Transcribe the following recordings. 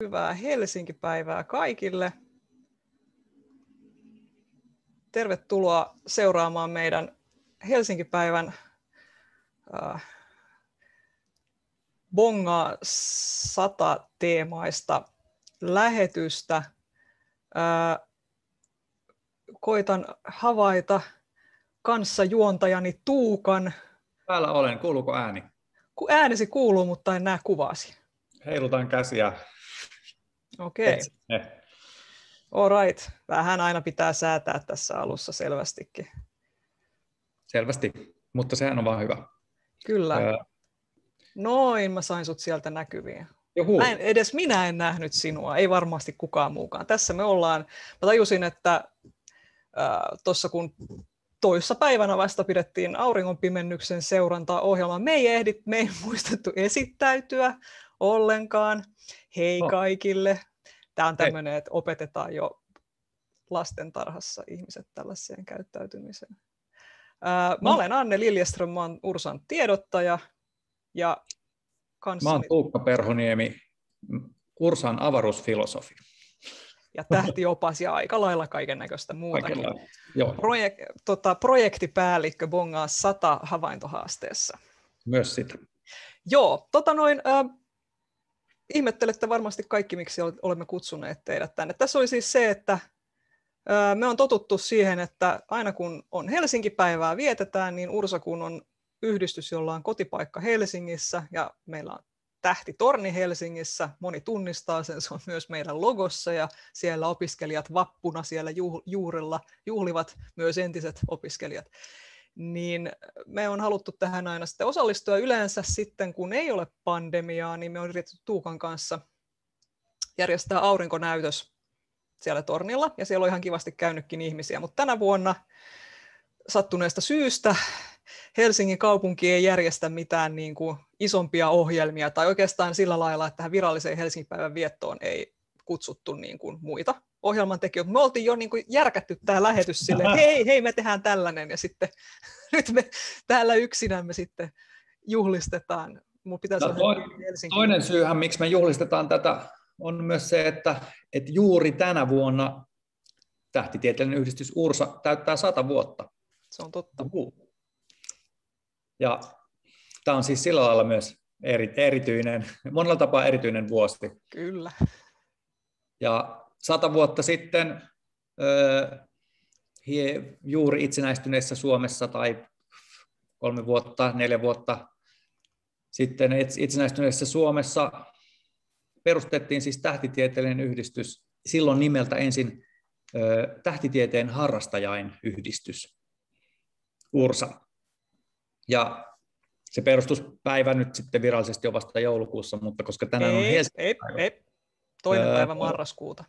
Hyvää Helsinki-päivää kaikille. Tervetuloa seuraamaan meidän Helsinki-päivän Bonga 100-teemaista lähetystä. Koitan havaita kanssajuontajani Tuukan. Täällä olen. Kuuluuko ääni? Äänesi kuuluu, mutta en näe kuvasi. Heilutan käsiä. Okei. All right. Vähän aina pitää säätää tässä alussa selvästikin. Selvästi, mutta sehän on vaan hyvä. Kyllä. Noin, mä sain sut sieltä näkyviin. Juhu. Edes minä en nähnyt sinua, ei varmasti kukaan muukaan. Tässä me ollaan. Mä tajusin, että tuossa kun toissa päivänä vasta pidettiin auringonpimennyksen seurantaa-ohjelmaa, me ei muistettu esittäytyä ollenkaan. Hei kaikille. Tämä on tämmöinen, että opetetaan jo lastentarhassa ihmiset tällaiseen käyttäytymiseen. Mä olen Anne Liljeström, mä oon Ursan tiedottaja. Ja mä oon Tuukka Perhoniemi, Ursan avaruusfilosofi. Ja tähtiopas ja aika lailla kaikennäköistä muutakin. Joo. Projektipäällikkö Bongaa 100 havaintohaasteessa. Myös sitä. Joo, ihmettelette varmasti kaikki, miksi olemme kutsuneet teidät tänne. Tässä oli siis se, että me on totuttu siihen, että aina kun on Helsinki-päivää vietetään, niin Ursa kun on yhdistys, jolla on kotipaikka Helsingissä ja meillä on tähtitorni Helsingissä, moni tunnistaa sen, se on myös meidän logossa ja siellä opiskelijat vappuna siellä juurella juhlivat myös entiset opiskelijat. Niin me on haluttu tähän aina sitten osallistua yleensä sitten, kun ei ole pandemiaa, niin me on yritetty Tuukan kanssa järjestää aurinkonäytös siellä tornilla, ja siellä on ihan kivasti käynytkin ihmisiä, mutta tänä vuonna sattuneesta syystä Helsingin kaupunki ei järjestä mitään niin kuin isompia ohjelmia, tai oikeastaan sillä lailla, että tähän viralliseen Helsingin-päivän viettoon ei kutsuttu niin kuin muita ohjelmantekijöitä. Me oltiin jo niin kuin järkätty tämä lähetys silleen, että hei, me tehdään tällainen, ja sitten nyt me täällä yksinämme sitten juhlistetaan. Toinen syyhän, miksi me juhlistetaan tätä, on myös se, että juuri tänä vuonna tähtitieteellinen yhdistys Ursa täyttää 100 vuotta. Se on totta. Ja tämä on siis sillä lailla myös erityinen, monella tapaa erityinen vuosi. Kyllä. Ja 100 vuotta sitten juuri itsenäistyneessä Suomessa tai 3 vuotta, 4 vuotta sitten itsenäistyneessä Suomessa perustettiin siis tähtitieteellinen yhdistys, silloin nimeltä ensin tähtitieteen harrastajain yhdistys, Ursa. Ja se perustuspäivä nyt sitten virallisesti on vasta joulukuussa, mutta koska tänään on Helsingin päivä. 2. päivä marraskuuta.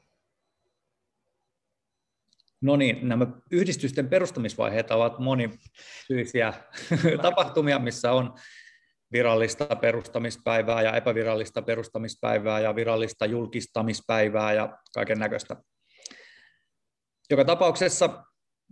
No niin, nämä yhdistysten perustamisvaiheet ovat monisyisiä tapahtumia, missä on virallista perustamispäivää ja epävirallista perustamispäivää ja virallista julkistamispäivää ja kaiken näköistä. Joka tapauksessa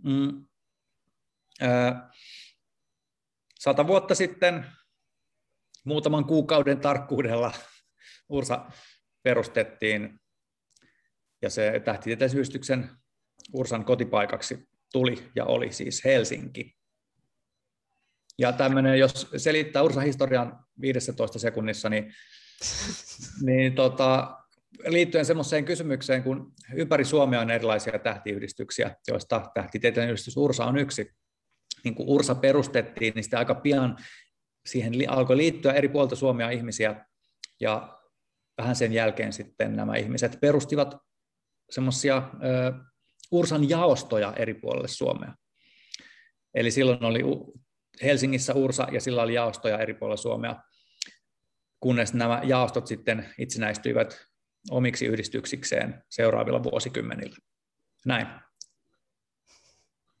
100 vuotta sitten muutaman kuukauden tarkkuudella Ursa perustettiin ja se tähtitieteellisen yhdistyksen Ursan kotipaikaksi tuli ja oli siis Helsinki. Ja tämmöinen, jos selittää Ursan historian 15 sekunnissa, niin liittyen semmoiseen kysymykseen, kun ympäri Suomea on erilaisia tähtiyhdistyksiä, joista tähtitieteellinen yhdistys Ursa on yksi. Niin kun Ursa perustettiin, niin sitten aika pian siihen alkoi liittyä eri puolilta Suomea ihmisiä, ja vähän sen jälkeen sitten nämä ihmiset perustivat semmoisia Ursan jaostoja eri puolille Suomea. Eli silloin oli Helsingissä Ursa ja sillä oli jaostoja eri puolilla Suomea, kunnes nämä jaostot sitten itsenäistyivät omiksi yhdistyksikseen seuraavilla vuosikymmenillä. Näin.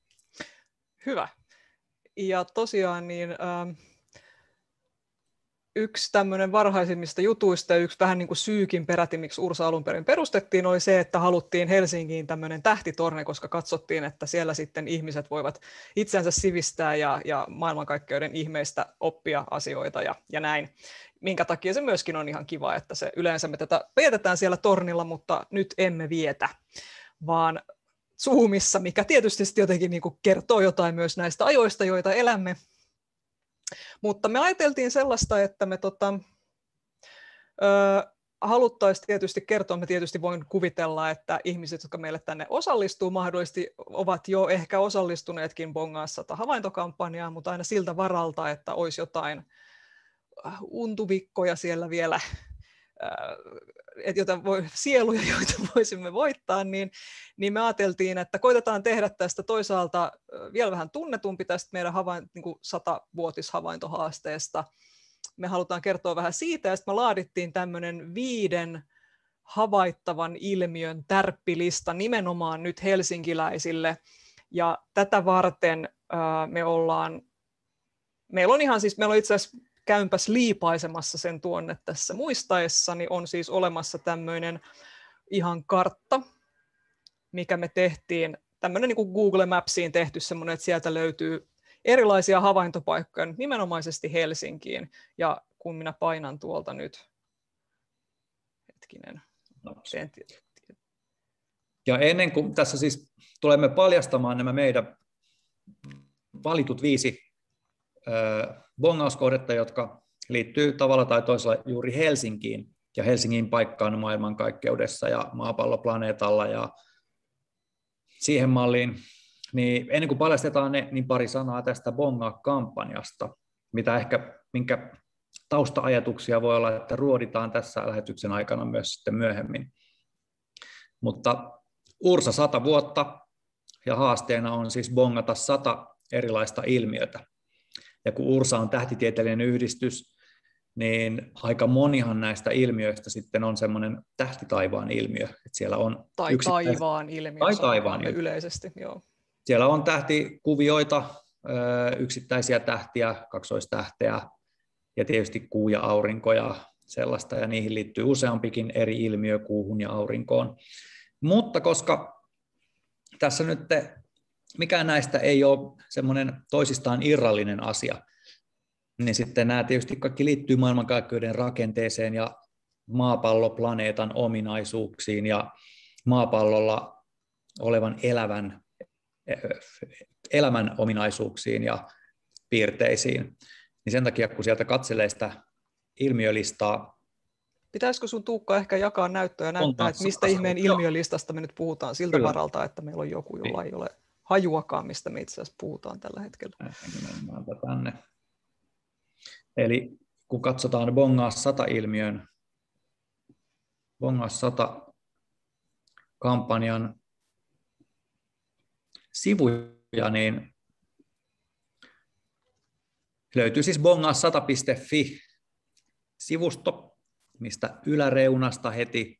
Hyvä. Ja tosiaan niin, yksi tämmöinen varhaisimmista jutuista ja yksi vähän niin kuin syykin peräti, miksi Ursa alun perin perustettiin, oli se, että haluttiin Helsinkiin tämmöinen tähtitorni, koska katsottiin, että siellä sitten ihmiset voivat itsensä sivistää ja maailmankaikkeuden ihmeistä oppia asioita ja näin. Minkä takia se myöskin on ihan kiva, että yleensä me tätä vietetään siellä tornilla, mutta nyt emme vietä, vaan Zoomissa, mikä tietysti jotenkin niin kuin kertoo jotain myös näistä ajoista, joita elämme. Mutta me ajateltiin sellaista, että me haluttaisiin tietysti kertoa, me tietysti voin kuvitella, että ihmiset, jotka meille tänne osallistuu, mahdollisesti ovat jo ehkä osallistuneetkin Bongaa 100 havaintokampanjaan, mutta aina siltä varalta, että olisi jotain untuvikkoja siellä vielä, sieluja, joita voisimme voittaa, niin me ajateltiin, että koitetaan tehdä tästä toisaalta vielä vähän tunnetumpi tästä meidän 100-vuotishavaintohaasteesta. Me halutaan kertoa vähän siitä, ja sitten me laadittiin tämmöinen 5 havaittavan ilmiön tärppilista nimenomaan nyt helsinkiläisille, ja tätä varten meillä on itse asiassa käynpäs liipaisemassa sen tuonne tässä muistaessani, on siis olemassa tämmöinen ihan kartta, mikä me tehtiin, tämmöinen niin kuin Google Mapsiin tehty semmoinen, että sieltä löytyy erilaisia havaintopaikkoja nimenomaisesti Helsinkiin, ja kun minä painan tuolta nyt, ja ennen kuin tässä siis tulemme paljastamaan nämä meidän valitut 5 bongauskohdetta, jotka liittyy tavalla tai toisella juuri Helsinkiin ja Helsingin paikkaan maailmankaikkeudessa ja maapalloplaneetalla ja siihen malliin, niin ennen kuin paljastetaan ne, niin pari sanaa tästä Bongaa-kampanjasta, minkä tausta-ajatuksia voi olla, että ruoditaan tässä lähetyksen aikana myös sitten myöhemmin. Mutta Ursa 100 vuotta ja haasteena on siis bongata 100 erilaista ilmiötä. Ja kun Ursa on tähtitieteellinen yhdistys, niin aika monihan näistä ilmiöistä sitten on semmoinen tähtitaivaan ilmiö. Että siellä on taivaan ilmiö. Tai taivaan ilmiö. Yleisesti, joo. Siellä on tähtikuvioita, yksittäisiä tähtiä, kaksoistähteä ja tietysti kuu ja aurinko ja sellaista. Ja niihin liittyy useampikin eri ilmiö kuuhun ja aurinkoon. Mutta koska tässä nyt mikään näistä ei ole semmoinen toisistaan irrallinen asia, niin sitten nämä tietysti kaikki liittyy maailmankaikkeuden rakenteeseen ja maapalloplaneetan ominaisuuksiin ja maapallolla olevan elämän ominaisuuksiin ja piirteisiin. Niin sen takia, kun sieltä katselee sitä ilmiölistaa. Pitäisikö sun Tuukka ehkä jakaa näyttöä ja näyttää, että mistä ihmeen ilmiölistasta me nyt puhutaan siltä varalta, että meillä on joku, jolla ei ole hajuakaan, mistä me itse asiassa puhutaan tällä hetkellä. Tänne. Eli kun katsotaan Bongaa 100-ilmiön, Bongaa 100-kampanjan sivuja, niin löytyy siis bongaa100.fi-sivusto, mistä yläreunasta heti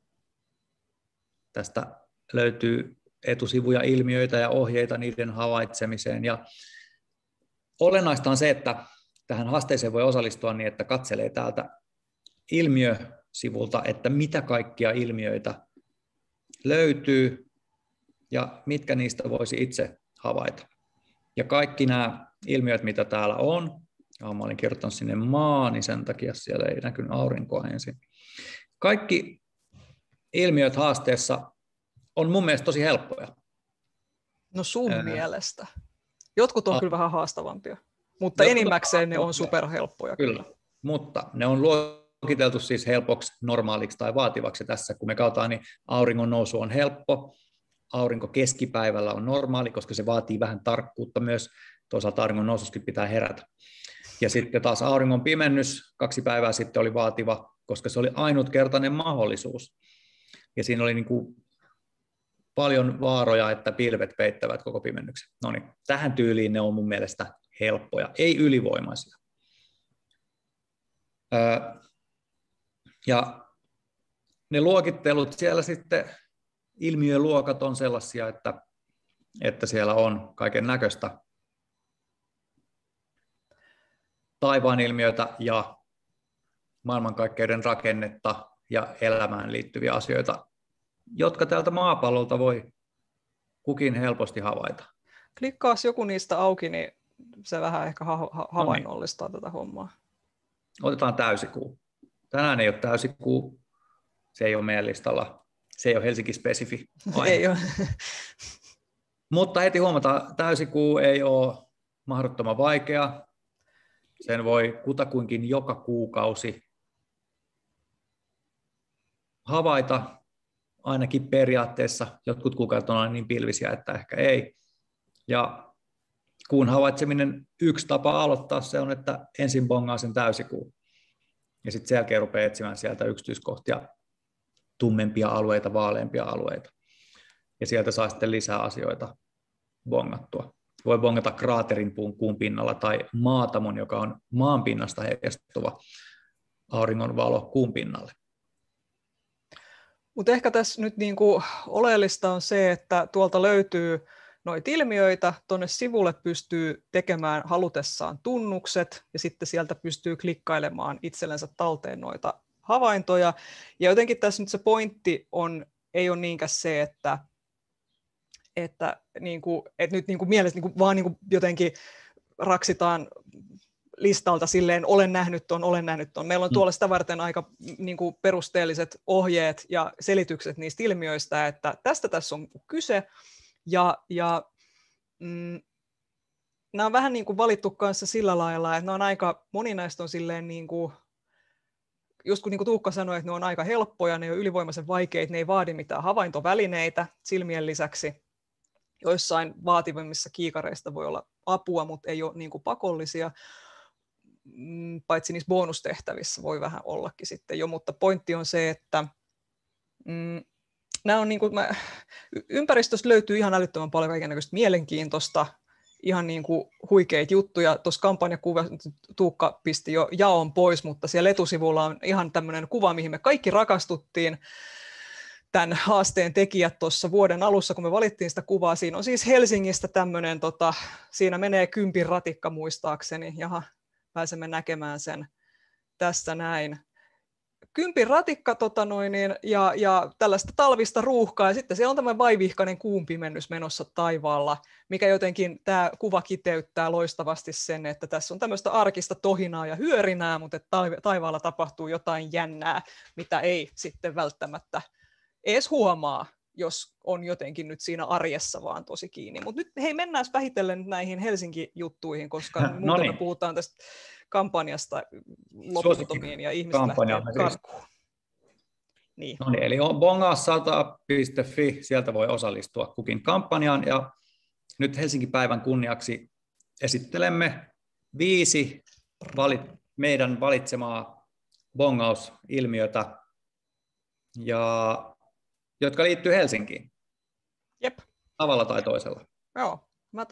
tästä löytyy etusivuja, ilmiöitä ja ohjeita niiden havaitsemiseen. Ja olennaista on se, että tähän haasteeseen voi osallistua niin, että katselee täältä ilmiösivulta, että mitä kaikkia ilmiöitä löytyy ja mitkä niistä voisi itse havaita. Ja kaikki nämä ilmiöt, mitä täällä on, ja mä olin kirjoittanut sinne maa, niin sen takia siellä ei näkynyt aurinkoa ensin. Kaikki ilmiöt haasteessa on mun mielestä tosi helppoja. No sun mielestä. Jotkut on kyllä vähän haastavampia, mutta enimmäkseen ne on superhelppoja. Kyllä, mutta ne on luokiteltu siis helpoksi, normaaliksi tai vaativaksi tässä. Kun me katsotaan, niin auringon nousu on helppo, aurinko keskipäivällä on normaali, koska se vaatii vähän tarkkuutta myös. Toisaalta auringon noususkin pitää herätä. Ja sitten taas auringon pimennys 2 päivää sitten oli vaativa, koska se oli ainutkertainen mahdollisuus. Ja siinä oli niin kuin paljon vaaroja, että pilvet peittävät koko pimennyksen. No niin, tähän tyyliin ne on mun mielestä helppoja, ei ylivoimaisia. Ja ne luokittelut siellä sitten, ilmiöluokat on sellaisia, että siellä on kaiken näköistä taivaan ilmiötä ja maailmankaikkeuden rakennetta ja elämään liittyviä asioita, jotka täältä maapallolta voi kukin helposti havaita. Klikkaas joku niistä auki, niin se vähän ehkä havainnollistaa tätä hommaa. Otetaan täysikuu. Tänään ei ole täysikuu. Se ei ole meidän listalla. Se ei ole Helsinki-spesifi aihe. Ei ole. Mutta heti huomataan, täysikuu ei ole mahdottoman vaikea. Sen voi kutakuinkin joka kuukausi havaita, ainakin periaatteessa. Jotkut kuukaudet on aina niin pilvisiä, että ehkä ei. Ja kuun havaitseminen, yksi tapa aloittaa se on, että ensin bongaa sen täysikuun. Ja sitten sen jälkeen rupeaa etsimään sieltä yksityiskohtia, tummempia alueita, vaaleampia alueita. Ja sieltä saa sitten lisää asioita bongattua. Voi bongata kraaterin kuun pinnalla tai maatamon, joka on maan pinnasta heijastuva auringonvalo kuun pinnalle. Mutta ehkä tässä nyt niinku oleellista on se, että tuolta löytyy noita ilmiöitä, tuonne sivulle pystyy tekemään halutessaan tunnukset ja sitten sieltä pystyy klikkailemaan itsellensä talteen noita havaintoja. Ja jotenkin tässä nyt se pointti ei ole niinkään se, että nyt niinku mielessä niinku vaan niinku jotenkin raksitaan listalta silleen olen nähnyt ton. Meillä on tuolla sitä varten aika niinku perusteelliset ohjeet ja selitykset niistä ilmiöistä, että tästä tässä on kyse. Nämä on vähän niin kuin valittu kanssa sillä lailla, että moni näistä on silleen niin kuin, just kun niin kuin Tuukka sanoi, että ne on aika helppoja, ne on ylivoimaisen vaikeita, ne ei vaadi mitään havaintovälineitä silmien lisäksi. Joissain vaativimmissa kiikareista voi olla apua, mutta ei ole niin kuin pakollisia, paitsi niissä bonustehtävissä voi vähän ollakin sitten jo, mutta pointti on se, että nämä on ympäristöstä löytyy ihan älyttömän paljon kaikennäköistä mielenkiintoista, ihan niin kuin huikeita juttuja. Tuossa kampanjakuvassa Tuukka pisti jo jaon pois, mutta siellä etusivulla on ihan tämmöinen kuva, mihin me kaikki rakastuttiin. Tämän haasteen tekijät tuossa vuoden alussa, kun me valittiin sitä kuvaa. Siinä on siis Helsingistä tämmöinen, siinä menee kympin ratikka muistaakseni. Jaha, pääsemme näkemään sen tässä näin. Kympin ratikka ja tällaista talvista ruuhkaa, ja sitten siellä on tämmöinen vaivihkainen kuun pimennys menossa taivaalla, mikä jotenkin tämä kuva kiteyttää loistavasti sen, että tässä on tämmöistä arkista tohinaa ja hyörinää, mutta että taivaalla tapahtuu jotain jännää, mitä ei sitten välttämättä edes huomaa, jos on jotenkin nyt siinä arjessa vaan tosi kiinni. Mutta nyt hei, mennään vähitellen näihin Helsinki-juttuihin, koska muuten me puhutaan tästä kampanjasta loputtomiin ja ihmiset lähtee karkuun. Niin. No niin, eli bongaa100.fi, sieltä voi osallistua kukin kampanjaan, ja nyt Helsingin päivän kunniaksi esittelemme 5 meidän valitsemaa bongausilmiötä, jotka liittyy Helsinkiin. Jep. Tavalla tai toisella. Joo, mä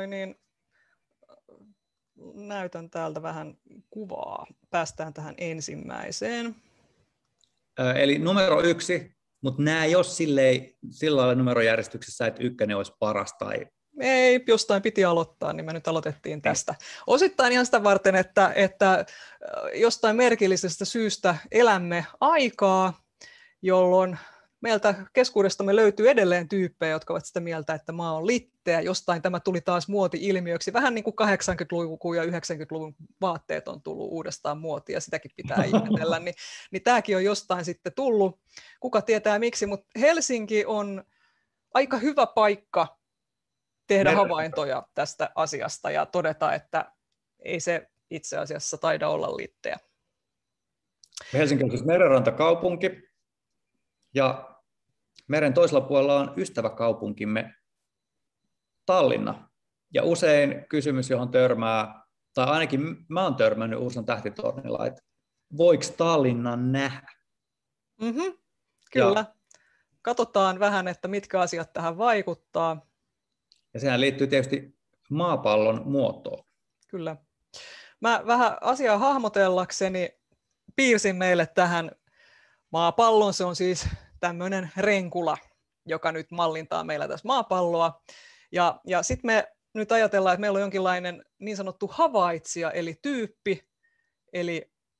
näytän täältä vähän kuvaa. Päästään tähän ensimmäiseen. Eli numero 1, mutta nämä ei ole sillä lailla numerojärjestyksessä, että 1 olisi paras. Ei, jostain piti aloittaa, niin me nyt aloitettiin tästä. Osittain ihan sitä varten, että jostain merkillisestä syystä elämme aikaa, jolloin meiltä keskuudestamme löytyy edelleen tyyppejä, jotka ovat sitä mieltä, että maa on litteä. Jostain tämä tuli taas muoti-ilmiöksi. Vähän niin kuin 80-luvun ja 90-luvun vaatteet on tullut uudestaan muotia, sitäkin pitää ihmetellä. Niin tämäkin on jostain sitten tullut. Kuka tietää miksi, mutta Helsinki on aika hyvä paikka tehdä havaintoja tästä asiasta ja todeta, että ei se itse asiassa taida olla litteä. Helsinki on siis merenrantakaupunki. Ja meren toisella puolella on ystäväkaupunkimme Tallinna. Ja usein kysymys, johon törmää, tai ainakin mä oon törmännyt Ursan tähtitornilla, että voiko Tallinnan nähdä? Mm-hmm, kyllä. Ja katsotaan vähän, että mitkä asiat tähän vaikuttaa. Ja sehän liittyy tietysti maapallon muotoon. Kyllä. Mä vähän asiaa hahmotellakseni piirsin meille tähän maapallon. Se on siis tämmöinen renkula, joka nyt mallintaa meillä tässä maapalloa. Ja sitten me nyt ajatellaan, että meillä on jonkinlainen niin sanottu havaitsija, eli tyyppi, eli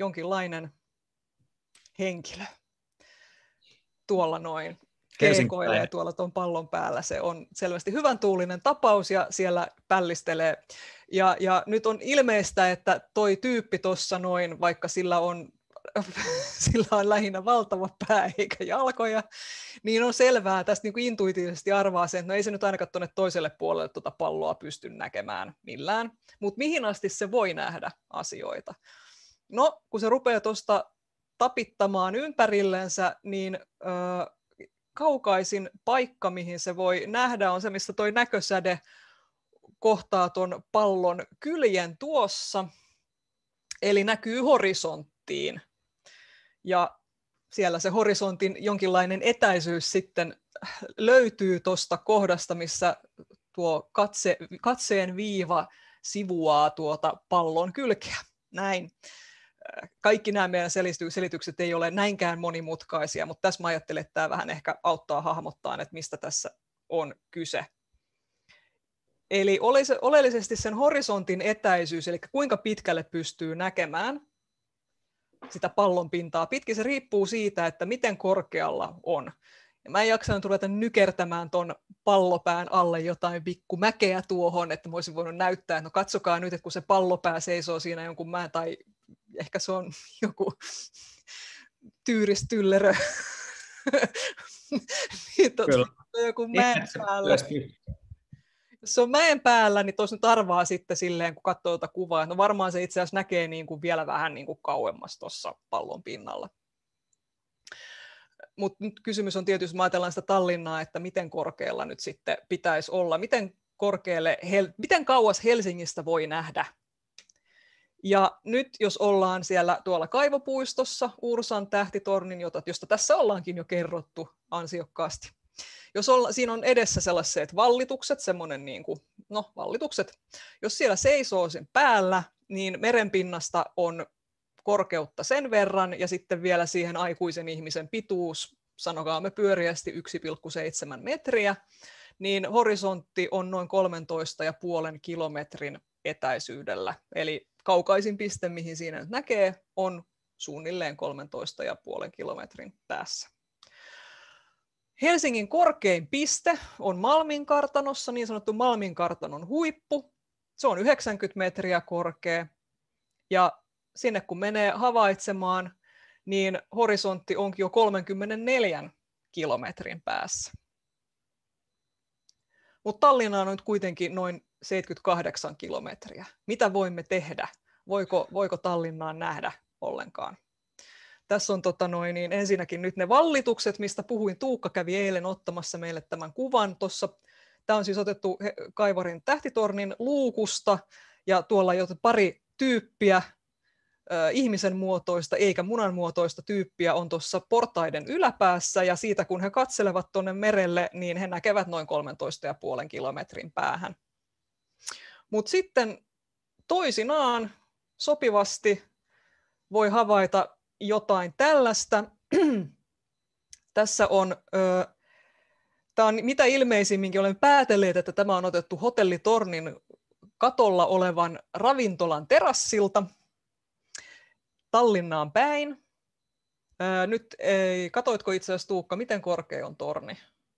jonkinlainen henkilö tuolla noin Helsinkiläinen. keekoilee tuolla tuon pallon päällä. Se on selvästi hyvän tuulinen tapaus ja siellä pällistelee. Ja nyt on ilmeistä, että toi tyyppi tuossa noin, vaikka sillä on lähinnä valtava pää eikä jalkoja, niin on selvää, tästä niin kuin intuitiivisesti arvaa sen, että no ei se nyt ainakaan tuonne toiselle puolelle tuota palloa pysty näkemään millään, mutta mihin asti se voi nähdä asioita? No, kun se rupeaa tuosta tapittamaan ympärillensä, niin kaukaisin paikka, mihin se voi nähdä, on se, missä toi näkösäde kohtaa tuon pallon kyljen tuossa, eli näkyy horisonttiin. Ja siellä se horisontin jonkinlainen etäisyys sitten löytyy tuosta kohdasta, missä tuo katseen viiva sivuaa tuota pallon kylkeä. Näin. Kaikki nämä meidän selitykset ei ole näinkään monimutkaisia, mutta tässä mä ajattelen, että tämä vähän ehkä auttaa hahmottaa, että mistä tässä on kyse. Eli oleellisesti sen horisontin etäisyys, eli kuinka pitkälle pystyy näkemään sitä pallon pintaa pitkin, se riippuu siitä, että miten korkealla on. Ja mä en jaksanut ruveta nykertämään ton pallopään alle jotain pikkumäkeä tuohon, että mä olisin voinut näyttää, että no katsokaa nyt, että kun se pallopää seisoo siinä jonkun mäen, tai ehkä se on joku tyyristyllerö, niin joku mäen päällä. Jos se on mäen päällä, niin tuossa nyt arvaa sitten silleen, kun katsoo tuota kuvaa, no varmaan se itse asiassa näkee niin kuin vielä vähän niin kuin kauemmas tuossa pallon pinnalla. Mutta nyt kysymys on tietysti, jos ajatellaan sitä Tallinnaa, että miten korkealla nyt sitten pitäisi olla, miten kauas Helsingistä voi nähdä. Ja nyt jos ollaan siellä tuolla kaivopuistossa, Ursan tähtitornin, josta tässä ollaankin jo kerrottu ansiokkaasti. Siinä on edessä sellaiset vallitukset, vallitukset. Jos siellä seisoo sen päällä, niin merenpinnasta on korkeutta sen verran, ja sitten vielä siihen aikuisen ihmisen pituus, sanokaamme pyöriästi 1,7 metriä, niin horisontti on noin 13,5 kilometrin etäisyydellä. Eli kaukaisin piste, mihin siinä nyt näkee, on suunnilleen 13,5 kilometrin päässä. Helsingin korkein piste on Malminkartanossa, niin sanottu Malminkartanon huippu. Se on 90 metriä korkea, ja sinne kun menee havaitsemaan, niin horisontti onkin jo 34 kilometrin päässä. Mutta Tallinna on nyt kuitenkin noin 78 kilometriä. Mitä voimme tehdä? Voiko Tallinnaan nähdä ollenkaan? Tässä on ensinnäkin nyt ne vallitukset, mistä puhuin. Tuukka kävi eilen ottamassa meille tämän kuvan. Tämä on siis otettu Kaivorin tähtitornin luukusta, ja tuolla jo pari tyyppiä, ihmisen muotoista eikä munan muotoista tyyppiä on tuossa portaiden yläpäässä, ja siitä kun he katselevat tuonne merelle, niin he näkevät noin 13,5 kilometrin päähän. Mutta sitten toisinaan sopivasti voi havaita jotain tällaista. Tässä on, tämä on mitä ilmeisimminkin, olen päätellyt, että tämä on otettu hotellitornin katolla olevan ravintolan terassilta Tallinnaan päin. Nyt katoitko itse asiassa, Tuukka, miten korkea on torni?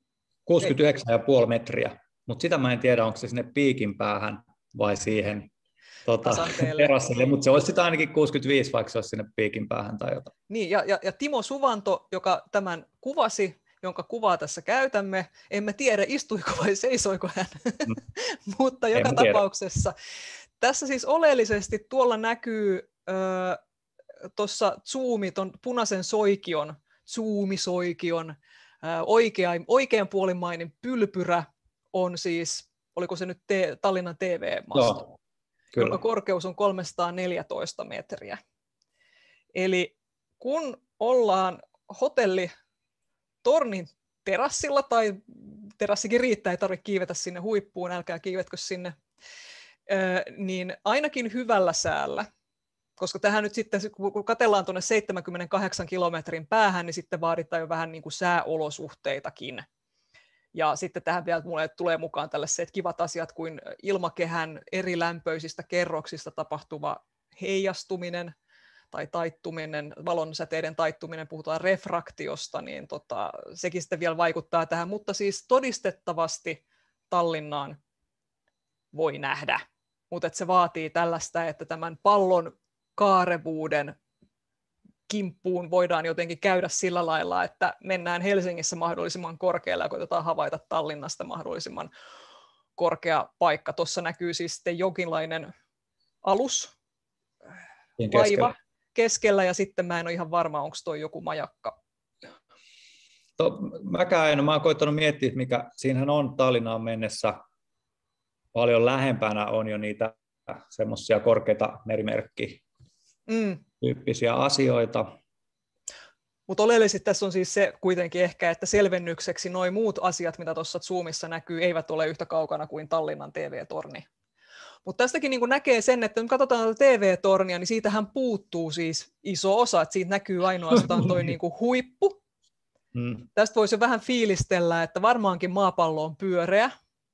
69,5 metriä, mutta sitä mä en tiedä, onko se sinne piikin päähän vai siihen terassille, mutta se olisi sitä ainakin 65, vaikka se olisi sinne piikin päähän tai jotain. Niin, ja Timo Suvanto, joka tämän kuvasi, jonka kuvaa tässä käytämme, emme tiedä, istuiko vai seisoiko hän, mutta joka tapauksessa. Tässä siis oleellisesti tuolla näkyy tuossa tuon punaisen soikion, zoomisoikion, oikeanpuolimmainen pylpyrä on siis, oliko se nyt Tallinnan TV-masto, jonka korkeus on 314 metriä. Eli kun ollaan hotellitornin terassilla, tai terassikin riittää, ei tarvitse kiivetä sinne huippuun, älkää kiivetkö sinne, niin ainakin hyvällä säällä, koska tähän nyt sitten, kun katsellaan tuonne 78 kilometrin päähän, niin sitten vaaditaan jo vähän niin kuin sääolosuhteitakin. Ja sitten tähän vielä mulle tulee mukaan tällaiset kivat asiat kuin ilmakehän eri lämpöisistä kerroksista tapahtuva heijastuminen. tai taittuminen, valonsäteiden taittuminen, puhutaan refraktiosta, niin sekin sitten vielä vaikuttaa tähän, mutta siis todistettavasti Tallinnaan voi nähdä, mutta se vaatii tällaista, että tämän pallon kaarevuuden kimppuun voidaan jotenkin käydä sillä lailla, että mennään Helsingissä mahdollisimman korkealle ja koitetaan havaita Tallinnasta mahdollisimman korkea paikka. Tuossa näkyy siis sitten jonkinlainen alus, laiva keskellä ja sitten mä en ole ihan varma, onko toi joku majakka. Mä oon koittanut miettiä, mikä siinähän on Tallinnaan mennessä paljon lähempänä on jo niitä semmoisia korkeita merimerkki-tyyppisiä asioita. Mutta oleellisesti tässä on siis se kuitenkin ehkä, että selvennykseksi nuo muut asiat, mitä tuossa Zoomissa näkyy, eivät ole yhtä kaukana kuin Tallinnan TV-torni. Mutta tästäkin niin näkee sen, että kun katsotaan TV-tornia, niin siitähän puuttuu siis iso osa, että siitä näkyy ainoastaan toi niin huippu. Tästä voisi jo vähän fiilistellä, että varmaankin maapallo on pyöreä.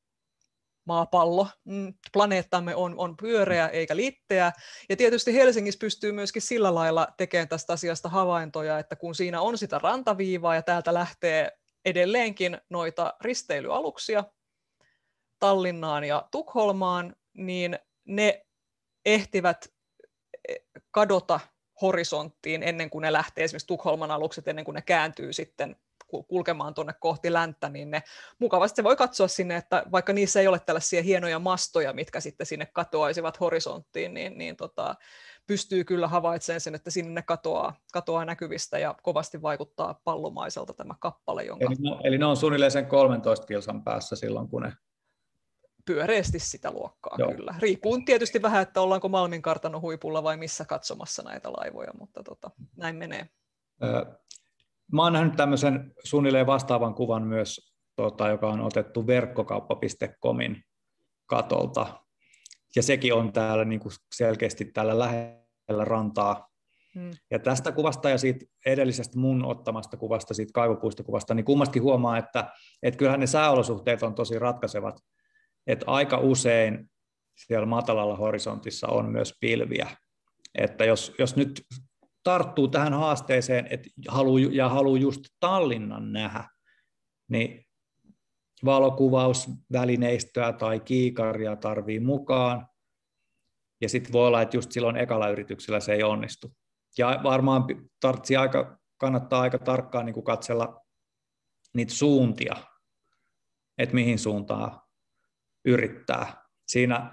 Planeettamme on pyöreä eikä litteä. Ja tietysti Helsingissä pystyy myöskin sillä lailla tekemään tästä asiasta havaintoja, että kun siinä on sitä rantaviivaa ja täältä lähtee edelleenkin noita risteilyaluksia Tallinnaan ja Tukholmaan, niin ne ehtivät kadota horisonttiin ennen kuin ne lähtee, esimerkiksi Tukholman alukset, ennen kuin ne kääntyy sitten kulkemaan tuonne kohti länttä, niin ne mukavasti se voi katsoa sinne, että vaikka niissä ei ole tällaisia hienoja mastoja, mitkä sitten sinne katoaisivat horisonttiin, niin pystyy kyllä havaitsemaan sen, että sinne ne katoaa näkyvistä ja kovasti vaikuttaa pallomaiselta tämä kappale. Eli ne on suunnilleen sen 13 kilsan päässä silloin, kun ne pyöreästi sitä luokkaa. Joo. Kyllä. Riippuu tietysti vähän, että ollaanko Malmin kartanon huipulla vai missä katsomassa näitä laivoja, mutta näin menee. Mä oon nähnyt tämmöisen suunnilleen vastaavan kuvan myös, joka on otettu verkkokauppa.comin katolta. Ja sekin on täällä niin kuin selkeästi täällä lähellä rantaa. Ja tästä kuvasta ja siitä edellisestä mun ottamasta kuvasta, siitä kaivopuistokuvasta, niin kummastakin huomaa, että kyllähän ne sääolosuhteet on tosi ratkaisevat. Että aika usein siellä matalalla horisontissa on myös pilviä. Että jos nyt tarttuu tähän haasteeseen haluaa just Tallinnan nähdä, niin valokuvausvälineistöä tai kiikaria tarvii mukaan. Ja sitten voi olla, että just silloin ekalla yrityksellä se ei onnistu. Ja varmaan kannattaa aika tarkkaan niin kuin katsella niitä suuntia, että mihin suuntaan yrittää. Siinä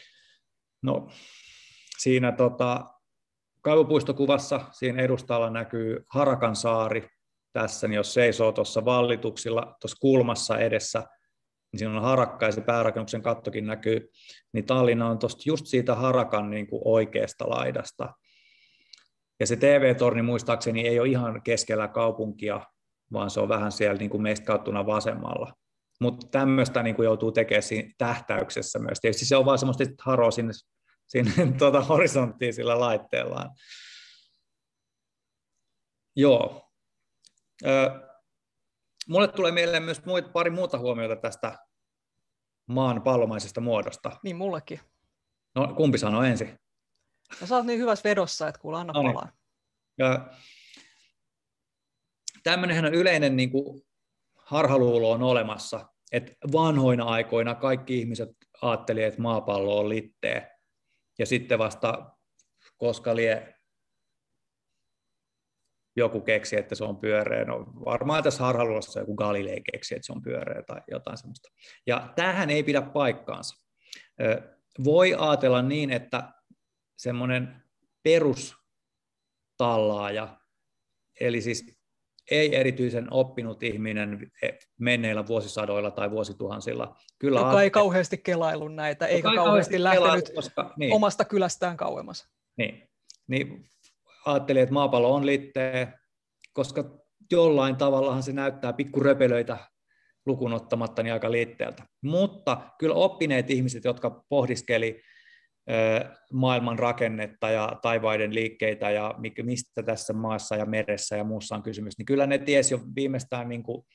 kaivopuistokuvassa siinä edustalla näkyy Harakansaari tässä, niin jos seisoo tuossa vallituksilla tuossa kulmassa edessä, niin siinä on harakka ja se päärakennuksen kattokin näkyy, niin Tallinna on tuosta just siitä harakan niin kuin oikeasta laidasta. Ja se TV-torni muistaakseni ei ole ihan keskellä kaupunkia, vaan se on vähän siellä niin kuin meistä kattuna vasemmalla. Mutta tämmöistä niin kuin joutuu tekemään siinä tähtäyksessä myös. Tietysti se on vaan semmoista, että haroo sinne horisonttiin sillä laitteellaan. Joo. Mulle tulee mieleen myös pari muuta huomiota tästä maan pallomaisesta muodosta. Niin mullekin. No kumpi sanoo ensin? No sä oot niin hyvässä vedossa, että kuule anna palaa. Tämmöinenhän on yleinen niin kuin harhaluulo on olemassa, että vanhoina aikoina kaikki ihmiset ajattelivat, että maapallo on litteä. Ja sitten vasta, koska joku keksi, että se on pyöreä. No varmaan tässä harhaluulossa joku Galilei keksi, että se on pyöreä tai jotain semmoista. Ja tämähän ei pidä paikkaansa. Voi ajatella niin, että semmoinen perustallaaja, eli siis ei erityisen oppinut ihminen menneillä vuosisadoilla tai vuosituhansilla. Kyllä joka ei kauheasti kelaillut näitä, eikä kauheasti lähtenyt omasta kylästään kauemmas. Niin ajattelin, että maapallo on litteä, koska jollain tavallahan se näyttää pikkuröpelöitä lukuun ottamatta niin aika litteältä. Mutta kyllä oppineet ihmiset, jotka pohdiskeli maailman rakennetta ja taivaiden liikkeitä ja mistä tässä maassa ja meressä ja muussa on kysymys, niin kyllä ne tiesi jo viimeistään niin kuin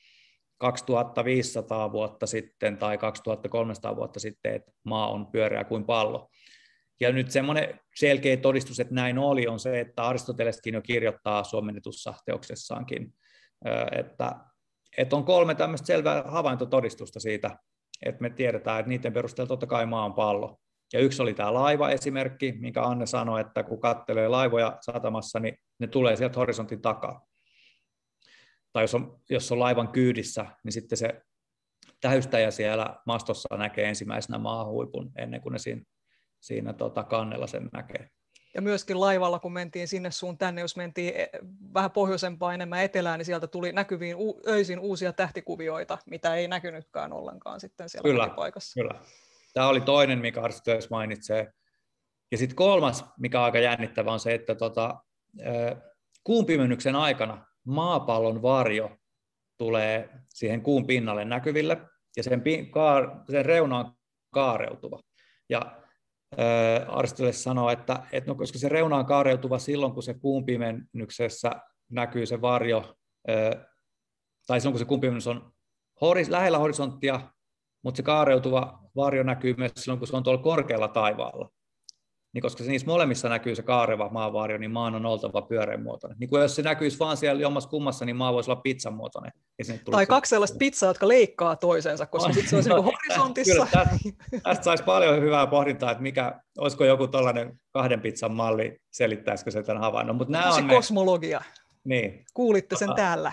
2500 vuotta sitten tai 2300 vuotta sitten, että maa on pyöreä kuin pallo. Ja nyt semmoinen selkeä todistus, että näin oli, on se, että Aristoteleskin jo kirjoittaa suomennetussa teoksessaankin, että on 3 tämmöistä selvää havaintotodistusta siitä, että me tiedetään, että niiden perusteella totta kai maa on pallo. Ja yksi oli tämä laiva-esimerkki, minkä Anne sanoi, että kun katselee laivoja satamassa, niin ne tulee sieltä horisontin takaa. Tai jos on laivan kyydissä, niin sitten se tähystäjä siellä mastossa näkee ensimmäisenä maahuipun ennen kuin ne siinä kannella sen näkee. Ja myöskin laivalla, kun mentiin sinne sun tänne, jos mentiin vähän pohjoisempaa enemmän etelään, niin sieltä tuli näkyviin öisin uusia tähtikuvioita, mitä ei näkynytkään ollenkaan sitten siellä paikassa. Kyllä. Tämä oli toinen, mikä Aristoteles mainitsee. Ja sitten 3, mikä on aika jännittävä, on se, että kuun pimennyksen aikana maapallon varjo tulee siihen kuun pinnalle näkyville, ja sen reuna on kaareutuva. Ja Aristoteles sanoo, että koska se reuna on kaareutuva silloin, kun se kuun pimennyksessä näkyy se varjo, tai silloin, kun se kuun pimennys on lähellä horisonttia, mutta se kaareutuva varjo näkyy myös silloin, kun se on tuolla korkealla taivaalla. Niin koska niissä molemmissa näkyy se kaareva maavarjo, niin maan on oltava pyöreän muotoinen. Niin jos se näkyisi vaan siellä jommassa kummassa, niin maa voisi olla pizzan muotoinen. Tai 2 sellaista pizzaa, jotka leikkaa toisensa, koska sitten se on horisontissa. Kyllä, tästä saisi paljon hyvää pohdintaa, että olisiko joku tällainen 2 pizzan malli, selittäisikö se tämän havainnon. Tosi kosmologia. Niin. Kuulitte sen täällä.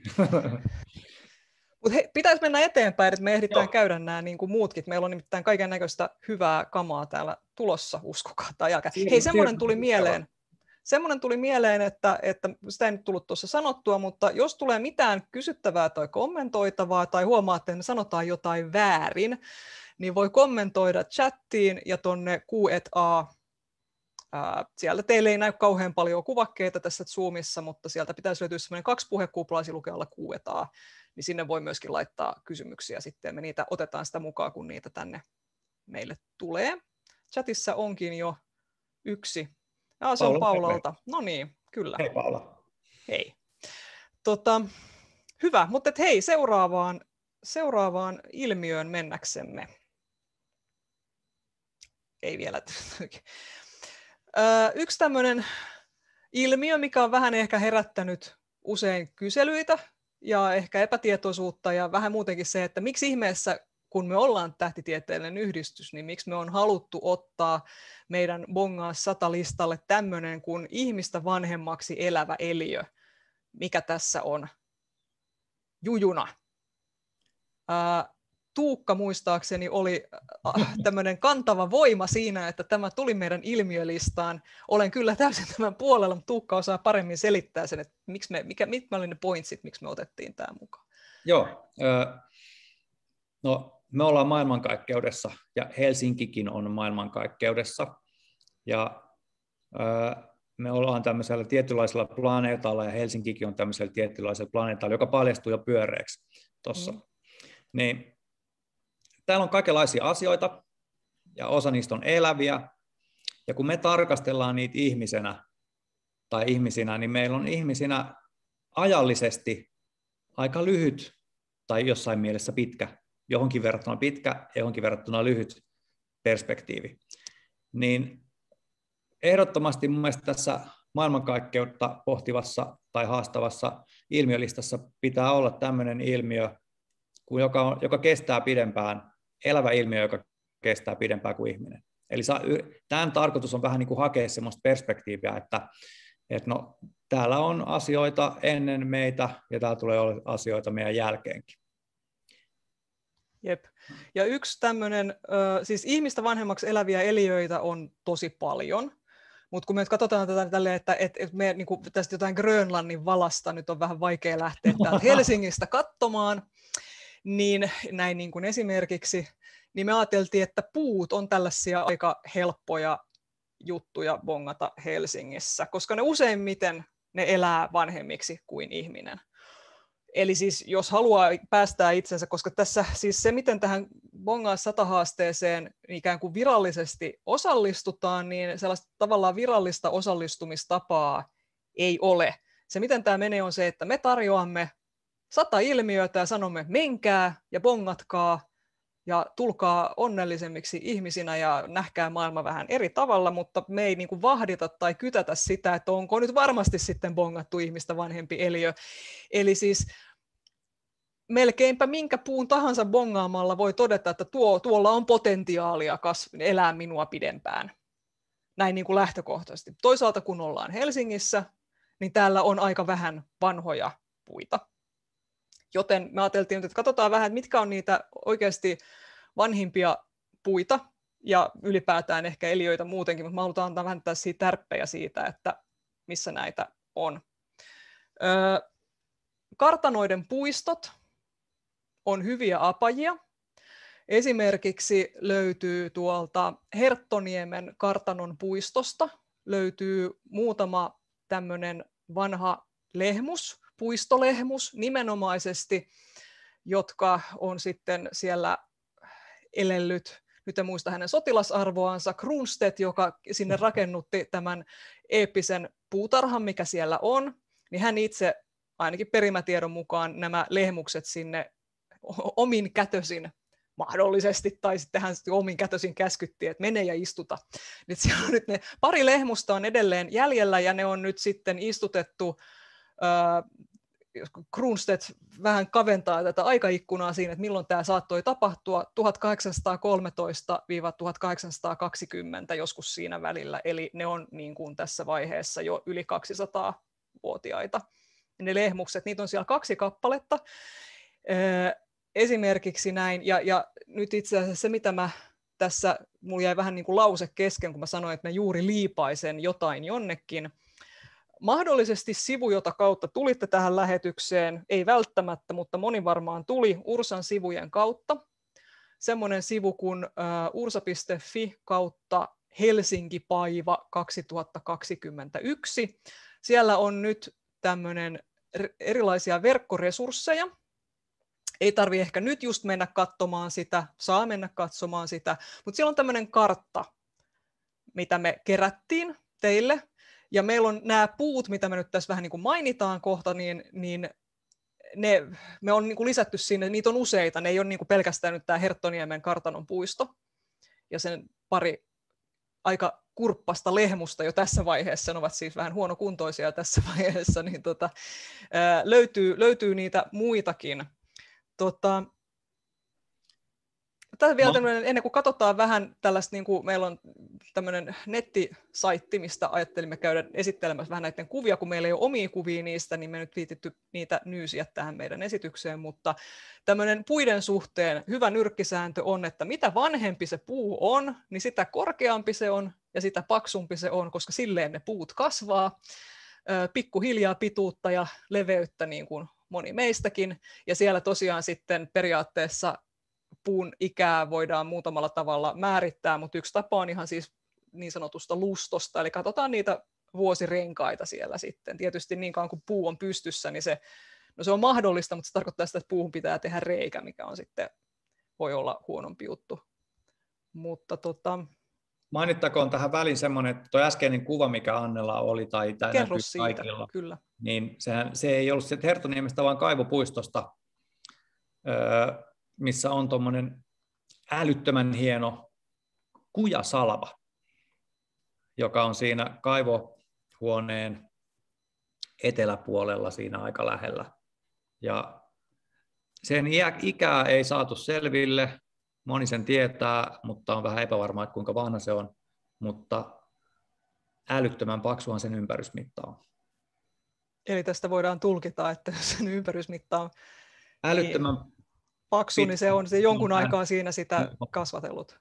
Mutta pitäisi mennä eteenpäin, että me ehditään käydä nämä niin kuin muutkin. Meillä on nimittäin kaiken näköistä hyvää kamaa täällä tulossa, uskokaa tai jalkaa. Hei, semmoinen tuli mieleen, että sitä ei nyt tullut tuossa sanottua, mutta jos tulee mitään kysyttävää tai kommentoitavaa tai huomaatte, että me sanotaan jotain väärin, niin voi kommentoida chattiin ja tuonne Q&A. Siellä teille ei näy kauhean paljon kuvakkeita tässä Zoomissa, mutta sieltä pitäisi löytyä semmoinen 2 puhekuplaa, lukee alla Q&A, niin sinne voi myöskin laittaa kysymyksiä sitten. Me niitä otetaan sitä mukaan, kun niitä tänne meille tulee. Chatissa onkin jo yksi. Se on Paulalta. No niin, kyllä. Hei Paula. Hei. Hyvä, mutta hei, seuraavaan ilmiöön mennäksemme. Ei vielä. Yksi tämmöinen ilmiö, mikä on vähän ehkä herättänyt usein kyselyitä ja ehkä epätietoisuutta ja vähän muutenkin se, että miksi ihmeessä, kun me ollaan tähtitieteellinen yhdistys, niin miksi me on haluttu ottaa meidän Bongaa 100-listalle tämmöinen kuin ihmistä vanhemmaksi elävä eliö, mikä tässä on jujuna. Tuukka muistaakseni oli tämmöinen kantava voima siinä, että tämä tuli meidän ilmiölistaan. Olen kyllä täysin tämän puolella, mutta Tuukka osaa paremmin selittää sen, että mitkä oli ne pointsit, miksi me otettiin tämä mukaan. Joo, no me ollaan maailmankaikkeudessa ja Helsinkikin on maailmankaikkeudessa. Ja me ollaan tämmöisellä tietynlaisella planeetalla ja Helsinkikin on tämmöisellä tietynlaisella planeetalla, joka paljastuu jo pyöreäksi tuossa. Niin, täällä on kaikenlaisia asioita, ja osa niistä on eläviä, ja kun me tarkastellaan niitä ihmisinä, niin meillä on ihmisinä ajallisesti aika lyhyt, tai jossain mielessä pitkä, johonkin verrattuna pitkä, johonkin verrattuna lyhyt perspektiivi. Niin ehdottomasti mun mielestä tässä maailmankaikkeutta pohtivassa tai haastavassa ilmiölistassa pitää olla tämmöinen ilmiö, joka kestää pidempään, elävä ilmiö, joka kestää pidempään kuin ihminen. Eli tämän tarkoitus on vähän niin kuin hakea sellaista perspektiiviä, että no, täällä on asioita ennen meitä ja täällä tulee olla asioita meidän jälkeenkin. Jep. Ja yksi tämmöinen, siis ihmistä vanhemmaksi eläviä eliöitä on tosi paljon, mutta kun me katsotaan tätä tälleen, että me niin kuin tästä jotain Grönlannin valasta nyt on vähän vaikea lähteä täältä Helsingistä katsomaan, niin näin niin kuin esimerkiksi, niin me ajateltiin, että puut on tällaisia aika helppoja juttuja bongata Helsingissä, koska ne useimmiten ne elää vanhemmiksi kuin ihminen. Eli siis jos haluaa päästää itsensä, koska tässä siis se, miten tähän Bongaa 100-haasteeseen ikään kuin virallisesti osallistutaan, niin sellaista tavallaan virallista osallistumistapaa ei ole. Se, miten tämä menee, on se, että me tarjoamme 100 ilmiötä ja sanomme menkää ja bongatkaa, ja tulkaa onnellisemmiksi ihmisinä ja nähkää maailma vähän eri tavalla, mutta me ei niin kuin vahdita tai kytätä sitä, että onko nyt varmasti sitten bongattu ihmistä vanhempi eliö. Eli siis melkeinpä minkä puun tahansa bongaamalla voi todeta, että tuolla on potentiaalia elää minua pidempään. Näin niin kuin lähtökohtaisesti. Toisaalta kun ollaan Helsingissä, niin täällä on aika vähän vanhoja puita. Joten me ajateltiin, että katsotaan vähän, että mitkä on niitä oikeasti vanhimpia puita ja ylipäätään ehkä eliöitä muutenkin, mutta me halutaan antaa vähän siitä tärppejä siitä, että missä näitä on. Kartanoiden puistot on hyviä apajia. Esimerkiksi löytyy tuolta Herttoniemen kartanon puistosta, löytyy muutama tämmöinen vanha lehmus, puistolehmus nimenomaisesti, jotka on sitten siellä elellyt, nyt en muista hänen sotilasarvoansa, Kronstedt, joka sinne rakennutti tämän eeppisen puutarhan, mikä siellä on, niin hän itse ainakin perimätiedon mukaan nämä lehmukset sinne omin kätösin mahdollisesti, tai sitten hän omin kätösin käskytti, että mene ja istuta. Nyt siellä on nyt ne pari lehmusta on edelleen jäljellä, ja ne on nyt sitten istutettu. Kronstedt vähän kaventaa tätä aikaikkunaa siinä, että milloin tämä saattoi tapahtua 1813–1820, joskus siinä välillä, eli ne on niin kuin tässä vaiheessa jo yli 200-vuotiaita. Ne lehmukset, niitä on siellä 2 kappaletta. Esimerkiksi näin, ja nyt itse asiassa se, mitä mä tässä, mulla jäi vähän niin kuin lause kesken, kun mä sanoin, että mä juuri liipaisen jotain jonnekin. Mahdollisesti sivu, jota kautta tulitte tähän lähetykseen, ei välttämättä, mutta moni varmaan tuli Ursan sivujen kautta. Semmoinen sivu kuin ursa.fi kautta Helsinki-paiva 2021. Siellä on nyt tämmöinen erilaisia verkkoresursseja. Ei tarvitse ehkä nyt just mennä katsomaan sitä, saa mennä katsomaan sitä, mutta siellä on tämmöinen kartta, mitä me kerättiin teille. Ja meillä on nämä puut, mitä me nyt tässä vähän niin kuin mainitaan kohta, niin me on niin kuin lisätty sinne, niitä on useita, ne ei ole niin kuin pelkästään nyt tämä Herttoniemen kartanon puisto ja sen pari aika kurppasta lehmusta jo tässä vaiheessa, ne ovat siis vähän huonokuntoisia tässä vaiheessa, niin löytyy niitä muitakin. Tässä vielä ennen kuin katsotaan vähän tällaista, niin kuin meillä on tämmöinen nettisaitti, mistä ajattelimme käydä esittelemässä vähän näiden kuvia, kun meillä ei ole omia kuvia niistä, niin me nyt viititty niitä nyysiä tähän meidän esitykseen, mutta tämmöinen puiden suhteen hyvä nyrkkisääntö on, että mitä vanhempi se puu on, niin sitä korkeampi se on ja sitä paksumpi se on, koska silleen ne puut kasvaa, pikkuhiljaa pituutta ja leveyttä niin kuin moni meistäkin, ja siellä tosiaan sitten periaatteessa puun ikää voidaan muutamalla tavalla määrittää, mutta yksi tapa on ihan siis niin sanotusta lustosta, eli katsotaan niitä vuosirenkaita siellä sitten. Tietysti niin kauan kuin puu on pystyssä, niin se on mahdollista, mutta se tarkoittaa sitä, että puuhun pitää tehdä reikä, mikä on sitten, voi olla huonompi juttu. Mutta mainittakoon tähän väliin semmoinen, että tuo äskeinen kuva, mikä Annella oli, tai tämä kerro siitä, kaikilla, kyllä. Niin se ei ollut se Herttoniemestä, vaan kaivopuistosta, missä on tuommoinen älyttömän hieno kujasalva, joka on siinä kaivohuoneen eteläpuolella siinä aika lähellä. Ja sen ikää ei saatu selville, moni sen tietää, mutta on vähän epävarmaa, että kuinka vanha se on, mutta älyttömän paksuhan sen ympärysmitta on. Eli tästä voidaan tulkita, että sen ympärysmitta on älyttömän paksu, niin se on se jonkun aikaa siinä sitä kasvatellut.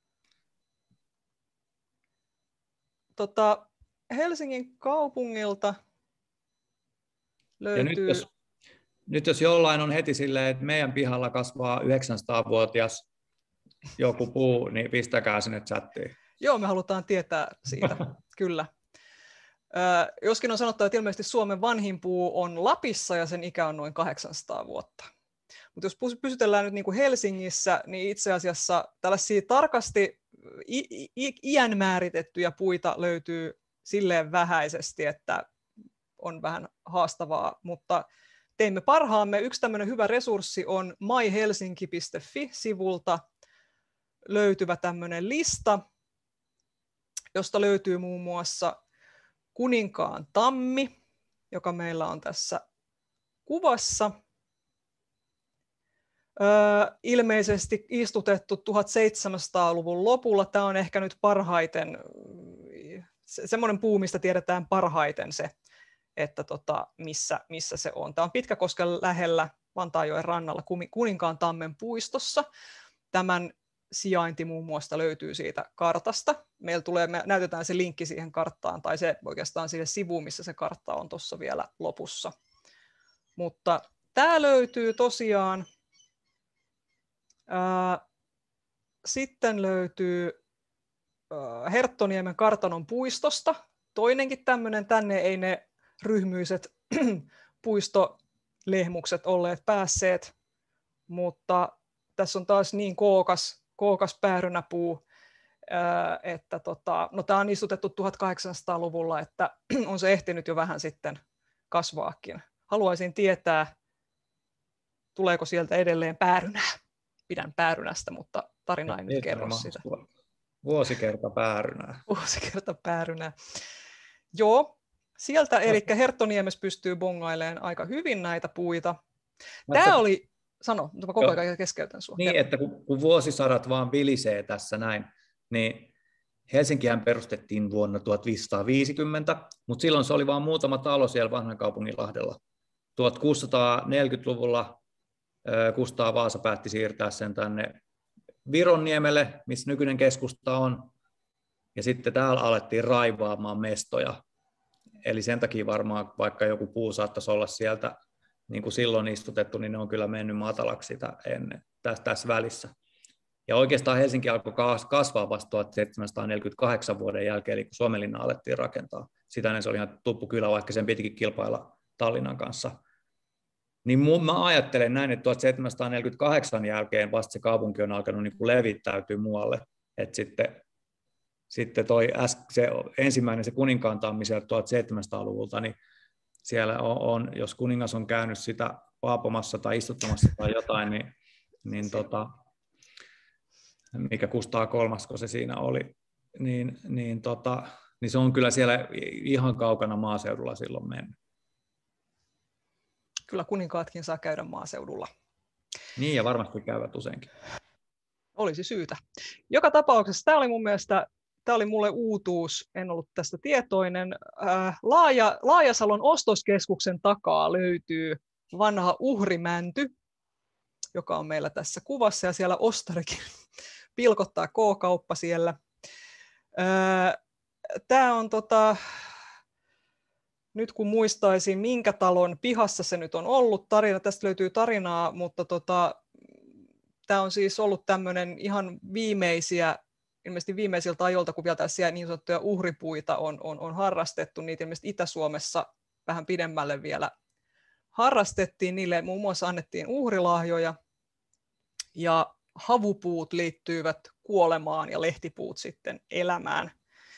Helsingin kaupungilta löytyy... Ja nyt jos jollain on heti silleen, että meidän pihalla kasvaa 900-vuotias joku puu, niin pistäkää sinne chattiin. Joo, me halutaan tietää siitä, kyllä. Joskin on sanottu, että ilmeisesti Suomen vanhin puu on Lapissa ja sen ikä on noin 800 vuotta. Mutta jos pysytellään nyt niin kuin Helsingissä, niin itse asiassa tällaisia tarkasti iän määritettyjä puita löytyy silleen vähäisesti, että on vähän haastavaa, mutta teimme parhaamme. Yksi tämmöinen hyvä resurssi on myhelsinki.fi-sivulta löytyvä tämmöinen lista, josta löytyy muun muassa Kuninkaan tammi, joka meillä on tässä kuvassa. Ilmeisesti istutettu 1700-luvun lopulla. Tämä on ehkä nyt parhaiten, semmoinen puu, mistä tiedetään parhaiten se, että missä se on. Tämä on Pitkäkosken lähellä Vantaajoen rannalla Kuninkaan tammen puistossa. Tämän sijainti muun muassa löytyy siitä kartasta. Me näytetään se linkki siihen karttaan, tai se oikeastaan siihen sivuun, missä se kartta on tuossa vielä lopussa. Mutta tämä löytyy tosiaan. Sitten löytyy Herttoniemen kartanon puistosta. Toinenkin tämmöinen, tänne ei ne ryhmyiset puistolehmukset olleet päässeet, mutta tässä on taas niin kookas päärynäpuu, että no, tämä on istutettu 1800-luvulla, että on se ehtinyt jo vähän sitten kasvaakin. Haluaisin tietää, tuleeko sieltä edelleen päärynää. Pidän päärynästä, mutta tarina ei nyt kerro sitä. Vuosikerta päärynää. Vuosikerta päärynää. Joo, sieltä eli Herttoniemessä pystyy bongailemaan aika hyvin näitä puita. Tämä oli, sano, mä koko ajan keskeytän sinua. Niin, että kun vuosisadat vaan vilisee tässä näin, niin Helsinkihän perustettiin vuonna 1550, mutta silloin se oli vain muutama talo siellä Vanhankaupunginlahdella. 1640-luvulla Kustaa Vaasa päätti siirtää sen tänne Vironniemelle, missä nykyinen keskusta on, ja sitten täällä alettiin raivaamaan mestoja. Eli sen takia varmaan, vaikka joku puu saattaisi olla sieltä niin kuin silloin istutettu, niin ne on kyllä mennyt matalaksi sitä ennen tässä välissä. Ja oikeastaan Helsinki alkoi kasvaa vasta 1748 vuoden jälkeen, eli kun Suomenlinna alettiin rakentaa. Sitä ennen se oli ihan tuppukylä, vaikka sen pitikin kilpailla Tallinnan kanssa. Niin mä ajattelen näin, että 1748 jälkeen vasta se kaupunki on alkanut niin kuin levittäytyä muualle. Että sitten se ensimmäinen se Kuninkaan tammi sieltä 1700-luvulta, niin siellä on, jos kuningas on käynyt sitä paapomassa tai istuttamassa tai jotain, niin mikä Kustaa kolmas, kun se siinä oli, niin se on kyllä siellä ihan kaukana maaseudulla silloin mennyt. Kyllä kuninkaatkin saa käydä maaseudulla. Niin, ja varmasti käyvät useinkin. Olisi syytä. Joka tapauksessa tämä oli mun mielestä, tämä oli mulle uutuus, en ollut tästä tietoinen. Laajasalon ostoskeskuksen takaa löytyy vanha uhrimänty, joka on meillä tässä kuvassa, ja siellä ostarikin pilkottaa K-kauppa siellä. Tämä on nyt kun muistaisin, minkä talon pihassa se nyt on ollut, tästä löytyy tarinaa, mutta tämä on siis ollut tämmöinen ihan ilmeisesti viimeisiltä ajoilta, kun vielä tässä niin sanottuja uhripuita on harrastettu, niitä ilmeisesti Itä-Suomessa vähän pidemmälle vielä harrastettiin, niille muun muassa annettiin uhrilahjoja, ja havupuut liittyivät kuolemaan ja lehtipuut sitten elämään.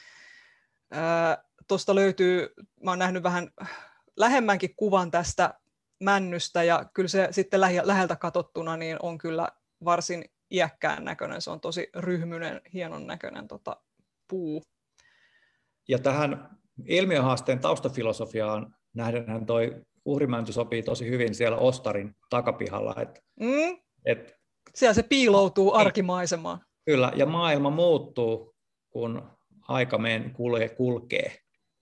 Tuosta löytyy, mä oon nähnyt vähän lähemmänkin kuvan tästä männystä, ja kyllä se sitten läheltä katsottuna niin on kyllä varsin iäkkään näköinen, se on tosi ryhmyinen, hienon näköinen puu. Ja tähän ilmiöhaasteen taustafilosofiaan nähdenhän toi uhrimänty sopii tosi hyvin siellä Ostarin takapihalla. Siellä se piiloutuu arkimaisemaan. Kyllä, ja maailma muuttuu, kun aika kulkee.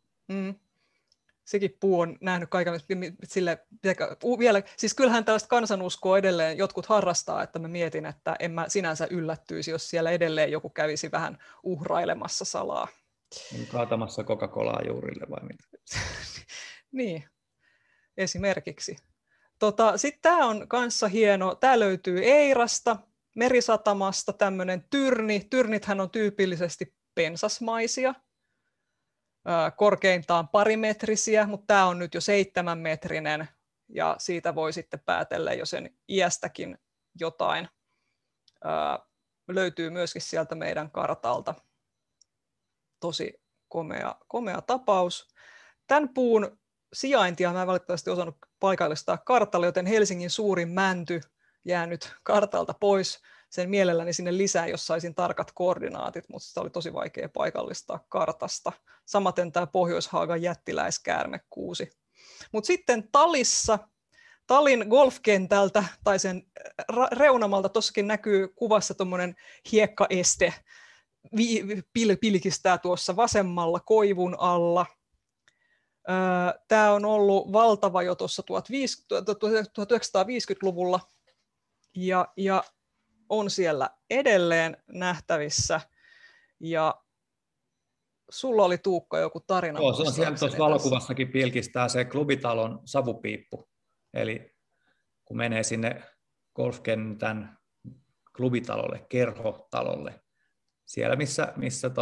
Sekin puu on nähnyt kaiken sille vielä, siis kyllähän tällaista kansanuskoa edelleen jotkut harrastaa, että mä mietin, että en mä sinänsä yllättyisi, jos siellä edelleen joku kävisi vähän uhrailemassa salaa. Kaatamassa Coca-Colaa juurille vai mitä? Niin, esimerkiksi. Sitten tämä on kanssa hieno, tämä löytyy Eirasta, Merisatamasta, tämmöinen tyrni. Tyrnithän on tyypillisesti pensasmaisia, korkeintaan parimetrisiä, mutta tämä on nyt jo 7-metrinen, ja siitä voi sitten päätellä jo sen iästäkin jotain. Löytyy myöskin sieltä meidän kartalta. Tosi komea tapaus. Tämän puun sijaintia mä en valitettavasti osannut paikallistaa kartalle, joten Helsingin suurin mänty jää nyt kartalta pois. sen mielelläni sinne lisään, jos saisin tarkat koordinaatit, mutta sitä oli tosi vaikea paikallistaa kartasta. Samaten tämä Pohjois-Haagan jättiläiskäärmekuusi. Mutta sitten Talin golfkentältä tai sen reunamalta tuossakin näkyy kuvassa tuommoinen hiekkaeste, pilkistää tuossa vasemmalla koivun alla. Tämä on ollut valtava jo tuossa 1950-luvulla ja on siellä edelleen nähtävissä. Ja sulla oli, Tuukka, joku tarina. Joo, se on siellä tuossa valokuvassakin pilkistää se Klubitalon savupiippu. Eli kun menee sinne golfkentän Klubitalolle, kerhotalolle, siellä missä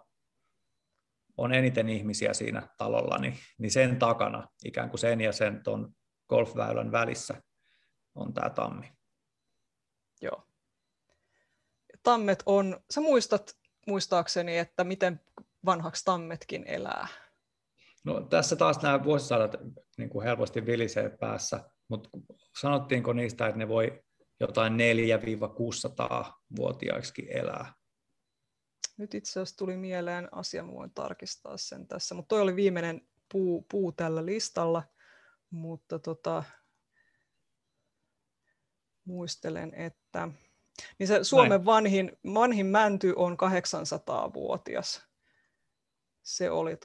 on eniten ihmisiä siinä talolla, niin sen takana, ikään kuin sen ja sen ton golfväylän välissä, on tämä tammi. Joo. Tammet on, sä muistat muistaakseni, että miten vanhaksi tammetkin elää? No, tässä taas nämä vuosisadat niin kuin helposti vilisee päässä, mutta sanottiinko niistä, että ne voi jotain 400-600-vuotiaiksi elää? Nyt itse asiassa tuli mieleen asia, voin tarkistaa sen tässä, mutta toi oli viimeinen puu tällä listalla, mutta muistelen, että niin se Suomen vanhin mänty on 800-vuotias. Se oli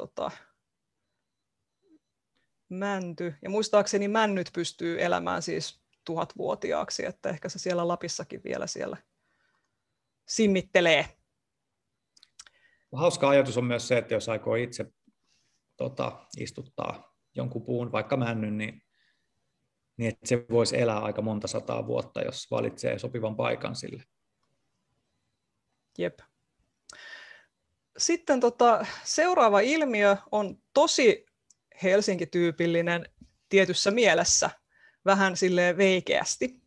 mänty, ja muistaakseni männyt pystyy elämään siis 1000-vuotiaaksi, että ehkä se siellä Lapissakin vielä siellä sinnittelee. Hauska ajatus on myös se, että jos aikoo itse istuttaa jonkun puun, vaikka männyn, niin että se voisi elää aika monta sataa vuotta, jos valitsee sopivan paikan sille. Jep. Sitten seuraava ilmiö on tosi Helsinki-tyypillinen tietyssä mielessä, vähän silleen veikeästi.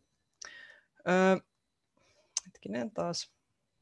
Hetkinen taas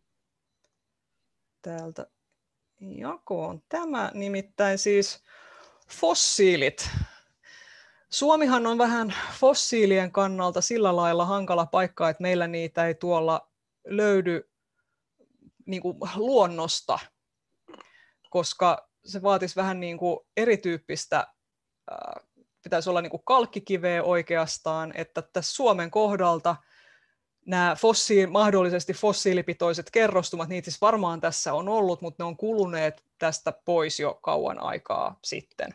täältä jakoon. Tämä nimittäin siis fossiilit. Suomihan on vähän fossiilien kannalta sillä lailla hankala paikka, että meillä niitä ei tuolla löydy niin kuin luonnosta, koska se vaatisi vähän niin kuin erityyppistä, pitäisi olla niin kuin kalkkikiveä oikeastaan, että tässä Suomen kohdalta nämä mahdollisesti fossiilipitoiset kerrostumat, niitä siis varmaan tässä on ollut, mutta ne on kuluneet tästä pois jo kauan aikaa sitten.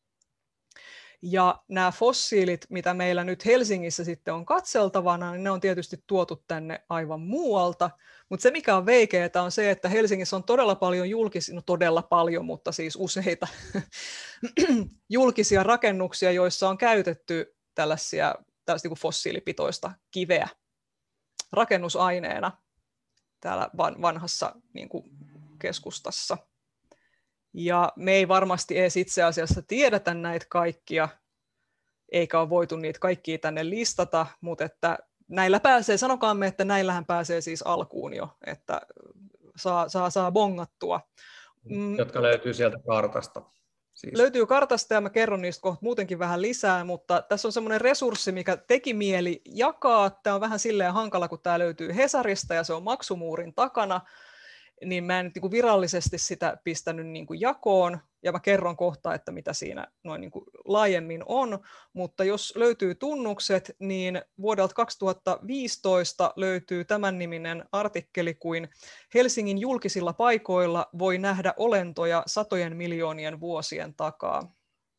Ja nämä fossiilit, mitä meillä nyt Helsingissä sitten on katseltavana, niin ne on tietysti tuotu tänne aivan muualta. Mutta se, mikä on veikeää, on se, että Helsingissä on todella paljon mutta siis useita julkisia rakennuksia, joissa on käytetty tällaista niin kuin fossiilipitoista kiveä rakennusaineena täällä vanhassa niin kuin keskustassa. Ja me ei varmasti edes itse asiassa tiedetä näitä kaikkia, eikä ole voitu niitä kaikkia tänne listata, mutta että näillä pääsee, sanokaamme, että näillähän pääsee siis alkuun jo, että saa bongattua. Jotka löytyy sieltä kartasta. Siis. Löytyy kartasta ja mä kerron niistä kohta muutenkin vähän lisää, mutta tässä on semmoinen resurssi, mikä teki mieli jakaa. Tämä on vähän silleen hankala, kun tämä löytyy Hesarista ja se on maksumuurin takana, niin mä en nyt niin kuin virallisesti sitä pistänyt niin kuin jakoon, ja mä kerron kohta, että mitä siinä noin niin kuin laajemmin on, mutta jos löytyy tunnukset, niin vuodelta 2015 löytyy tämän niminen artikkeli kuin Helsingin julkisilla paikoilla voi nähdä olentoja satojen miljoonien vuosien takaa.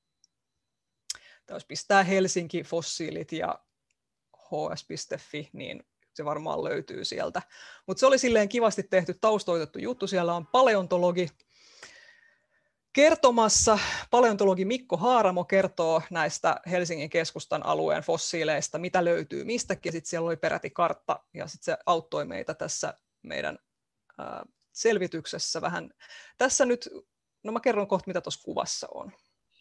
Jos pistää Helsinki fossiilit ja hs.fi, niin se varmaan löytyy sieltä. Mutta se oli silleen kivasti tehty, taustoitettu juttu. Siellä on paleontologi kertomassa. Paleontologi Mikko Haaramo kertoo näistä Helsingin keskustan alueen fossiileista, mitä löytyy mistäkin. Sitten siellä oli peräti kartta ja sitten se auttoi meitä tässä meidän selvityksessä vähän. Tässä nyt, no mä kerron kohta, mitä tuossa kuvassa on.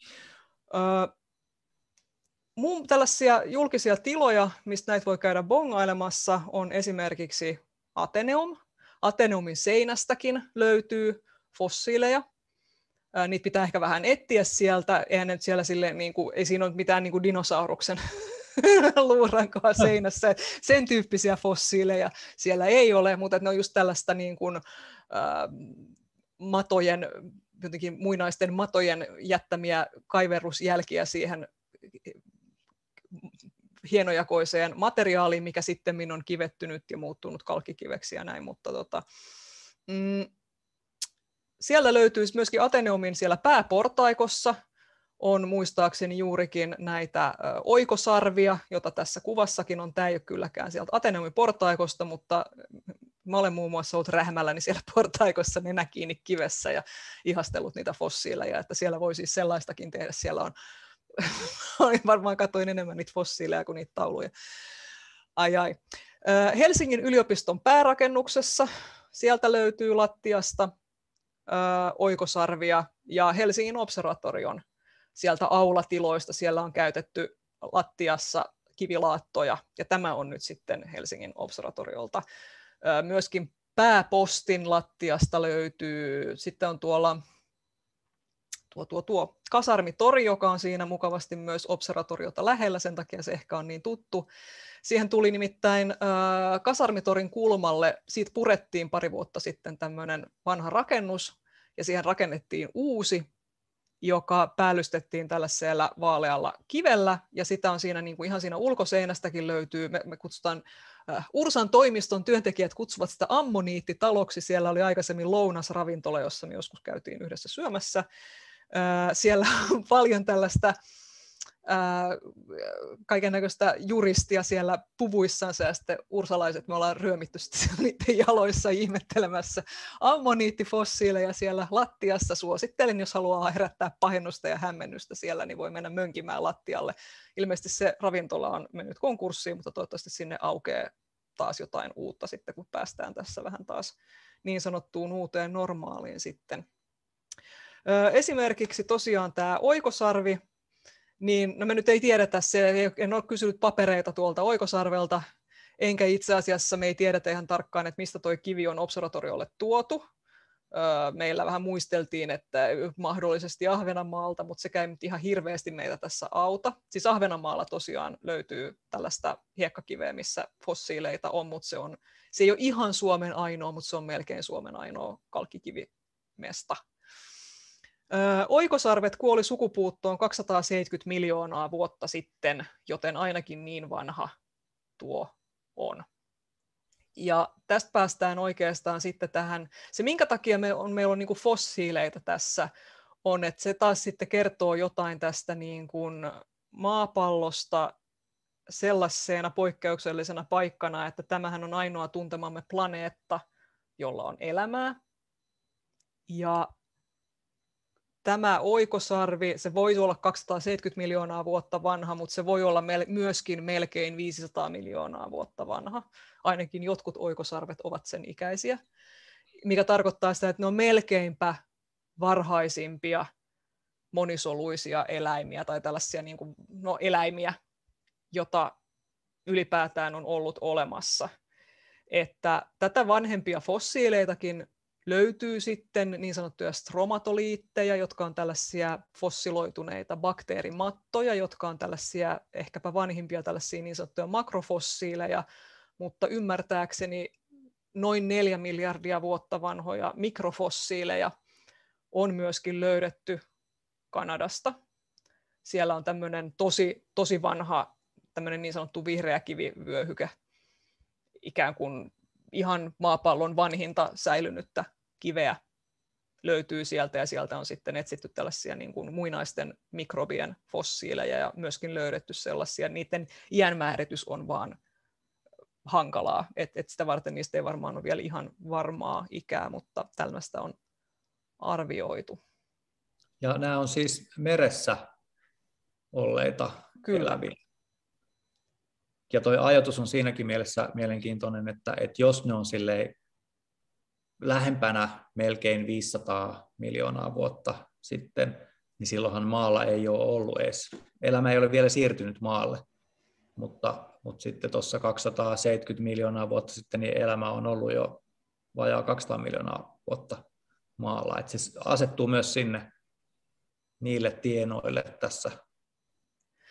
Tällaisia julkisia tiloja, mistä näitä voi käydä bongailemassa, on esimerkiksi Ateneum. Ateneumin seinästäkin löytyy fossiileja. Niitä pitää ehkä vähän etsiä sieltä. Eihän nyt siellä silleen, niin kuin, ei siinä ole mitään niin kuin dinosauruksen luurankoa seinässä. Sen tyyppisiä fossiileja siellä ei ole, mutta ne on just tällaista niin kuin, matojen, jotenkin muinaisten matojen jättämiä kaiverrusjälkiä siihen hienojakoiseen materiaaliin, mikä sitten on kivettynyt ja muuttunut kalkkikiveksi ja näin, mutta siellä löytyy myöskin Ateneumin siellä pääportaikossa, on muistaakseni juurikin näitä oikosarvia, jota tässä kuvassakin on. Tämä ei ole kylläkään sieltä Ateneumin portaikosta, mutta mä olen muun muassa ollut rähmälläni siellä portaikossa nenä kiinni kivessä ja ihastellut niitä fossiileja, että siellä voi siis sellaistakin tehdä. Siellä on, varmaan katsoin enemmän niitä fossiileja kuin niitä tauluja. Ai. Helsingin yliopiston päärakennuksessa, sieltä löytyy lattiasta oikosarvia, ja Helsingin observatorion sieltä aulatiloista, siellä on käytetty lattiassa kivilaattoja, ja tämä on nyt sitten Helsingin observatoriolta. Myöskin pääpostin lattiasta löytyy, sitten on tuolla tuo kasarmitori, joka on siinä mukavasti myös observatoriota lähellä, sen takia se ehkä on niin tuttu. Siihen tuli nimittäin kasarmitorin kulmalle, siitä purettiin pari vuotta sitten tämmöinen vanha rakennus, ja siihen rakennettiin uusi, joka päällystettiin tällaisella vaalealla kivellä, ja sitä on siinä niin kuin ihan siinä ulkoseinästäkin löytyy, me kutsutaan, Ursan toimiston työntekijät kutsuvat sitä ammoniittitaloksi, siellä oli aikaisemmin lounasravintola, jossa me joskus käytiin yhdessä syömässä. Siellä on paljon tällaista kaikennäköistä juristia siellä puvuissansa, ja sitten ursalaiset me ollaan ryömitty niiden jaloissa ihmettelemässä ammoniittifossiileja siellä lattiassa. Suosittelen, jos haluaa herättää pahennusta ja hämmennystä siellä, niin voi mennä mönkimään lattialle. Ilmeisesti se ravintola on mennyt konkurssiin, mutta toivottavasti sinne aukeaa taas jotain uutta sitten, kun päästään tässä vähän taas niin sanottuun uuteen normaaliin sitten. Esimerkiksi tosiaan tämä oikosarvi, niin no me nyt ei tiedetä, en ole kysynyt papereita tuolta oikosarvelta, enkä itse asiassa me ei tiedetä ihan tarkkaan, että mistä tuo kivi on observatoriolle tuotu. Meillä vähän muisteltiin, että mahdollisesti Ahvenanmaalta, mutta sekä ei nyt ihan hirveästi meitä tässä auta. Siis Ahvenanmaalla tosiaan löytyy tällaista hiekkakiveä, missä fossiileita on, mutta se ei ole ihan Suomen ainoa, mutta se on melkein Suomen ainoa kalkkikivimesta. Oikosarvet kuoli sukupuuttoon 270 miljoonaa vuotta sitten, joten ainakin niin vanha tuo on. Ja tästä päästään oikeastaan sitten tähän, se minkä takia meillä on niin kuin fossiileita tässä, on, että se taas sitten kertoo jotain tästä niin kuin maapallosta sellaisena poikkeuksellisena paikkana, että tämähän on ainoa tuntemamme planeetta, jolla on elämää. Ja tämä oikosarvi, se voi olla 270 miljoonaa vuotta vanha, mutta se voi olla myöskin melkein 500 miljoonaa vuotta vanha. Ainakin jotkut oikosarvet ovat sen ikäisiä, mikä tarkoittaa sitä, että ne on melkeinpä varhaisimpia monisoluisia eläimiä tai tällaisia niin kuin, eläimiä, jota ylipäätään on ollut olemassa. Että tätä vanhempia fossiileitakin löytyy sitten niin sanottuja stromatoliitteja, jotka on tällaisia fossiloituneita bakteerimattoja, jotka on tällaisia ehkäpä vanhimpia tällaisia niin sanottuja makrofossiileja, mutta ymmärtääkseni noin 4 miljardia vuotta vanhoja mikrofossiileja on myöskin löydetty Kanadasta. Siellä on tämmöinen tosi vanha tämmöinen niin sanottu vihreä kivivyöhyke, ikään kuin ihan maapallon vanhinta säilynyttä kiveä löytyy sieltä, ja sieltä on sitten etsitty tällaisia niin kuin muinaisten mikrobien fossiileja ja myöskin löydetty sellaisia. Niiden iänmääritys on vaan hankalaa, että sitä varten niistä ei varmaan ole vielä ihan varmaa ikää, mutta tällaista on arvioitu. Ja nämä on siis meressä olleita eläviä. Ja tuo ajatus on siinäkin mielessä mielenkiintoinen, että jos ne on silleen lähempänä melkein 500 miljoonaa vuotta sitten, niin silloinhan maalla ei ole ollut edes. Elämä ei ole vielä siirtynyt maalle, mutta sitten tuossa 270 miljoonaa vuotta sitten niin elämä on ollut jo vajaa 200 miljoonaa vuotta maalla. Että se asettuu myös sinne niille tienoille tässä.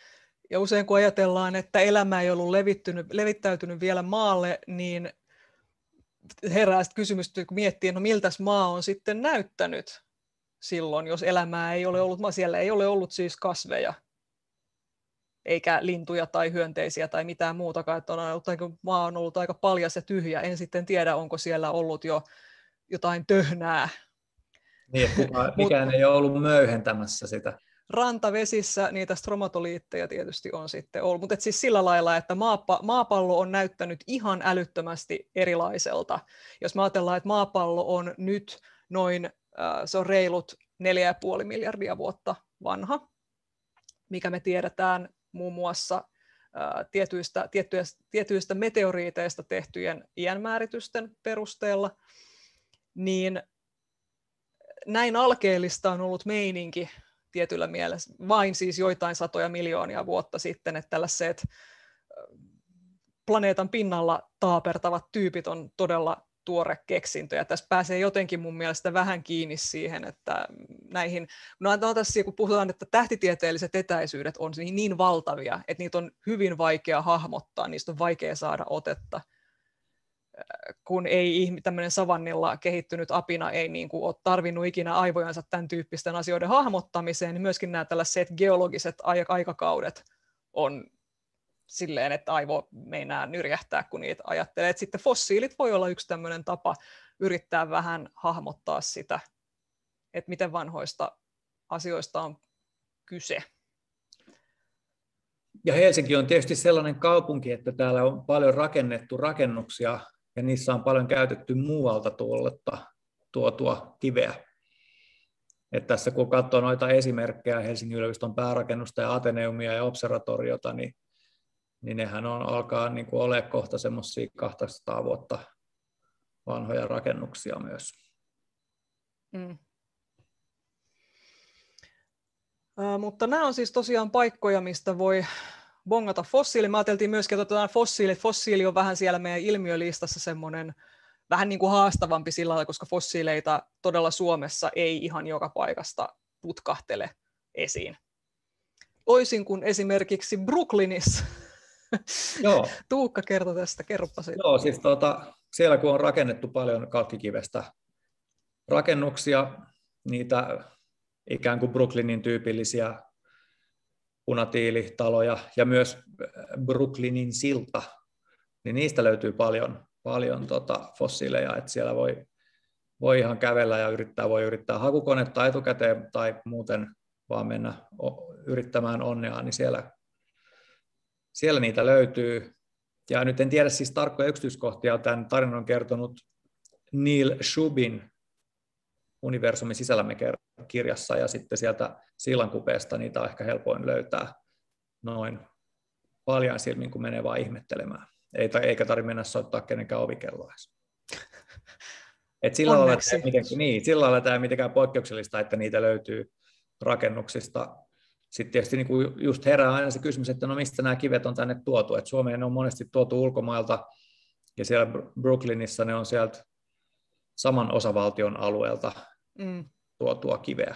Ja usein kun ajatellaan, että elämä ei ollut levittäytynyt vielä maalle, niin herää kysymys, kun miettii, no miltäs maa on sitten näyttänyt silloin, jos elämää ei ole ollut, siellä ei ole ollut siis kasveja, eikä lintuja tai hyönteisiä tai mitään muutakaan, että maa on ollut aika paljas ja tyhjä. En sitten tiedä, onko siellä ollut jo jotain töhnää. Niin, että mikään ei ole ollut möyhentämässä sitä. Rantavesissä niitä stromatoliitteja tietysti on sitten ollut, mutta siis sillä lailla, että maapallo on näyttänyt ihan älyttömästi erilaiselta. Jos me ajatellaan, että maapallo on nyt noin, se on reilut 4,5 miljardia vuotta vanha, mikä me tiedetään muun muassa tietyistä meteoriiteista tehtyjen iänmääritysten perusteella, niin näin alkeellista on ollut meininki tietyllä mielessä, vain siis joitain satoja miljoonia vuotta sitten, että tällaiset planeetan pinnalla taapertavat tyypit on todella tuore keksintö, ja tässä pääsee jotenkin mun mielestä vähän kiinni siihen, että näihin, no tässä kun puhutaan, että tähtitieteelliset etäisyydet on niin valtavia, että niitä on hyvin vaikea hahmottaa, niistä on vaikea saada otetta, kun ei tämmöinen savannilla kehittynyt apina ei niin kuin ole tarvinnut ikinä aivojansa tämän tyyppisten asioiden hahmottamiseen, niin myöskin nämä tällaiset geologiset aikakaudet on silleen, että aivo meinaa nyrjähtää, kun niitä ajattelee. Et sitten fossiilit voi olla yksi tämmöinen tapa yrittää vähän hahmottaa sitä, että miten vanhoista asioista on kyse. Ja Helsinki on tietysti sellainen kaupunki, että täällä on paljon rakennettu rakennuksia, ja niissä on paljon käytetty muualta tuotua kiveä. Et tässä kun katsoo noita esimerkkejä, Helsingin yliopiston päärakennusta ja Ateneumia ja observatoriota, niin nehän alkaa niin kuin olemaan kohta semmoisia 200 vuotta vanhoja rakennuksia myös. Mutta nämä on siis tosiaan paikkoja, mistä voi bongata fossiili. Mä ajateltiin myöskin, että fossiili on vähän siellä meidän ilmiölistassa semmoinen vähän niin kuin haastavampi sillä lailla, koska fossiileita todella Suomessa ei ihan joka paikasta putkahtele esiin. Toisin kuin esimerkiksi Brooklynissa. Joo. Tuukka kertoi tästä, kerropa siitä. Joo, siis siellä kun on rakennettu paljon kalkkikivestä rakennuksia, niitä ikään kuin Brooklynin tyypillisiä punatiilitaloja ja myös Brooklynin silta, niin niistä löytyy paljon fossiileja, että siellä voi ihan kävellä ja voi yrittää hakukonetta etukäteen tai muuten vaan mennä yrittämään onneaan, niin siellä niitä löytyy. Ja nyt en tiedä siis tarkkoja yksityiskohtia, tämän tarinan on kertonut Neil Shubin Universumin sisällämme kirjassa, ja sitten sieltä sillankupeesta niitä on ehkä helpoin löytää noin paljain silmin, kun menee vaan ihmettelemään. Eikä tarvitse mennä soittaa kenenkään ovikelloa. Sillä lailla tämä ei mitenkään poikkeuksellista, että niitä löytyy rakennuksista. Sitten tietysti niin kuin just herää aina se kysymys, että no mistä nämä kivet on tänne tuotu. Et Suomeen ne on monesti tuotu ulkomailta, ja siellä Brooklynissa ne on sieltä saman osavaltion alueelta tuotua kiveä.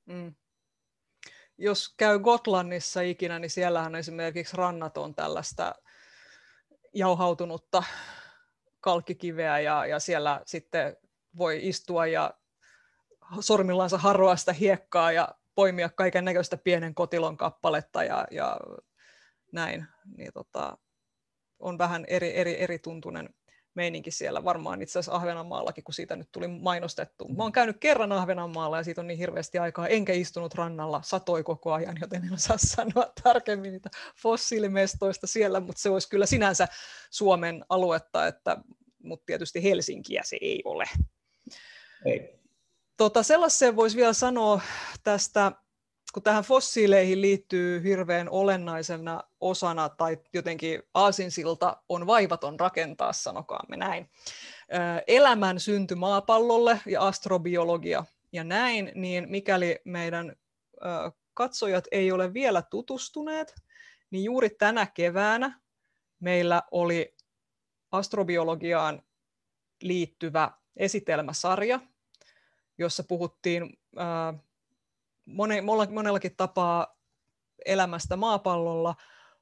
Jos käy Gotlannissa ikinä, niin siellähän esimerkiksi rannat on tällaista jauhautunutta kalkkikiveä, ja siellä sitten voi istua ja sormillansa haroa sitä hiekkaa ja poimia kaiken näköistä pienen kotilon kappaletta ja näin. Niin on vähän eri tuntunen meininki siellä, varmaan itse asiassa Ahvenanmaallakin, kun siitä nyt tuli mainostettu. Mä oon käynyt kerran Ahvenanmaalla ja siitä on niin hirveästi aikaa, enkä istunut rannalla, satoi koko ajan, joten en osaa sanoa tarkemmin niitä fossiilimestoista siellä, mutta se olisi kyllä sinänsä Suomen aluetta, mutta tietysti Helsinkiä se ei ole. Ei. Sellaisen voisi vielä sanoa tästä, kun tähän fossiileihin liittyy hirveän olennaisena osana tai jotenkin aasinsilta on vaivaton rakentaa, sanokaamme näin. Elämän synty maapallolle ja astrobiologia ja näin, niin mikäli meidän katsojat ei ole vielä tutustuneet, niin juuri tänä keväänä meillä oli astrobiologiaan liittyvä esitelmäsarja, jossa puhuttiin monellakin tapaa elämästä maapallolla,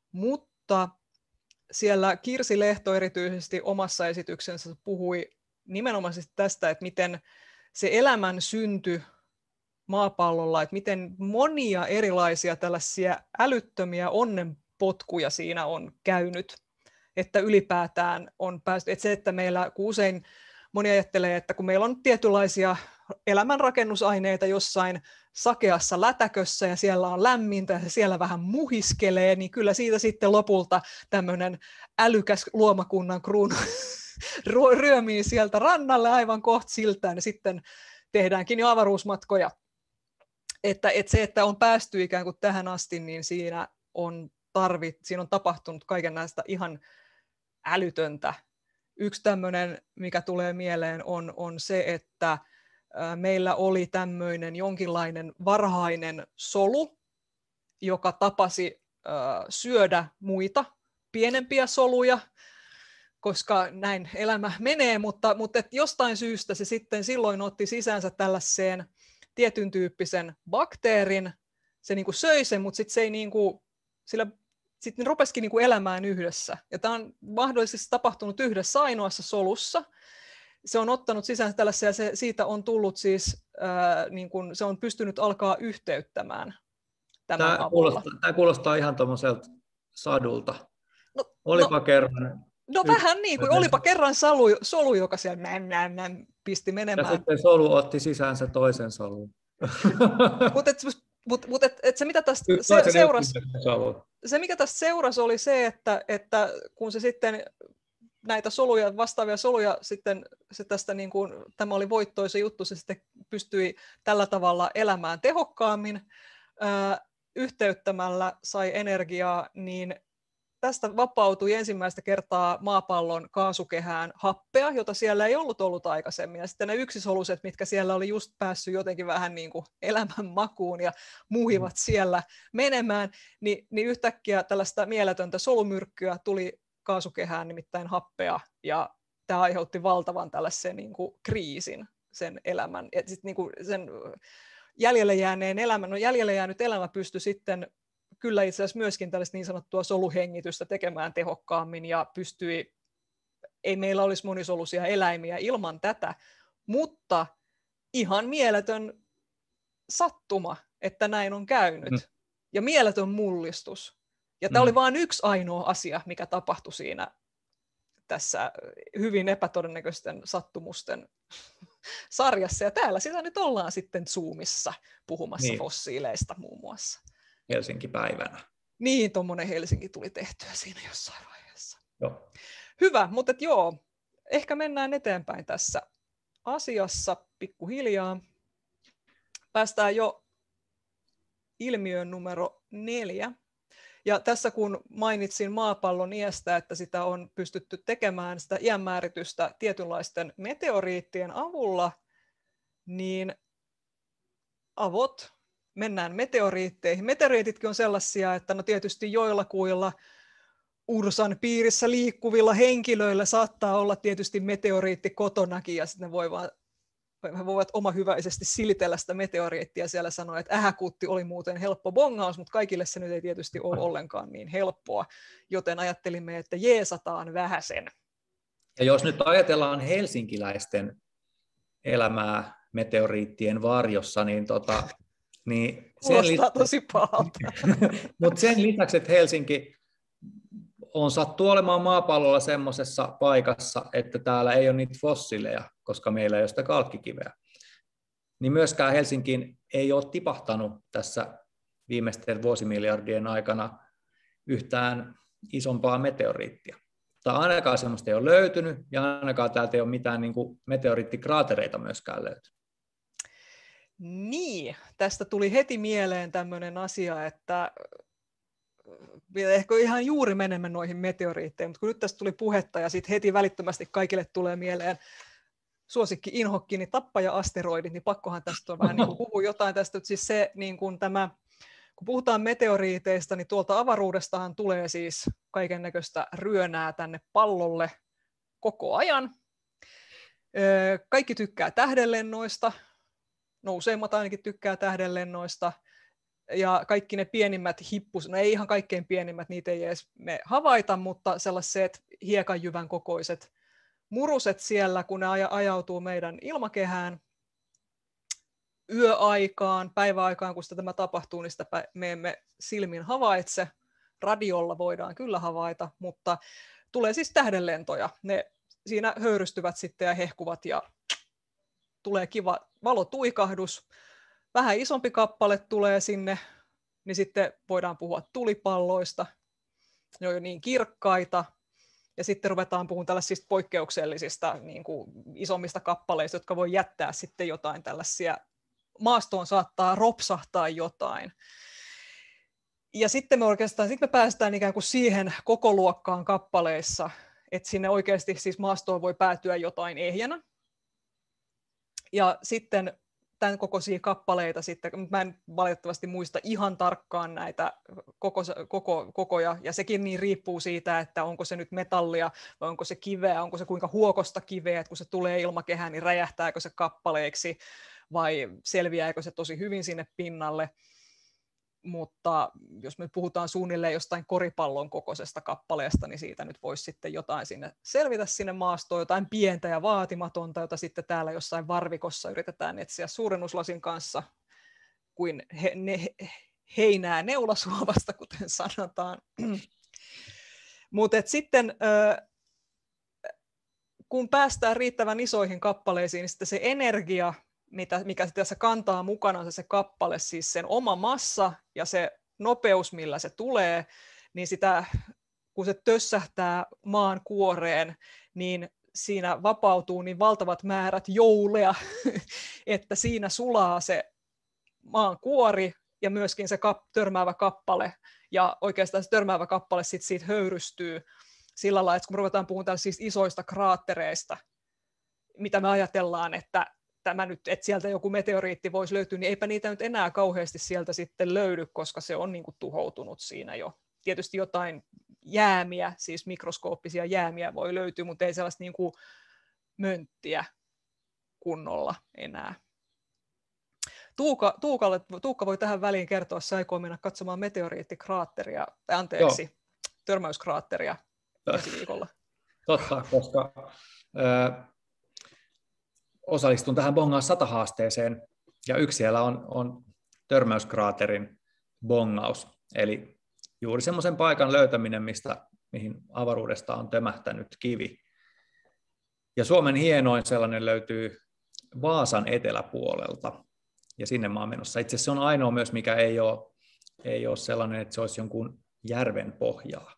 mutta siellä Kirsi Lehto erityisesti omassa esityksensä puhui nimenomaisesti tästä, että miten se elämän synty maapallolla, että miten monia erilaisia tällaisia älyttömiä onnenpotkuja siinä on käynyt, että ylipäätään on päästy, että se, että meillä, kun usein moni ajattelee, että kun meillä on tietynlaisia elämänrakennusaineita jossain sakeassa lätäkössä ja siellä on lämmintä ja siellä vähän muhiskelee, niin kyllä siitä sitten lopulta tämmöinen älykäs luomakunnan kruunu ryömii sieltä rannalle aivan kohta siltään ja sitten tehdäänkin jo avaruusmatkoja. Että se, että on päästy ikään kuin tähän asti, niin siinä on tapahtunut kaiken näistä ihan älytöntä. Yksi tämmöinen, mikä tulee mieleen, on se, että meillä oli tämmöinen jonkinlainen varhainen solu, joka tapasi syödä muita pienempiä soluja, koska näin elämä menee, mutta et jostain syystä se sitten silloin otti sisäänsä tällaiseen tietyn tyyppisen bakteerin, se niinku söi sen, mutta sitten se ei niinku, sillä sitten ne rupesikin niinku elämään yhdessä. Ja tämä on mahdollisesti tapahtunut yhdessä ainoassa solussa. Se on ottanut sisään tällaisia, ja siitä on tullut siis, niin kuin, se on pystynyt alkaa yhteyttämään tämän avulla. Tämä kuulostaa ihan tuommoiselta sadulta. Olipa kerran. No vähän niin kuin, olipa kerran solu, joka siellä pisti menemään. Ja sitten solu otti sisäänsä toisen solun. Mutta se, mitä tästä seurasi, oli se, että kun se sitten näitä soluja, vastaavia soluja, sitten se tästä niin kuin, tämä oli voittoisa juttu, se sitten pystyi tällä tavalla elämään tehokkaammin, yhteyttämällä sai energiaa, niin tästä vapautui ensimmäistä kertaa maapallon kaasukehään happea, jota siellä ei ollut aikaisemmin. Ja sitten ne yksisoluset, mitkä siellä oli just päässyt jotenkin vähän niin kuin elämän makuun ja muhivat siellä menemään, niin yhtäkkiä tällaista mieletöntä solumyrkkyä tuli kaasukehään, nimittäin happea, ja tämä aiheutti valtavan tällaisen niin kuin kriisin sen elämän. Ja sitten niin kuin sen jäljelle jäänyt elämä pystyi sitten kyllä itse asiassa myöskin tällaista niin sanottua soluhengitystä tekemään tehokkaammin ja ei meillä olisi monisoluisia eläimiä ilman tätä, mutta ihan mieletön sattuma, että näin on käynyt ja mieletön mullistus. Ja tämä oli vain yksi ainoa asia, mikä tapahtui siinä tässä hyvin epätodennäköisten sattumusten sarjassa. Ja täällä sitä nyt ollaan sitten Zoomissa puhumassa fossiileista muun muassa. Helsinki-päivänä. Niin, tuommoinen Helsinki tuli tehtyä siinä jossain vaiheessa. Joo. Hyvä, mutta ehkä mennään eteenpäin tässä asiassa pikkuhiljaa. Päästään jo ilmiöön numero 4. Ja tässä kun mainitsin maapallon iästä, että sitä on pystytty tekemään sitä iänmääritystä tietynlaisten meteoriittien avulla, niin mennään meteoriitteihin. Meteoriititkin on sellaisia, että no tietysti joillakuilla Ursan piirissä liikkuvilla henkilöillä saattaa olla tietysti meteoriitti kotonakin, ja sitten he voivat omahyväisesti silitellä sitä meteoriittia siellä sanoa, että ähäkuutti oli muuten helppo bongaus, mutta kaikille se nyt ei tietysti ole ollenkaan niin helppoa, joten ajattelimme, että jeesataan vähäsen. Ja jos nyt ajatellaan helsinkiläisten elämää meteoriittien varjossa, niin kuulostaa tosi pahalta. Mutta sen lisäksi, että Helsinki sattuu olemaan maapallolla semmoisessa paikassa, että täällä ei ole niitä fossiileja, koska meillä ei ole sitä kalkkikiveä, niin myöskään Helsinkiin ei ole tipahtanut tässä viimeisten vuosimiljardien aikana yhtään isompaa meteoriittia. Tai ainakaan semmoista ei ole löytynyt, ja ainakaan täältä ei ole mitään niin kuin meteoriittikraatereita myöskään löytynyt. Niin, tästä tuli heti mieleen tämmöinen asia, että ehkä ihan juuri menemme noihin meteoriitteihin, mutta kun nyt tästä tuli puhetta ja sitten heti välittömästi kaikille tulee mieleen suosikki inhokki, niin tappaja-asteroidit, niin pakkohan tästä on vähän niin kuin puhua jotain tästä. Siis se, niin kuin kun puhutaan meteoriiteista, niin tuolta avaruudestahan tulee siis kaikennäköistä ryönää tänne pallolle koko ajan. Kaikki tykkää tähdenlennoista. No useimmat ainakin tykkää tähdenlennoista. ja kaikki ne pienimmät no ei ihan kaikkein pienimmät, niitä ei edes me havaita, mutta sellaiset hiekanjyvän kokoiset muruset siellä, kun ne ajautuu meidän ilmakehään yöaikaan, päiväaikaan, kun tämä tapahtuu, niin sitä me emme silmin havaitse. Radiolla voidaan kyllä havaita, mutta tulee siis tähdenlentoja. Ne siinä höyrystyvät sitten ja hehkuvat ja tulee kiva valotuikahdus. Vähän isompi kappale tulee sinne, niin sitten voidaan puhua tulipalloista. Ne on jo niin kirkkaita. Ja sitten ruvetaan puhumaan tällaisista poikkeuksellisista niin kuin isommista kappaleista, jotka voi jättää sitten jotain tällaisia. Maastoon saattaa ropsahtaa jotain. Ja sitten me päästään ikään kuin siihen koko luokkaan kappaleissa, että sinne oikeasti siis maastoon voi päätyä jotain ehjänä. Ja sitten tämän kokoisia kappaleita sitten, mä en valitettavasti muista ihan tarkkaan näitä kokoja, ja sekin niin riippuu siitä, että onko se nyt metallia, vai onko se kiveä, onko se kuinka huokosta kiveä, että kun se tulee ilmakehään, niin räjähtääkö se kappaleeksi, vai selviääkö se tosi hyvin sinne pinnalle. Mutta jos me puhutaan suunnilleen jostain koripallon kokoisesta kappaleesta, niin siitä nyt voisi sitten jotain selvitä sinne maastoon, jotain pientä ja vaatimatonta, jota sitten täällä jossain varvikossa yritetään etsiä suurennuslasin kanssa, kuin heinää neulasuovasta, kuten sanotaan. Mutta sitten kun päästään riittävän isoihin kappaleisiin, niin sitten se energia, mikä tässä kantaa mukanaan se kappale, siis sen oma massa ja se nopeus, millä se tulee, niin sitä, kun se tössähtää maan kuoreen, niin siinä vapautuu niin valtavat määrät joulea, että siinä sulaa se maan kuori ja myöskin se törmäävä kappale, ja oikeastaan se törmäävä kappale siitä höyrystyy sillä lailla, että kun ruvetaan puhumaan tällaisista isoista kraattereista, mitä me ajatellaan, että että sieltä joku meteoriitti voisi löytyä, niin eipä niitä nyt enää kauheasti sieltä sitten löydy, koska se on niin kuin tuhoutunut siinä jo. Tietysti jotain jäämiä, siis mikroskooppisia jäämiä voi löytyä, mutta ei sellaista niin kuin mönttiä kunnolla enää. Tuukka voi tähän väliin kertoa, se aikoo mennä katsomaan meteoriittikraatteria, törmäyskraatteria ensi viikolla. Totta, koska osallistun tähän bongaa 100-haasteeseen, ja yksi siellä on törmäyskraaterin bongaus, eli juuri semmoisen paikan löytäminen, mihin avaruudesta on tömähtänyt kivi. Ja Suomen hienoin sellainen löytyy Vaasan eteläpuolelta, ja sinne mä oon menossa. Itse asiassa se on ainoa myös, mikä ei ole sellainen, että se olisi jonkun järven pohjaa.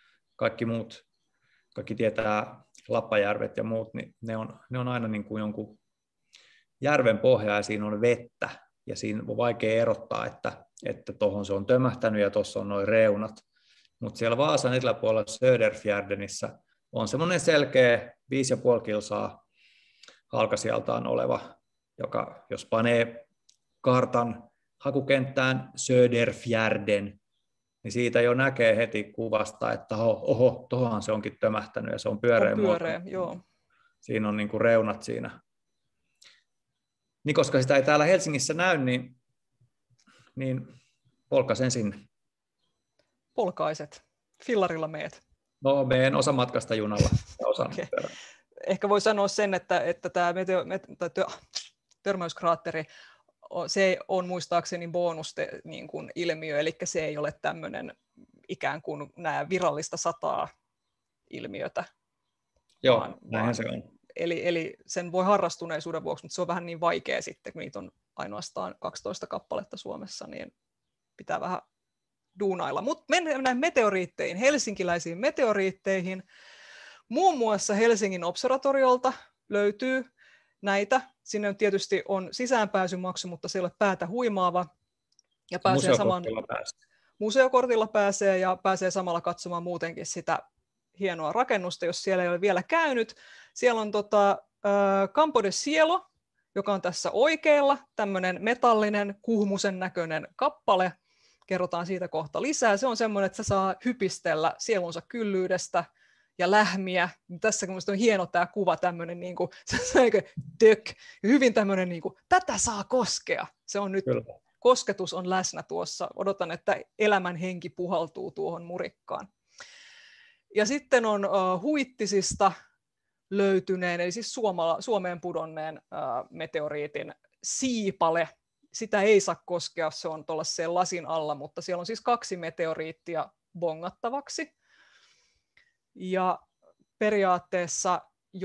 Kaikki tietää Lappajärvet ja muut, niin ne on aina niin kuin jonkun järven pohja, ja siinä on vettä, ja siinä on vaikea erottaa, että tuohon se on tömähtänyt ja tuossa on noin reunat. Mutta siellä Vaasan eteläpuolella Söderfjärdenissä on semmoinen selkeä 5,5 kilsaa halkasijaltaan oleva, joka jos panee kartan hakukenttään Söderfjärden, niin siitä jo näkee heti kuvasta, että tohonhan se onkin tömähtänyt, ja se on pyöreä. Joo. Siinä on niin kuin reunat siinä. Niin koska sitä ei täällä Helsingissä näy, niin polkaisen sinne. Polkaiset. Fillarilla meet. No, meen osa matkasta junalla. Okay. Ehkä voi sanoa sen, että tämä törmäyskraatteri, se on muistaakseni bonuste niin kuin ilmiö, eli se ei ole tämmöinen ikään kuin nämä virallista 100 ilmiötä. Joo, näinhän se on. Eli sen voi harrastuneisuuden vuoksi, mutta se on vähän niin vaikea sitten, kun niitä on ainoastaan 12 kappaletta Suomessa, niin pitää vähän duunailla. Mutta mennään meteoriitteihin, helsinkiläisiin meteoriitteihin. Muun muassa Helsingin observatoriolta löytyy näitä. Sinne tietysti on sisäänpääsymaksu, mutta se ei ole päätä huimaava. Ja museokortilla pääsee ja pääsee samalla katsomaan muutenkin sitä hienoa rakennusta, jos siellä ei ole vielä käynyt. Siellä on Campo de Cielo, joka on tässä oikealla, tämmöinen metallinen, kuhmusen näköinen kappale. Kerrotaan siitä kohta lisää. Se on semmoinen, että se saa hypistellä sielunsa kyllyydestä ja lähmiä. Tässä on hieno tämä kuva, tämmöinen niin kuin, hyvin tämmöinen, niin kuin, tätä saa koskea. Se on nyt kosketus on läsnä tuossa. Odotan, että elämän henki puhaltuu tuohon murikkaan. Ja sitten on Huittisista löytyneen, eli siis Suomeen pudonneen meteoriitin siipale. Sitä ei saa koskea, se on tuollaiseen lasin alla, mutta siellä on siis 2 meteoriittia bongattavaksi. Ja periaatteessa,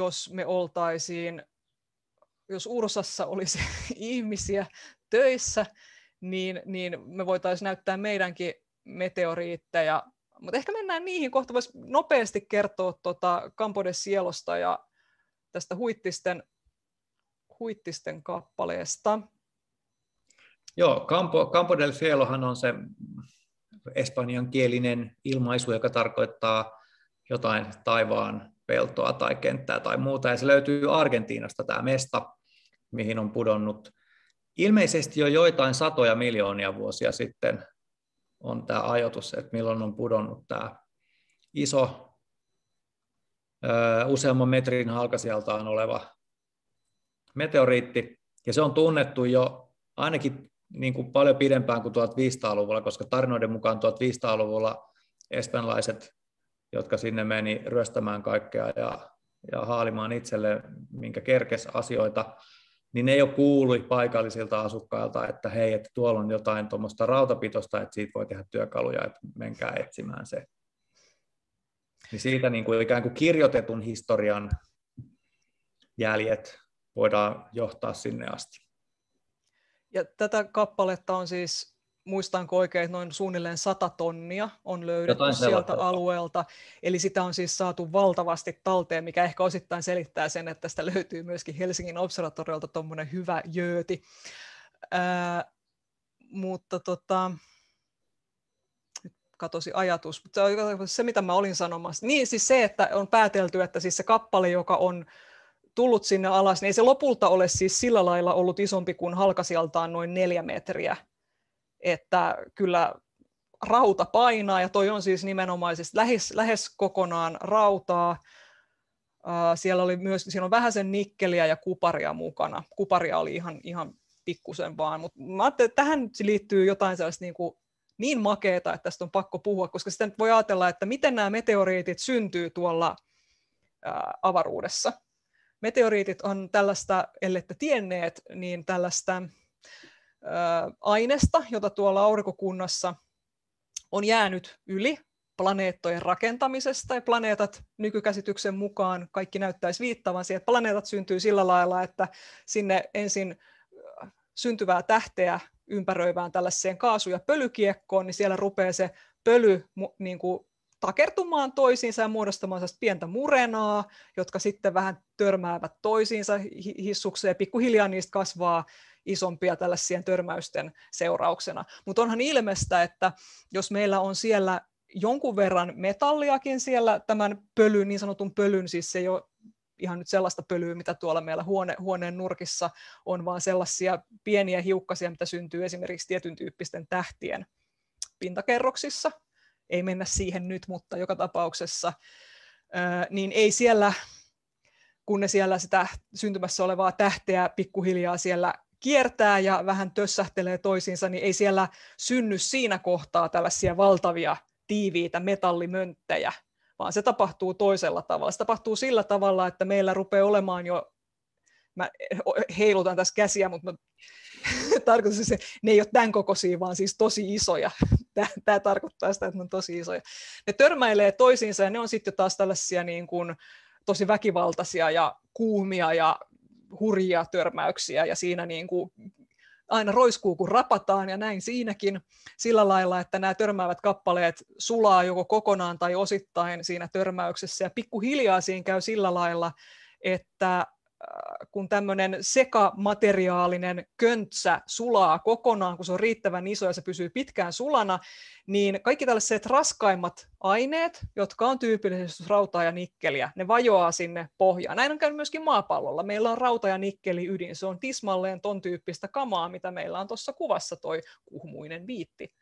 jos Ursassa olisi ihmisiä töissä, niin me voitaisiin näyttää meidänkin meteoriitteja. Mutta ehkä mennään niihin kohta. Voisi nopeasti kertoa Campo de Cielosta ja tästä Huittisten kappaleesta. Joo, Campo del Cielohan on se espanjankielinen ilmaisu, joka tarkoittaa jotain taivaan peltoa tai kenttää tai muuta. Ja se löytyy Argentiinasta, tämä mesta, mihin on pudonnut ilmeisesti jo joitain satoja miljoonia vuosia sitten on tämä ajoitus, että milloin on pudonnut tämä iso, useamman metrin halkasijaltaan oleva meteoriitti. Ja se on tunnettu jo ainakin niin kuin paljon pidempään kuin 1500-luvulla, koska tarinoiden mukaan 1500-luvulla espanjalaiset, jotka sinne meni ryöstämään kaikkea ja haalimaan itselle, minkä kerkes asioita, niin ne jo kuului paikallisilta asukkailta, että hei, että tuolla on jotain tuommoista rautapitosta, että siitä voi tehdä työkaluja, että menkää etsimään se. Niin siitä niin kuin ikään kuin kirjoitetun historian jäljet voidaan johtaa sinne asti. Ja tätä kappaletta on siis, muistanko oikein, että noin suunnilleen 100 tonnia on löydetty sieltä alueelta. Eli sitä on siis saatu valtavasti talteen, mikä ehkä osittain selittää sen, että tästä löytyy myöskin Helsingin observatoriolta tuommoinen hyvä jööti. Mutta nyt katosi ajatus. Mutta se, mitä mä olin sanomassa. Niin siis se, että on päätelty, että siis se kappale, joka on tullut sinne alas, niin ei se lopulta ole siis sillä lailla ollut isompi kuin halkasijaltaan noin 4 metriä. Että kyllä rauta painaa, ja toi on siis nimenomaisesti lähes kokonaan rautaa. Siellä on vähäsen nikkeliä ja kuparia mukana. Kuparia oli ihan pikkusen vaan, mutta mä ajattelin, että tähän liittyy jotain sellaista niin makeeta, että tästä on pakko puhua, koska sitä nyt voi ajatella, että miten nämä meteoriitit syntyy tuolla avaruudessa. Meteoriitit on tällaista, ellette tienneet, niin tällaista aineesta, jota tuolla aurinkokunnassa on jäänyt yli planeettojen rakentamisesta, ja planeetat nykykäsityksen mukaan kaikki näyttäisi viittavan siihen, että planeetat syntyy sillä lailla, että sinne ensin syntyvää tähteä ympäröivään tällaiseen kaasu- ja pölykiekkoon, niin siellä rupeaa se pöly niin kuin takertumaan toisiinsa ja muodostamaan pientä murenaa, jotka sitten vähän törmäävät toisiinsa hissukseen, ja pikkuhiljaa niistä kasvaa isompia tällaisien törmäysten seurauksena. Mutta onhan ilmeistä, että jos meillä on siellä jonkun verran metalliakin siellä tämän pölyn, niin sanotun pölyn, siis se ei ole ihan nyt sellaista pölyä, mitä tuolla meillä huoneen nurkissa on, vaan sellaisia pieniä hiukkasia, mitä syntyy esimerkiksi tietyn tyyppisten tähtien pintakerroksissa. Ei mennä siihen nyt, mutta joka tapauksessa, niin ei siellä, kun ne siellä sitä syntymässä olevaa tähteä pikkuhiljaa siellä kiertää ja vähän tössähtelee toisiinsa, niin ei siellä synny siinä kohtaa tällaisia valtavia tiiviitä metallimönttejä, vaan se tapahtuu toisella tavalla. Se tapahtuu sillä tavalla, että meillä rupeaa olemaan jo, mä heilutan tässä käsiä, mutta tarkoitus se, ne ei ole tämän kokoisia, vaan siis tosi isoja. Tämä tarkoittaa sitä, että ne on tosi isoja. Ne törmäilee toisiinsa ja ne on sitten taas tällaisia niin kuin tosi väkivaltaisia ja kuumia ja hurjia törmäyksiä, ja siinä niin kuin aina roiskuu, kun rapataan, ja näin siinäkin sillä lailla, että nämä törmäävät kappaleet sulaa joko kokonaan tai osittain siinä törmäyksessä, ja pikkuhiljaa siinä käy sillä lailla, että kun tämmöinen sekamateriaalinen köntsä sulaa kokonaan, kun se on riittävän iso ja se pysyy pitkään sulana, niin kaikki tällaiset raskaimmat aineet, jotka on tyypillisesti rautaa ja nikkeliä, ne vajoaa sinne pohjaan. Näin on käynyt myöskin maapallolla. Meillä on rauta- ja nikkeli-ydin. Se on tismalleen ton tyyppistä kamaa, mitä meillä on tuossa kuvassa, toi kuhmuinen viitti.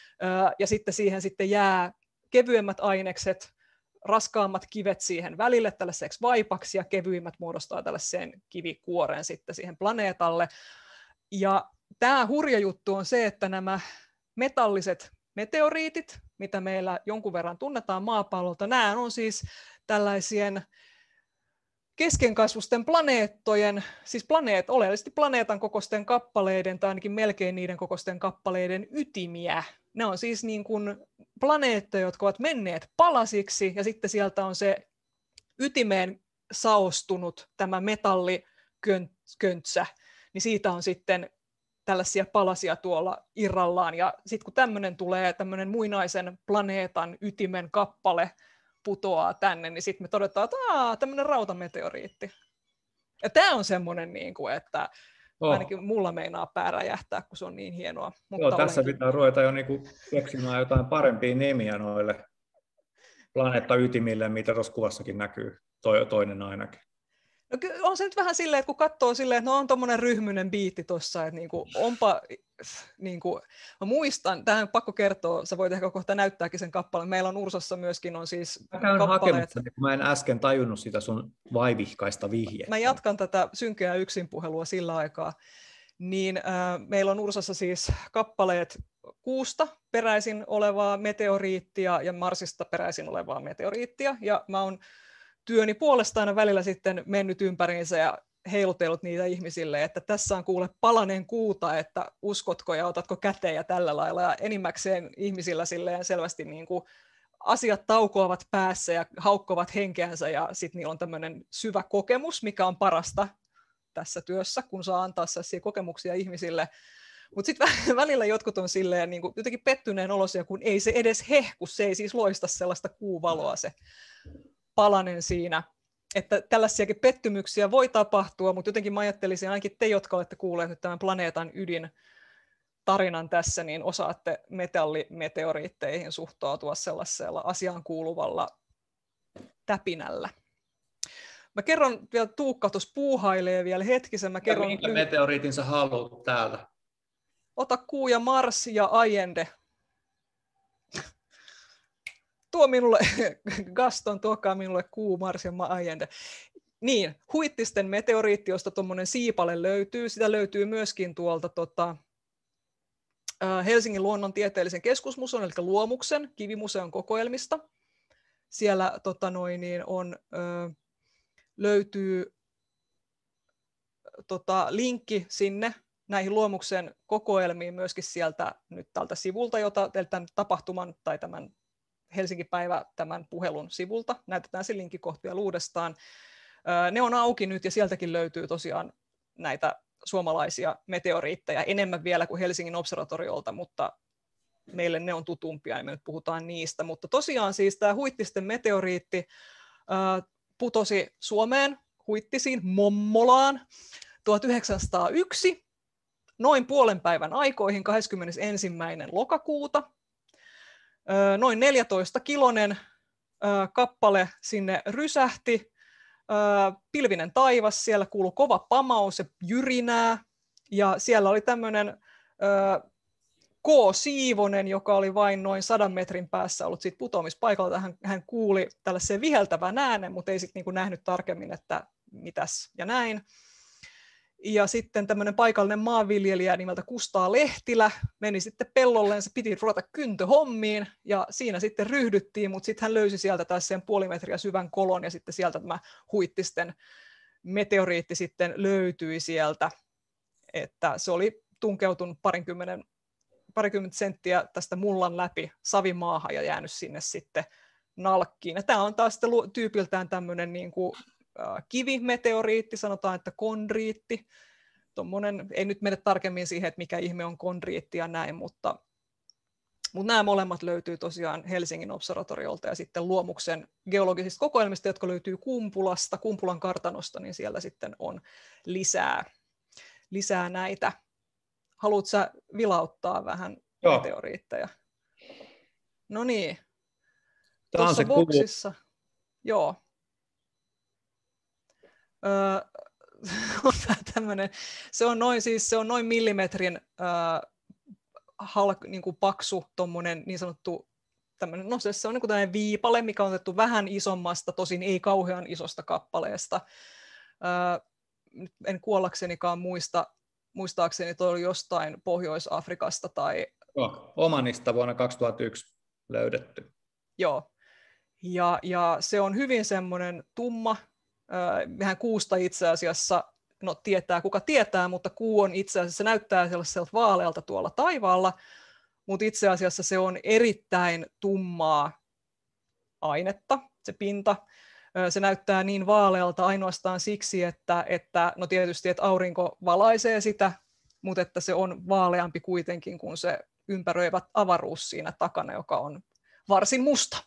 Ja sitten siihen sitten jää kevyemmät ainekset, raskaammat kivet siihen välille tällaiseksi vaipaksi, ja kevyimmät muodostaa tällaiseen kivikuoreen sitten siihen planeetalle. Ja tämä hurja juttu on se, että nämä metalliset meteoriitit, mitä meillä jonkun verran tunnetaan maapallolta, nämä on siis tällaisien keskenkasvusten planeettojen, siis oleellisesti planeetan kokoisten kappaleiden, tai ainakin melkein niiden kokoisten kappaleiden ytimiä. Ne on siis niin kuin planeettoja, jotka ovat menneet palasiksi, ja sitten sieltä on se ytimeen saostunut tämä metalliköntsä, niin siitä on sitten tällaisia palasia tuolla irrallaan, ja sitten kun tämmöinen muinaisen planeetan ytimen kappale putoaa tänne, niin sitten me todetaan, että tämmöinen rautameteoriitti. Ja tämä on semmoinen, että ainakin mulla meinaa pää räjähtää, kun se on niin hienoa. Mutta tässä pitää ruveta jo keksimään jotain parempia nimiä noille planeettaytimille, mitä tuossa kuvassakin näkyy, toinen ainakin. No on se nyt vähän silleen, että kun katsoo silleen, että on tommonen ryhmyinen biitti tuossa, että onpa, mä muistan, tähän on pakko kertoa, sä voit ehkä kohta näyttääkin sen kappaleen, meillä on Ursassa myöskin on siis mä käyn kappaleet. Kun mä en äsken tajunnut sitä sun vaivihkaista vihjettä. Mä jatkan tätä synkeää yksinpuhelua sillä aikaa, niin meillä on Ursassa siis kappaleet kuusta peräisin olevaa meteoriittia ja Marsista peräisin olevaa meteoriittia, ja mä oon työni puolesta aina välillä sitten mennyt ympäriinsä ja heilutellut niitä ihmisille, että tässä on kuule palanen kuuta, että uskotko ja otatko käteen ja tällä lailla. Ja enimmäkseen ihmisillä silleen selvästi niin kuin asiat taukoavat päässä ja haukkovat henkeänsä ja sitten niillä on tämmöinen syvä kokemus, mikä on parasta tässä työssä, kun saa antaa sellaisia kokemuksia ihmisille. Mutta sitten välillä jotkut on silleen niin kuin jotenkin pettyneen olosia, kun ei se edes hehku, se ei siis loista sellaista kuuvaloa se palanen siinä, että tällaisiakin pettymyksiä voi tapahtua, mutta jotenkin mä ajattelisin, ainakin te, jotka olette kuulleet nyt tämän planeetan ydintarinan tässä, niin osaatte metallimeteoriitteihin suhtautua sellaisella asiaan kuuluvalla täpinällä. Mä kerron vielä, Tuukka tuossa puuhailee vielä hetkisen. Minkä meteoriitin sä haluat täältä? Ota kuu ja Mars ja Allende. Tuo minulle, Gaston, tuokaa minulle kuu, Mars ja Allende. Niin, Huittisten meteoriitti, josta tuommoinen siipale löytyy. Sitä löytyy myöskin tuolta Helsingin luonnontieteellisen keskusmuseon, eli Luomuksen kivimuseon kokoelmista. Siellä löytyy linkki sinne näihin Luomuksen kokoelmiin myöskin sieltä nyt tältä sivulta, tämän tapahtuman tai tämän Helsingin päivä tämän puhelun sivulta. Näytetään se linkki kohta vielä uudestaan. Ne on auki nyt ja sieltäkin löytyy tosiaan näitä suomalaisia meteoriitteja enemmän vielä kuin Helsingin observatoriolta, mutta meille ne on tutumpia ja me nyt puhutaan niistä. Mutta tosiaan siis tämä Huittisten meteoriitti putosi Suomeen, Huittisiin, Mommolaan 1901 noin puolen päivän aikoihin 21. lokakuuta. Noin 14-kiloinen kappale sinne rysähti, pilvinen taivas, siellä kuului kova pamaus ja jyrinää, ja siellä oli tämmöinen K. Siivonen, joka oli vain noin 100 metrin päässä ollut siitä putoamispaikalta. Hän kuuli tällaisen viheltävän äänen, mutta ei sitten nähnyt tarkemmin, että mitäs ja näin. Ja sitten tämmöinen paikallinen maanviljelijä nimeltä Kustaa Lehtilä meni sitten pellolleen, se piti ruveta kyntöhommiin, ja siinä sitten ryhdyttiin, mutta sitten hän löysi sieltä taas sen puoli metriä syvän kolon, ja sitten sieltä tämä Huittisten meteoriitti sitten löytyi sieltä, että se oli tunkeutunut parikymmentä senttiä tästä mullan läpi savimaahan ja jäänyt sinne sitten nalkkiin. Ja tämä on taas sitten tyypiltään tämmöinen niin kuin kivimeteoriitti, sanotaan, että kondriitti. Tommonen, ei nyt mene tarkemmin siihen, että mikä ihme on kondriitti ja näin, mutta nämä molemmat löytyy tosiaan Helsingin observatoriolta ja sitten Luomuksen geologisista kokoelmista, jotka löytyy Kumpulasta, Kumpulan kartanosta, niin siellä sitten on lisää näitä. Haluatko sä vilauttaa vähän meteoriitteja? No niin. Tuossa boksissa. Joo. Se on noin millimetrin niin kuin paksu tommonen, niin sanottu tämmönen, no se on niin kuin tämmöinen viipale, mikä on otettu vähän isommasta, tosin ei kauhean isosta kappaleesta. En kuollaksenikaan muistaakseni toi oli jostain Pohjois-Afrikasta tai... Omanista vuonna 2001 löydetty. Joo, ja se on hyvin semmoinen tumma, vähän kuusta itse asiassa, no tietää kuka tietää, mutta kuu on itse asiassa, se näyttää sellaiselta vaalealta tuolla taivaalla, mutta itse asiassa se on erittäin tummaa ainetta, se pinta. Se näyttää niin vaalealta ainoastaan siksi, että no tietysti, että aurinko valaisee sitä, mutta että se on vaaleampi kuitenkin kuin se ympäröivä avaruus siinä takana, joka on varsin musta.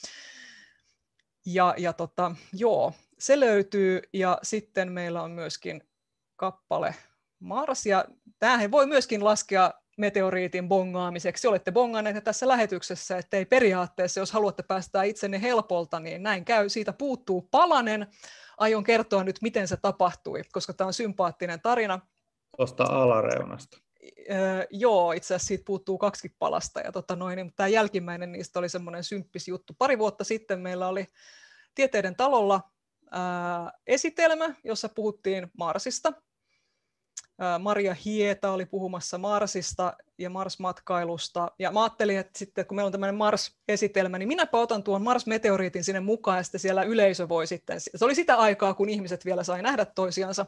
Joo, se löytyy, ja sitten meillä on myöskin kappale Mars, ja tämähän voi myöskin laskea meteoriitin bongaamiseksi. Olette bonganneet tässä lähetyksessä, että ei periaatteessa, jos haluatte päästää itsenne helpolta, niin näin käy. Siitä puuttuu palanen. Aion kertoa nyt, miten se tapahtui, koska tämä on sympaattinen tarina. Tuosta alareunasta. Joo, itse asiassa siitä puuttuu 2 palasta, ja niin tämä jälkimmäinen niistä oli semmoinen symppis juttu. Pari vuotta sitten meillä oli Tieteiden talolla esitelmä, jossa puhuttiin Marsista. Maria Hieta oli puhumassa Marsista ja Mars-matkailusta, ja mä ajattelin, että sitten kun meillä on tämmöinen Mars-esitelmä, niin minäpä otan tuon Mars-meteoriitin sinne mukaan, ja sitten siellä yleisö voi sitten, se oli sitä aikaa, kun ihmiset vielä sai nähdä toisiansa,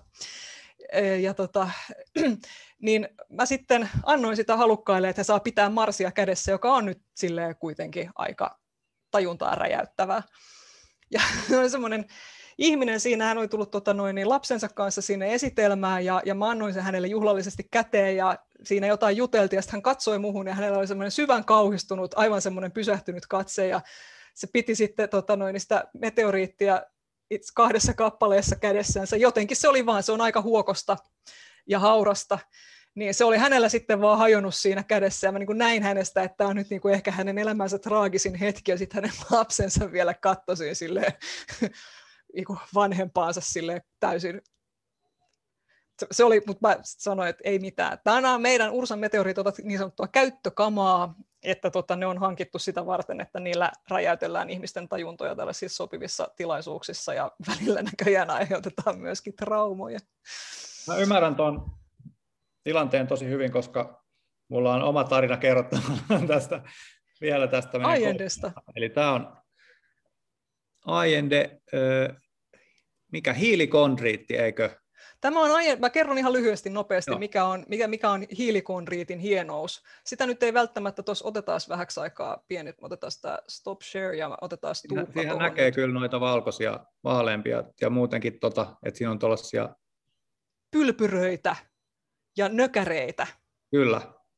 niin mä sitten annoin sitä halukkaille, että he saa pitää Marsia kädessä, joka on nyt silleen kuitenkin aika tajuntaa räjäyttävää. Ja oli semmoinen ihminen siinä, hän oli tullut lapsensa kanssa sinne esitelmään, ja mä annoin sen hänelle juhlallisesti käteen, ja siinä jotain juteltiin, ja sitten hän katsoi muhun, ja hänellä oli semmoinen syvän kauhistunut, aivan semmoinen pysähtynyt katse, ja se piti sitten sitä meteoriittia 2 kappaleessa kädessänsä. Jotenkin se oli vaan, se on aika huokosta ja haurasta, niin se oli hänellä sitten vaan hajonnut siinä kädessä, ja mä niin näin hänestä, että tämä on nyt niin ehkä hänen elämänsä traagisin hetki, ja sitten hänen lapsensa vielä katsoi silleen vanhempaansa silleen täysin. Se oli, mutta mä sanoin, että ei mitään. Nämä meidän Ursan meteoriitit ovat niin sanottua käyttökamaa, että ne on hankittu sitä varten, että niillä räjäytellään ihmisten tajuntoja tällaisissa sopivissa tilaisuuksissa, ja välillä näköjään aiheutetaan myöskin traumoja. Mä ymmärrän tuon tilanteen tosi hyvin, koska mulla on oma tarina kerrottavana tästä Allendesta. Eli tämä on Allende, mikä hiilikondriitti, eikö? Tämä on mä kerron ihan lyhyesti nopeasti, mikä on hiilikondriitin hienous. Sitä nyt ei välttämättä tuossa, otetaan vähäksi aikaa pieni, otetaan tämä stop share ja otetaan tuuppa. Siihen näkee kyllä noita valkoisia, vaaleampia ja muutenkin, että siinä on tuollaisia pylpyröitä ja nökäreitä. Kyllä.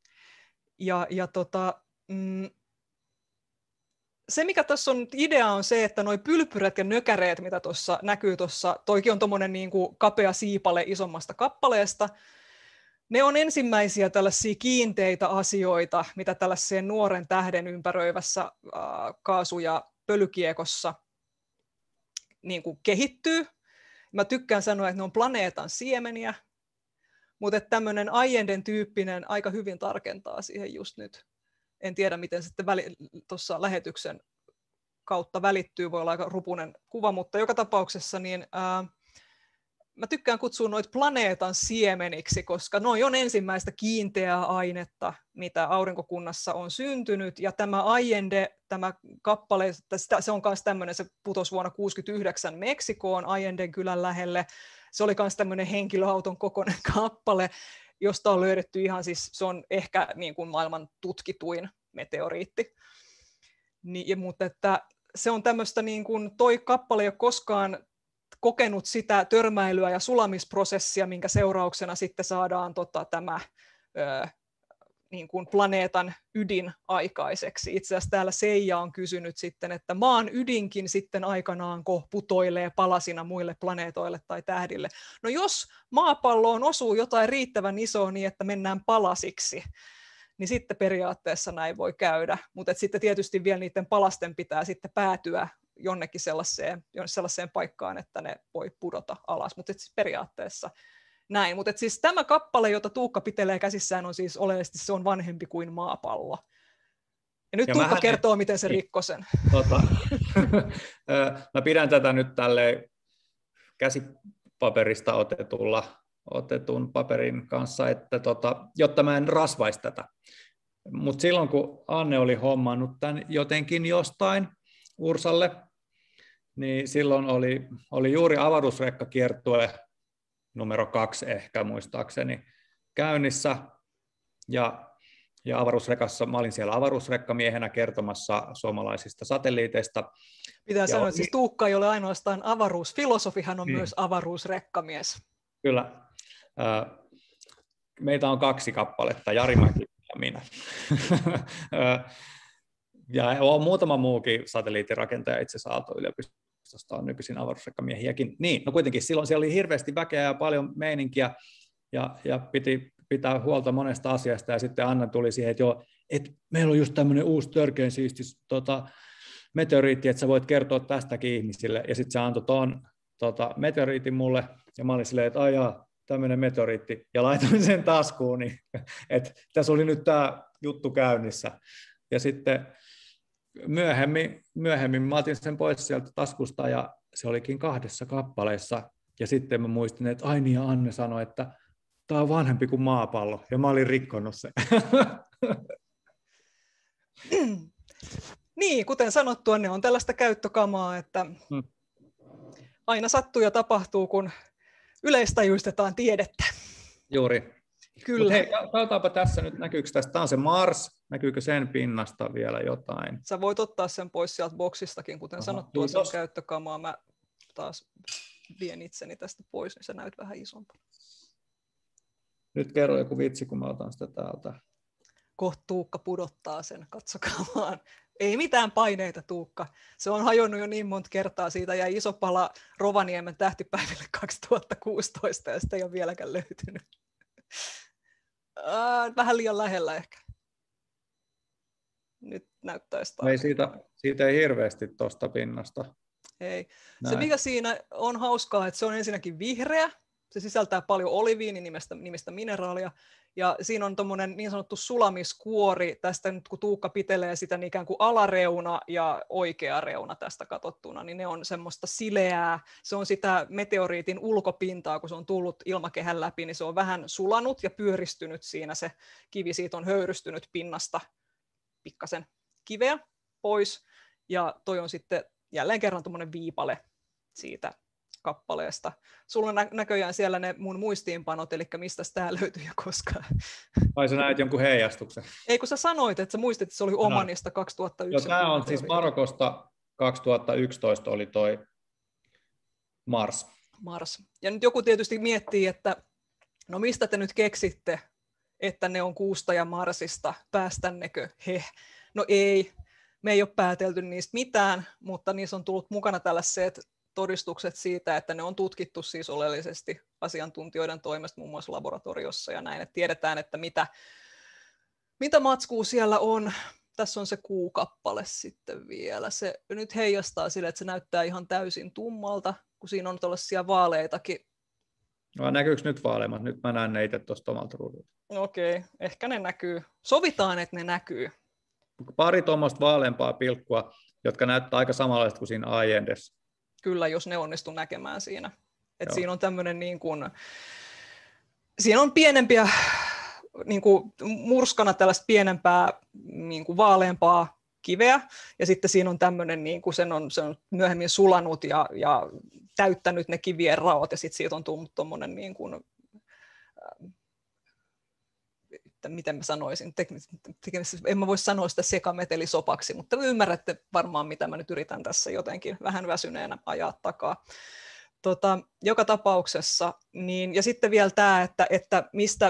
Se, mikä tässä on idea, on se, että nuo pylpyrät ja nökäreet, mitä tuossa näkyy tuossa, toikin on tuommoinen niin kuin kapea siipale isommasta kappaleesta, ne on ensimmäisiä tällaisia kiinteitä asioita, mitä tällaiseen nuoren tähden ympäröivässä kaasu- ja pölykiekossa niin kuin kehittyy. Mä tykkään sanoa, että ne on planeetan siemeniä, mutta tämmöinen Allenden tyyppinen aika hyvin tarkentaa siihen just nyt. En tiedä, miten sitten tuossa lähetyksen kautta välittyy, voi olla aika rupunen kuva, mutta joka tapauksessa niin, mä tykkään kutsua noita planeetan siemeniksi, koska noi on ensimmäistä kiinteää ainetta, mitä aurinkokunnassa on syntynyt, ja tämä Allende, tämä kappale, se on myös tämmöinen, se putosi vuonna 1969 Meksikoon Allenden kylän lähelle, se oli myös tämmöinen henkilöauton kokoinen kappale, josta on löydetty ihan siis, se on ehkä niin kuin maailman tutkituin meteoriitti. Mutta että se on tämmöistä, niin kuin toi kappale ei ole koskaan kokenut sitä törmäilyä ja sulamisprosessia, minkä seurauksena sitten saadaan tämä niin kuin planeetan ydin aikaiseksi. Itse asiassa täällä Seija on kysynyt sitten, että maan ydinkin sitten aikanaanko putoilee palasina muille planeetoille tai tähdille. No jos maapalloon osuu jotain riittävän isoa niin, että mennään palasiksi, niin sitten periaatteessa näin voi käydä. Mutta sitten tietysti vielä niiden palasten pitää sitten päätyä jonnekin sellaiseen paikkaan, että ne voi pudota alas. Mutta siis periaatteessa näin, mutta siis tämä kappale, jota Tuukka pitelee käsissään, on siis oleellisesti se on vanhempi kuin maapallo. Ja nyt Tuukka kertoo, miten se rikkoi sen. Mä pidän tätä nyt tälleen käsipaperista otetulla otetun paperin kanssa, että jotta mä en rasvaisi tätä. Mutta silloin kun Anne oli hommannut tämän jotenkin jostain Ursalle, niin silloin oli juuri avaruusrekkakiertue numero 2 ehkä muistaakseni käynnissä, ja avaruusrekassa, mä olin siellä avaruusrekkamiehenä kertomassa suomalaisista satelliiteista. Pitää sanoa, että siis Tuukka ei ole ainoastaan avaruusfilosofi, hän on myös avaruusrekkamies. Kyllä. Meitä on 2 kappaletta, Jari Mäki ja minä. Ja on muutama muukin satelliittirakentaja itse asiassa Aalto-yliopistosta on nykyisin avaruusrekkamiehiäkin. Niin, no kuitenkin silloin siellä oli hirveästi väkeä ja paljon meininkiä, ja piti pitää huolta monesta asiasta, ja sitten Anna tuli siihen, että joo, että meillä on just tämmöinen uusi törkeän siisti meteoriitti, että sä voit kertoa tästäkin ihmisille, ja sitten se antoi tuon meteoriitin mulle, ja mä olin silleen, että aijaa, tämmöinen meteoriitti, ja laitoin sen taskuun, niin, että tässä oli nyt tämä juttu käynnissä, ja sitten myöhemmin mä otin sen pois sieltä taskusta, ja se olikin 2 kappaleessa, ja sitten mä muistin, että ai niin, ja Anne sanoi, että tämä on vanhempi kuin maapallo, ja mä olin rikkonut sen. Niin, kuten sanottua, ne on tällaista käyttökamaa, että aina sattuu ja tapahtuu, kun yleistajuistetaan tiedettä. Juuri. Kyllä. Mutta hei, katsotaanpa tässä nyt, näkyykö tästä, tämä on se Mars, näkyykö sen pinnasta vielä jotain? Sä voit ottaa sen pois sieltä boksistakin, kuten sanottua, se on käyttökamaa. Mä taas vien itseni tästä pois, niin sä näyt vähän isompana. Nyt kerro joku vitsi, kun mä otan sitä täältä. Kohta Tuukka pudottaa sen, katsokaa vaan. Ei mitään paineita, Tuukka. Se on hajonnut jo niin monta kertaa, siitä jäi iso pala Rovaniemen tähtipäiville 2016 ja sitä ei ole vieläkään löytynyt. Vähän liian lähellä ehkä. Nyt näyttäisi taas. Ei siitä ei hirveästi tuosta pinnasta. Ei. Se mikä siinä on hauskaa, että se on ensinnäkin vihreä. Se sisältää paljon oliviini-nimistä mineraalia, ja siinä on tommonen niin sanottu sulamiskuori, tästä nyt kun Tuukka pitelee sitä niin ikään kuin alareuna ja oikea reuna tästä katsottuna, niin ne on semmoista sileää, se on sitä meteoriitin ulkopintaa, kun se on tullut ilmakehän läpi, niin se on vähän sulanut ja pyöristynyt siinä, se kivi siitä on höyrystynyt pinnasta pikkasen kiveä pois, ja toi on sitten jälleen kerran tommonen viipale siitä kappaleesta. Sulla on näköjään siellä ne mun muistiinpanot, eli mistä tämä löytyy ja koska. Vai sä näet jonkun heijastuksen? Ei, kun sä sanoit, että sä muistit, että se oli Omanista 2001. Tämä on siis Marokosta 2011 oli toi Mars. Ja nyt joku tietysti miettii, että no mistä te nyt keksitte, että ne on Kuusta ja Marsista, päästännekö he? No ei, me ei ole päätelty niistä mitään, mutta niissä on tullut mukana tällaiset todistukset siitä, että ne on tutkittu siis oleellisesti asiantuntijoiden toimesta muun muassa laboratoriossa ja näin, että tiedetään, että mitä matskua siellä on. Tässä on se kuukappale sitten vielä. Se nyt heijastaa sille, että se näyttää ihan täysin tummalta, kun siinä on tällaisia vaaleitakin. No, näkyykö nyt vaaleimmat? Nyt mä näen ne itse tuosta omalta ruudulta. Okei, ehkä ne näkyy. Sovitaan, että ne näkyy. Pari tuommoista vaaleampaa pilkkua, jotka näyttää aika samanlaista kuin siinä aiendessa. Kyllä, jos ne onnistu näkemään siinä. Et siinä on tämmöinen niin kuin, siinä on pienempiä, niin kuin murskana tällaista pienempää niin kuin vaaleampaa kiveä, ja sitten siinä on tämmöinen, niin kuin se on myöhemmin sulanut ja täyttänyt ne kivien raot, ja sitten siitä on tullut tuommoinen, niin kuin, miten mä sanoisin, en mä voi sanoa sitä sekametelisopaksi, mutta ymmärrätte varmaan, mitä mä nyt yritän tässä jotenkin vähän väsyneenä ajaa takaa. Joka tapauksessa, niin, ja sitten vielä tämä, että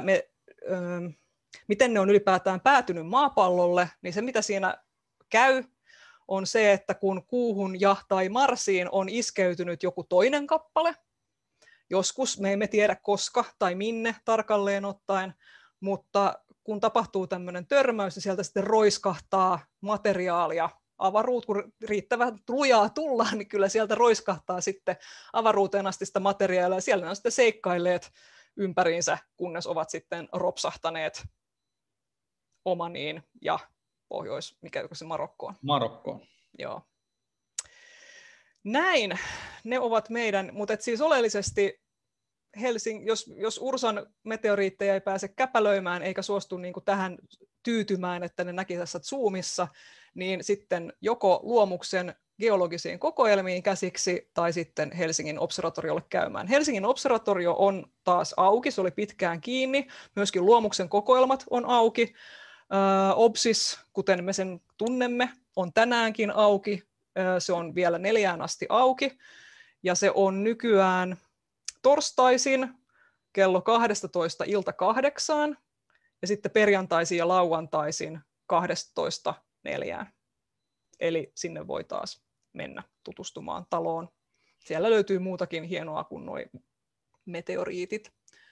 miten ne on ylipäätään päätynyt maapallolle, niin se mitä siinä käy, on se, että kun Kuuhun ja tai Marsiin on iskeytynyt joku toinen kappale, joskus, me emme tiedä koska tai minne tarkalleen ottaen, mutta kun tapahtuu tämmöinen törmäys, niin sieltä sitten roiskahtaa materiaalia avaruuteen, kun riittävän lujaa tullaan, niin kyllä sieltä roiskahtaa sitten avaruuteen asti sitä materiaalia, ja siellä on sitten seikkailleet ympäriinsä, kunnes ovat sitten ropsahtaneet Omaniin ja mikä se Marokkoon. Marokkoon. Joo. Näin, ne ovat meidän, mutta siis oleellisesti jos Ursan meteoriitteja ei pääse käpälöimään eikä suostu niin kuin tähän tyytymään, että ne näki tässä Zoomissa, niin sitten joko luomuksen geologisiin kokoelmiin käsiksi tai sitten Helsingin observatoriolle käymään. Helsingin observatorio on taas auki, se oli pitkään kiinni, myöskin luomuksen kokoelmat on auki. OBSIS, kuten me sen tunnemme, on tänäänkin auki, se on vielä 4 asti auki ja se on nykyään torstaisin kello 12 ilta 8 ja sitten perjantaisin ja lauantaisin 12.4. Eli sinne voi taas mennä tutustumaan taloon. Siellä löytyy muutakin hienoa kuin nuo meteoriitit.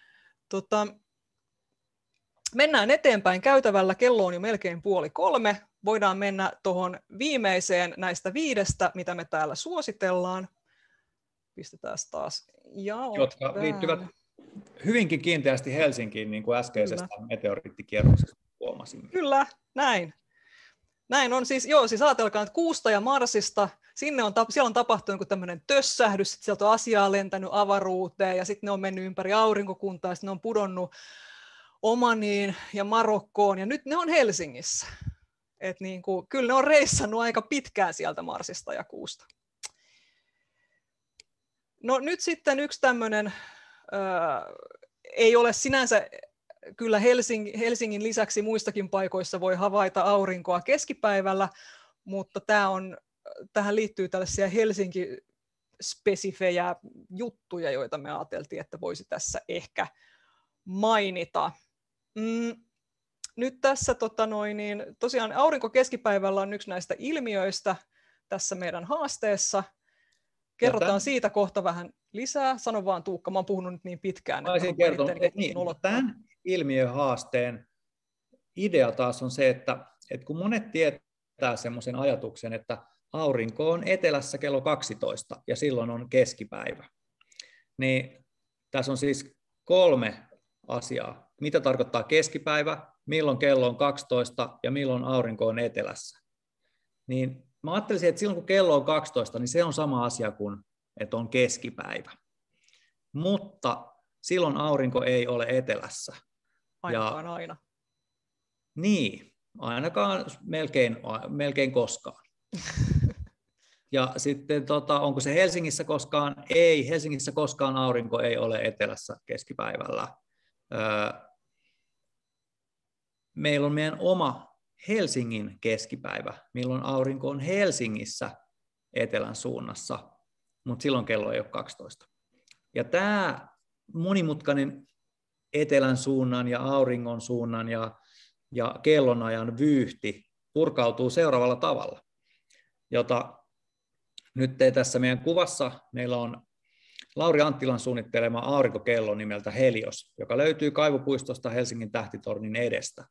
Mennään eteenpäin käytävällä. Kello on jo melkein 2:30. Voidaan mennä tuohon viimeiseen näistä 5, mitä me täällä suositellaan. Pistetään taas jotka liittyvät hyvinkin kiinteästi Helsinkiin, niin kuin äskeisestä meteoriittikierroksesta huomasimme. Kyllä, näin. Näin on siis ajatelkaa, että Kuusta ja Marsista, siellä on tapahtunut niin tämmöinen tössähdys, sitten sieltä on asiaa lentänyt avaruuteen ja sitten ne on mennyt ympäri aurinkokuntaa ja sitten ne on pudonnut Omaniin ja Marokkoon ja nyt ne on Helsingissä. Et niin kuin, kyllä ne on reissannut aika pitkään sieltä Marsista ja Kuusta. No nyt sitten yksi tämmöinen, ei ole sinänsä, kyllä Helsingin lisäksi muistakin paikoissa voi havaita aurinkoa keskipäivällä, mutta tähän liittyy tällaisia Helsinki-spesifejä juttuja, joita me ajateltiin, että voisi tässä ehkä mainita. Nyt tässä tosiaan aurinko keskipäivällä on yksi näistä ilmiöistä tässä meidän haasteessa. Kerrotaan siitä kohta vähän lisää. Sano vaan Tuukka, mä oon puhunut nyt niin pitkään. Olisin kertonut, että tämän ilmiöhaasteen idea taas on se, että kun monet tietää semmoisen ajatuksen, että aurinko on etelässä kello 12 ja silloin on keskipäivä, niin tässä on siis 3 asiaa. Mitä tarkoittaa keskipäivä, milloin kello on 12 ja milloin aurinko on etelässä. Niin mä ajattelisin, että silloin kun kello on 12, niin se on sama asia kuin, että on keskipäivä. Mutta silloin aurinko ei ole etelässä. Ainakaan aina. Niin, ainakaan melkein koskaan. Ja sitten onko se Helsingissä koskaan? Ei, Helsingissä koskaan aurinko ei ole etelässä keskipäivällä. Meillä on meidän oma Helsingin keskipäivä, milloin aurinko on Helsingissä etelän suunnassa, mutta silloin kello ei ole 12. Ja tämä monimutkainen etelän suunnan ja auringon suunnan ja kellonajan vyyhti purkautuu seuraavalla tavalla, jota nyt tässä meidän kuvassa meillä on Lauri Anttilan suunnittelema aurinkokello nimeltä Helios, joka löytyy kaivopuistosta Helsingin tähtitornin edestä.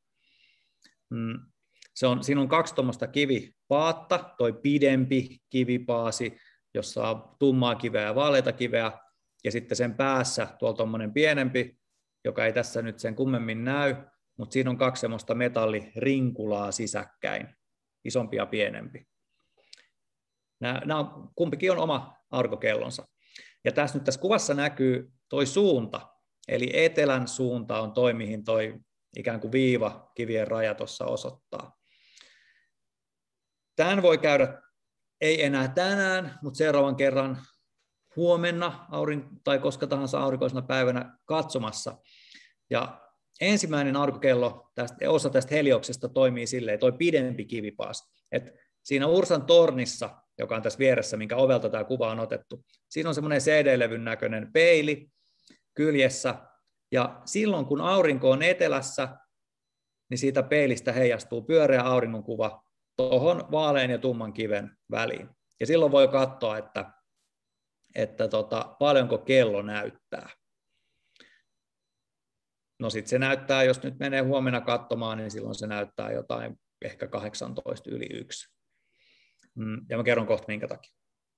Siinä on 2 tuommoista kivipaatta, toi pidempi kivipaasi, jossa on tummaa kiveä ja vaaleita kiveä, ja sitten sen päässä tuolla tuommoinen pienempi, joka ei tässä nyt sen kummemmin näy, mutta siinä on 2 semmoista metallirinkulaa sisäkkäin, isompi ja pienempi. Kumpikin on oma aurinkokellonsa. Ja tässä kuvassa näkyy toi suunta, eli etelän suunta on toi, mihin toi ikään kuin viiva kivien raja tuossa osoittaa. Tämän voi käydä, ei enää tänään, mutta seuraavan kerran huomenna tai koska tahansa aurinkoisena päivänä katsomassa. Ja ensimmäinen aurinkokello, osa tästä Helioksesta toimii silleen, toi pidempi kivipaas, että siinä Ursan tornissa, joka on tässä vieressä, minkä ovelta tämä kuva on otettu, siinä on semmoinen CD-levyn näköinen peili kyljessä, ja silloin kun aurinko on etelässä, niin siitä peilistä heijastuu pyöreä auringonkuva tuohon vaalean ja tumman kiven väliin. Ja silloin voi katsoa, että paljonko kello näyttää. No sitten se näyttää, jos nyt menee huomenna katsomaan, niin silloin se näyttää jotain ehkä 18:01. Ja mä kerron kohta minkä takia.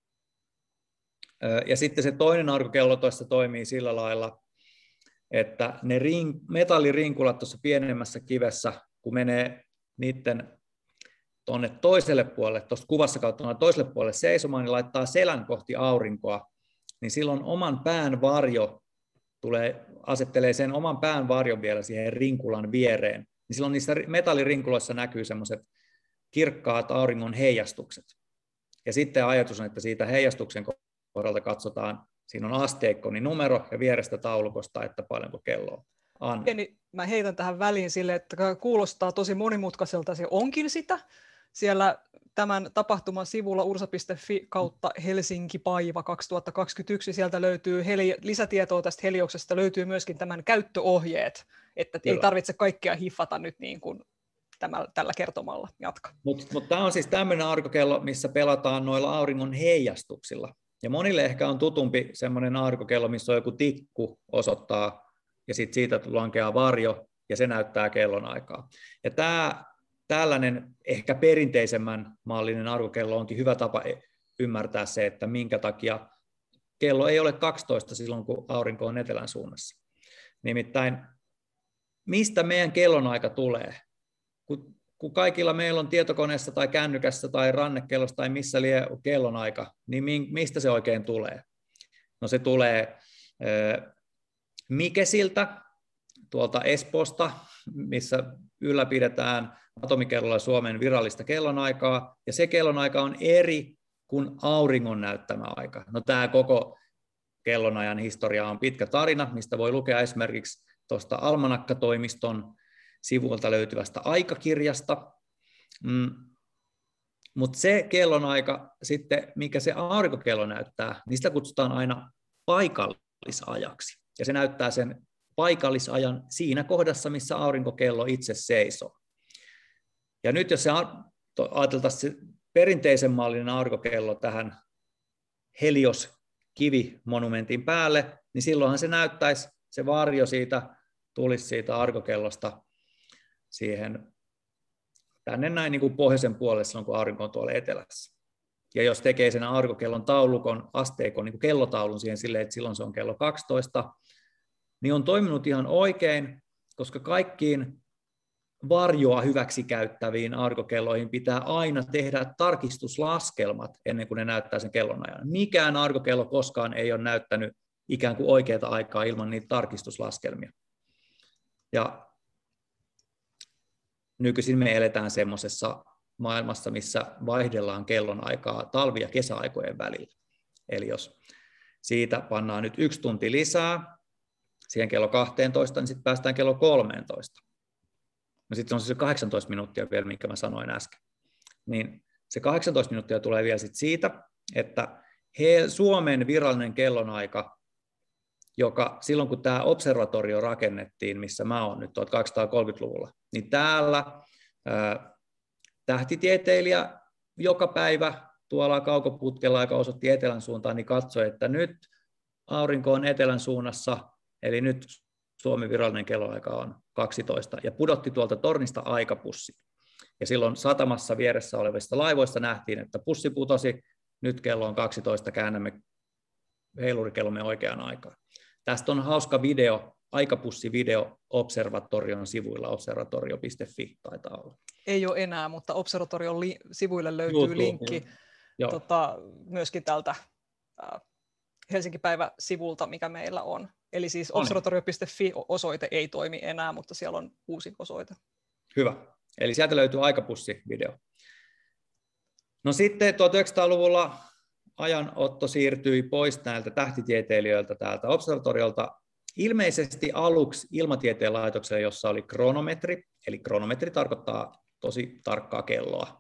Ja sitten se toinen aurinkokello tuossa toimii sillä lailla, että ne metallirinkulat tuossa pienemmässä kivessä, kun menee niiden tuonne toiselle puolelle, tuosta kuvassa kautta toiselle puolelle seisomaan, niin laittaa selän kohti aurinkoa, niin silloin oman pään varjo asettelee sen oman pään varjon vielä siihen rinkulan viereen, niin silloin niissä metallirinkuloissa näkyy semmoiset kirkkaat auringon heijastukset. Ja sitten ajatus on, että siitä heijastuksen kohdalta katsotaan, siinä on asteikko, niin numero ja vierestä taulukosta, että paljonko kelloa. Anna. Mä heitän tähän väliin sille, että kuulostaa tosi monimutkaiselta, se onkin sitä. Siellä tämän tapahtuman sivulla ursa.fi kautta Helsinki Paiva 2021, sieltä löytyy lisätietoa tästä Helioksesta, löytyy myöskin tämän käyttöohjeet, että ei tarvitse kaikkea hiffata nyt niin kuin tällä kertomalla. Jatka. Mutta tämä on siis tämmöinen aurinkokello, missä pelataan noilla auringon heijastuksilla. Ja monille ehkä on tutumpi semmoinen aurinkokello, missä on joku tikku osoittaa, ja sitten siitä lankeaa varjo, ja se näyttää kellonaikaa. Ja tällainen ehkä perinteisemmän mallinen aurinkokello onkin hyvä tapa ymmärtää se, että minkä takia kello ei ole 12 silloin, kun aurinko on etelän suunnassa. Nimittäin, mistä meidän kellonaika tulee? Kun kaikilla meillä on tietokoneessa tai kännykässä tai rannekellossa tai missä lie kellonaika, niin mistä se oikein tulee? No se tulee Mikesiltä, tuolta Espoosta, missä ylläpidetään atomikellolla Suomen virallista kellonaikaa, ja se kellonaika on eri kuin auringon näyttämä aika. No tämä koko kellonajan historia on pitkä tarina, mistä voi lukea esimerkiksi tuosta Almanakka-toimiston sivuilta löytyvästä aikakirjasta. Mutta se kellonaika sitten, mikä se aurinkokello näyttää, niin sitä kutsutaan aina paikallisajaksi. Ja se näyttää sen paikallisajan siinä kohdassa, missä aurinkokello itse seisoo. Ja nyt jos se ajateltaisiin se perinteisen mallinen aurinkokello tähän Helios-kivimonumentin päälle, niin silloinhan se näyttäisi, se varjo siitä tulisi siitä aurinkokellosta siihen tänne näin niin kuin pohjoisen puolelle silloin, kun aurinko on tuolla etelässä. Ja jos tekee sen aurinkokellon taulukon asteikon, niin kuin kellotaulun siihen silleen, että silloin se on kello 12, niin on toiminut ihan oikein, koska kaikkiin varjoa hyväksi käyttäviin aurinkokelloihin pitää aina tehdä tarkistuslaskelmat ennen kuin ne näyttää sen kellonajan. Mikään aurinkokello koskaan ei ole näyttänyt ikään kuin oikeaa aikaa ilman niitä tarkistuslaskelmia. Ja nykyisin me eletään semmoisessa maailmassa, missä vaihdellaan kellonaikaa talvi- ja kesäaikojen välillä. Eli jos siitä pannaan nyt 1 tunti lisää siihen kello 12, niin sitten päästään kello 13. No sitten on se 18 minuuttia vielä, minkä mä sanoin äsken. Niin se 18 minuuttia tulee vielä sit siitä, että Suomen virallinen kellonaika, joka silloin kun tämä observatorio rakennettiin, missä mä oon nyt 1830-luvulla, niin täällä tähtitieteilijä joka päivä tuolla kaukoputkella, joka osoitti etelän suuntaan, niin katsoi, että nyt aurinko on etelän suunnassa, eli nyt Suomen virallinen kellonaika on 12, ja pudotti tuolta tornista aikapussi. Ja silloin satamassa vieressä olevista laivoista nähtiin, että pussi putosi, nyt kello on 12, käännämme heilurikellomme oikeaan aikaan. Tästä on hauska video, aikapussivideo Observatorion sivuilla, observatorio.fi taitaa olla. Ei ole enää, mutta Observatorion sivuille löytyy linkki myöskin tältä Helsinki Päivä-sivulta, mikä meillä on. Eli siis observatorio.fi-osoite ei toimi enää, mutta siellä on uusi osoite. Hyvä. Eli sieltä löytyy aikapussivideo. No sitten 1900-luvulla ajanotto siirtyi pois näiltä tähtitieteilijöiltä täältä observatoriolta ilmeisesti aluksi ilmatieteen laitokselle, jossa oli kronometri, eli kronometri tarkoittaa tosi tarkkaa kelloa.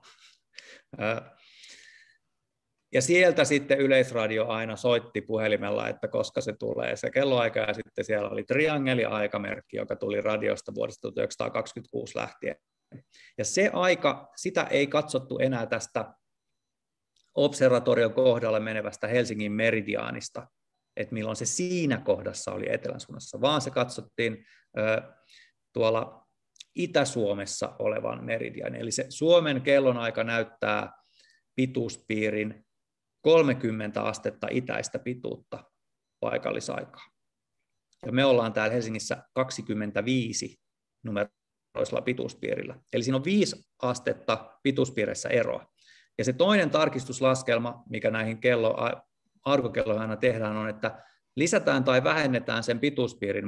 Ja sieltä sitten Yleisradio aina soitti puhelimella, että koska se tulee se kelloaika, ja sitten siellä oli triangeli-aikamerkki, joka tuli radiosta vuodesta 1926 lähtien. Ja se aika, sitä ei katsottu enää tästä observatorion kohdalle menevästä Helsingin meridiaanista, että milloin se siinä kohdassa oli etelän suunnassa, vaan se katsottiin tuolla Itä-Suomessa olevan meridiaanin. Eli se Suomen kellonaika näyttää pituuspiirin 30 astetta itäistä pituutta paikallisaikaa. Ja me ollaan täällä Helsingissä 25 numeroisella pituuspiirillä. Eli siinä on 5 astetta pituuspiireissä eroa. Ja se toinen tarkistuslaskelma, mikä näihin aurinkokelloihin aina tehdään, on, että lisätään tai vähennetään sen pituuspiirin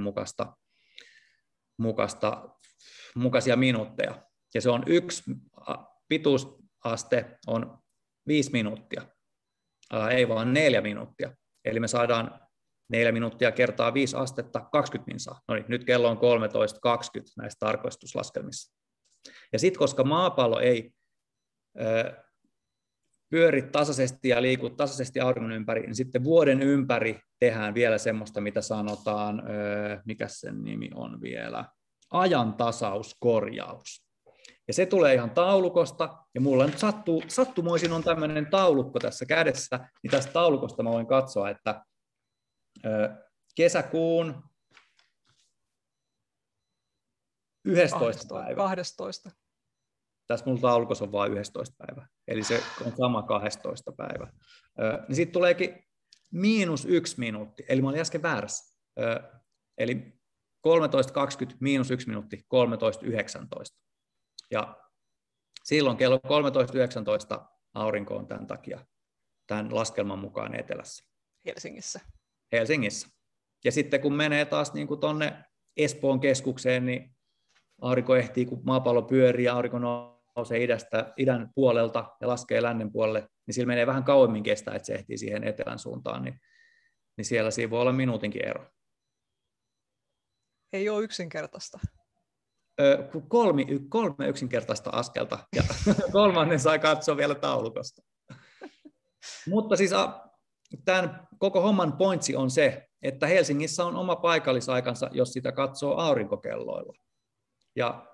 mukaisia minuutteja. Ja se on pituusaste on 5 minuuttia, ei vaan 4 minuuttia. Eli me saadaan 4 minuuttia kertaa 5 astetta, 20 minsaa. No niin, nyt kello on 13.20 näissä tarkastuslaskelmissa. Ja sitten koska maapallo ei pyöri tasaisesti ja liiku tasaisesti auringon ympäri, niin sitten vuoden ympäri tehdään vielä semmoista, mitä sanotaan, mikä sen nimi on vielä, ajantasauskorjaus. Ja se tulee ihan taulukosta, ja mulla nyt sattumoisin on tämmöinen taulukko tässä kädessä, niin tästä taulukosta mä voin katsoa, että kesäkuun 11. päivä. 12. Tässä mulla taulukossa on vain 11 päivä, eli se on sama 12 päivä. Niin sitten tuleekin -1 minuutti, eli mä olin äsken väärässä. Eli 13.20 -1 minuutti, 13.19. Ja silloin kello 13.19 aurinko on tämän takia, tämän laskelman mukaan etelässä. Helsingissä. Ja sitten kun menee taas niin kuin tuonne Espoon keskukseen, niin aurinko ehtii, kun maapallo pyörii ja aurinko nousee idän puolelta ja laskee lännen puolelle, niin sillä menee vähän kauemmin kestää, että se ehtii siihen etelän suuntaan, niin siellä siinä voi olla minuutinkin ero. Ei ole yksinkertaista. 3 yksinkertaista askelta, ja 3. sai katsoa vielä taulukosta. Mutta siis tämän koko homman pointsi on se, että Helsingissä on oma paikallisaikansa, jos sitä katsoo aurinkokelloilla. Ja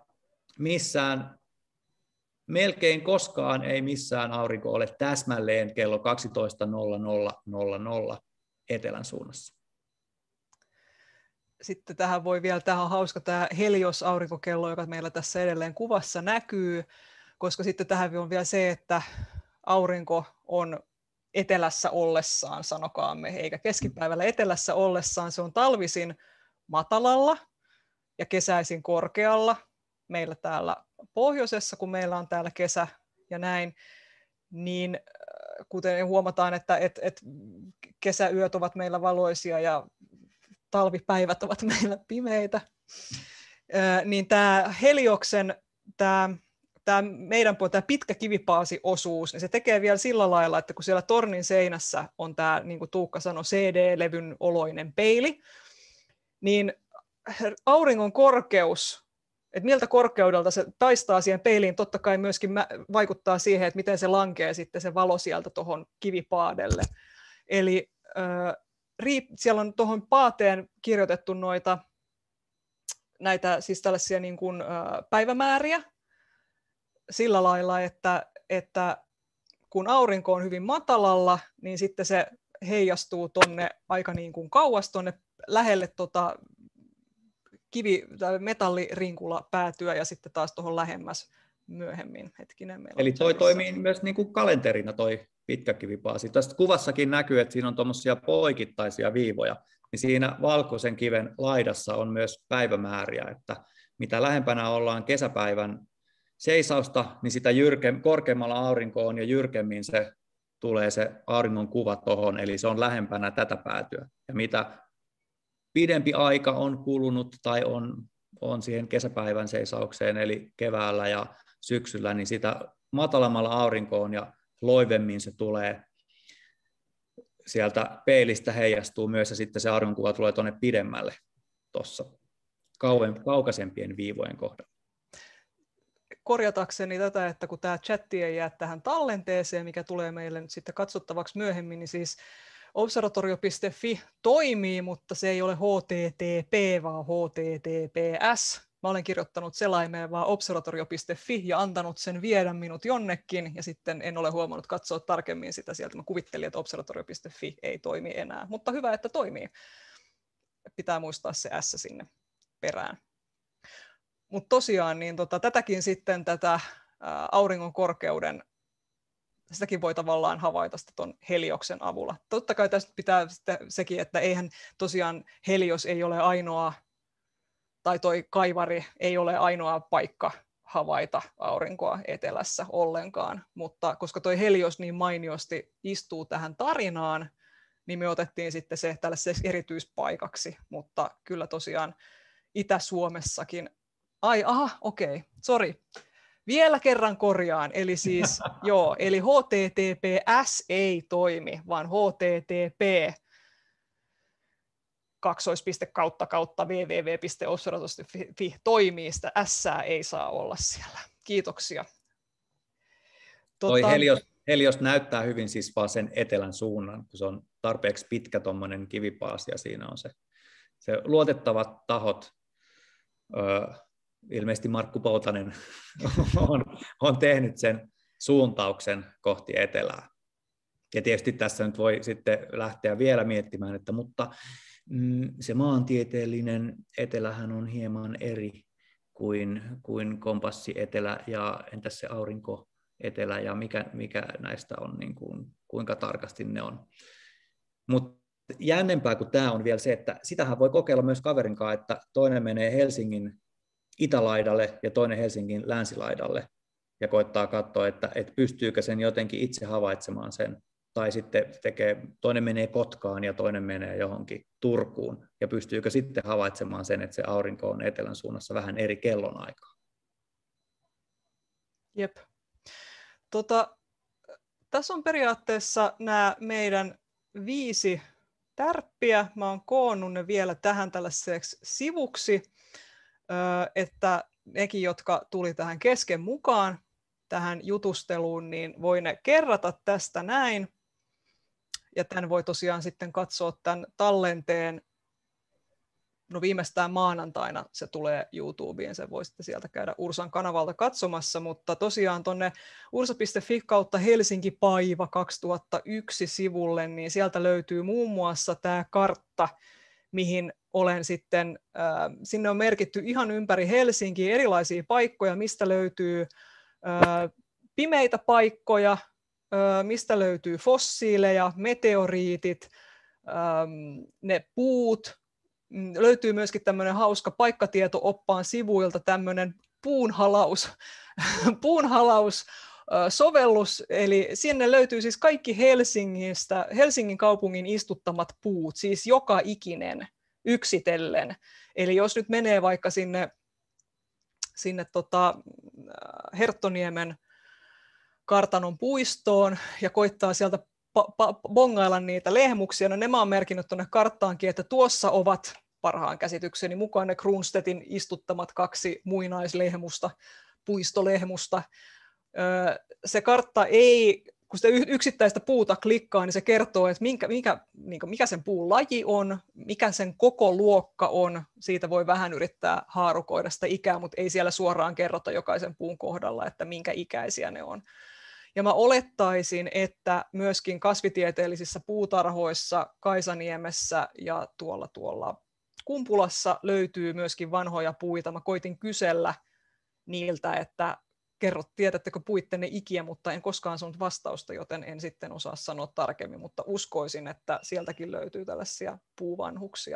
melkein koskaan ei missään aurinko ole täsmälleen kello 12.00 etelän suunnassa. Sitten tähän on hauska tämä Helios-aurinkokello, joka meillä tässä edelleen kuvassa näkyy, koska sitten tähän on vielä se, että aurinko on etelässä ollessaan, sanokaamme, eikä keskipäivällä etelässä ollessaan, se on talvisin matalalla ja kesäisin korkealla. Meillä täällä pohjoisessa, kun meillä on täällä kesä ja näin, niin kuten huomataan, että kesäyöt ovat meillä valoisia ja talvipäivät ovat meillä pimeitä, niin tämä Helioksen, tämä pitkä kivipaasiosuus, niin se tekee vielä sillä lailla, että kun siellä tornin seinässä on tämä, niin kuin Tuukka sanoi, CD-levyn oloinen peili, niin auringon korkeus, että miltä korkeudelta se taistaa siihen peiliin, totta kai myöskin vaikuttaa siihen, että miten se lankee sitten se valo sieltä tuohon kivipaadelle. Eli siellä on tuohon paateen kirjoitettu näitä siis tällaisia niin kuin, päivämääriä sillä lailla, että kun aurinko on hyvin matalalla, niin sitten se heijastuu tonne aika niin kuin kauas tonne lähelle metallirinkula päätyä ja sitten taas tuohon lähemmäs myöhemmin. Eli toi toimii myös niin kuin kalenterina toi pitkä kivipaasi. Tästä kuvassakin näkyy, että siinä on tuommoisia poikittaisia viivoja, niin siinä valkoisen kiven laidassa on myös päivämääriä, että mitä lähempänä ollaan kesäpäivän seisausta, niin sitä korkeammalla aurinko on ja jyrkemmin se tulee se auringon kuva tuohon, eli se on lähempänä tätä päätyä. Ja mitä pidempi aika on kulunut tai on siihen kesäpäivän seisaukseen, eli keväällä ja syksyllä, niin sitä matalammalla aurinko on ja loivemmin se tulee sieltä peilistä heijastuu myös, ja sitten se auringonkuva tulee tuonne pidemmälle tuossa kaukaisempien viivojen kohdalla. Korjatakseni tätä, että kun tämä chatti ei jää tähän tallenteeseen, mikä tulee meille nyt sitten katsottavaksi myöhemmin, niin siis observatorio.fi toimii, mutta se ei ole HTTP, vaan HTTPS. Mä olen kirjoittanut selaimeen vaan observatorio.fi ja antanut sen viedä minut jonnekin, ja sitten en ole huomannut katsoa tarkemmin sitä sieltä. Mä kuvittelin, että observatorio.fi ei toimi enää, mutta hyvä, että toimii. Pitää muistaa se S sinne perään. Mutta tosiaan, niin tätäkin sitten, tätä auringon korkeuden, sitäkin voi tavallaan havaita tuon Helioksen avulla. Totta kai tästä pitää sekin, että eihän tosiaan Helios ei ole ainoa, tai toi Kaivari ei ole ainoa paikka havaita aurinkoa etelässä ollenkaan, mutta koska toi Helios niin mainiosti istuu tähän tarinaan, niin me otettiin sitten se tällaiseksi erityispaikaksi, mutta kyllä tosiaan Itä-Suomessakin, sori, vielä kerran korjaan, eli siis eli HTTPS ei toimi, vaan HTTP www.observatorius.fi toimii, sitä S ei saa olla siellä. Kiitoksia. Toi Helios näyttää hyvin siis vaan sen etelän suunnan, kun se on tarpeeksi pitkä tuommoinen kivipaasi ja siinä on se luotettavat tahot, ilmeisesti Markku Poutanen on tehnyt sen suuntauksen kohti etelää. Ja tietysti tässä nyt voi sitten lähteä vielä miettimään, että mutta se maantieteellinen etelähän on hieman eri kuin kompassi etelä ja entäs se aurinko etelä ja mikä näistä on, niin kuin, kuinka tarkasti ne on. Mutta jännempää kuin tämä on vielä se, että sitähän voi kokeilla myös kaverin kanssa, että toinen menee Helsingin itälaidalle ja toinen Helsingin länsilaidalle ja koittaa katsoa, että pystyykö sen jotenkin itse havaitsemaan sen. Tai sitten toinen menee Kotkaan ja toinen menee johonkin Turkuun ja pystyykö sitten havaitsemaan sen, että se aurinko on etelän suunnassa vähän eri kellonaikaa. Jep. Tässä on periaatteessa nämä meidän 5 tärppiä. Mä oon koonnut ne vielä tähän tällaiseksi sivuksi, että nekin, jotka tuli tähän kesken mukaan tähän jutusteluun, niin voi ne kerrata tästä näin. Ja tämän voi tosiaan sitten katsoa tämän tallenteen. No viimeistään maanantaina se tulee YouTubeen, se voi sitten sieltä käydä Ursan kanavalta katsomassa, mutta tosiaan tuonne ursa.fi kautta Helsinki Paiva 2001 sivulle, niin sieltä löytyy muun muassa tämä kartta, mihin olen sitten, sinne on merkitty ihan ympäri Helsinkiä erilaisia paikkoja, mistä löytyy pimeitä paikkoja, mistä löytyy fossiileja, meteoriitit, ne puut. Löytyy myöskin tämmöinen hauska paikkatieto-oppaan sivuilta tämmöinen puunhalaus-sovellus, eli sinne löytyy siis kaikki Helsingin kaupungin istuttamat puut, siis joka ikinen yksitellen. Eli jos nyt menee vaikka sinne Herttoniemen kartanon puistoon ja koittaa sieltä bongailla niitä lehmuksia, no nämä on merkinnyt tuonne karttaankin, että tuossa ovat parhaan käsitykseni mukaan ne Kronstedtin istuttamat 2 muinaislehmusta, puistolehmusta. Se kartta ei, kun sitä yksittäistä puuta klikkaa, niin se kertoo, että mikä sen puun laji on, mikä sen koko luokka on. Siitä voi vähän yrittää haarukoida sitä ikää, mutta ei siellä suoraan kerrota jokaisen puun kohdalla, että minkä ikäisiä ne on. Ja mä olettaisin, että myöskin kasvitieteellisissä puutarhoissa Kaisaniemessä ja tuolla Kumpulassa löytyy myöskin vanhoja puita. Mä koitin kysellä niiltä, että tiedättekö puittenne ikiä, mutta en koskaan saanut vastausta, joten en sitten osaa sanoa tarkemmin, mutta uskoisin, että sieltäkin löytyy tällaisia puuvanhuksia.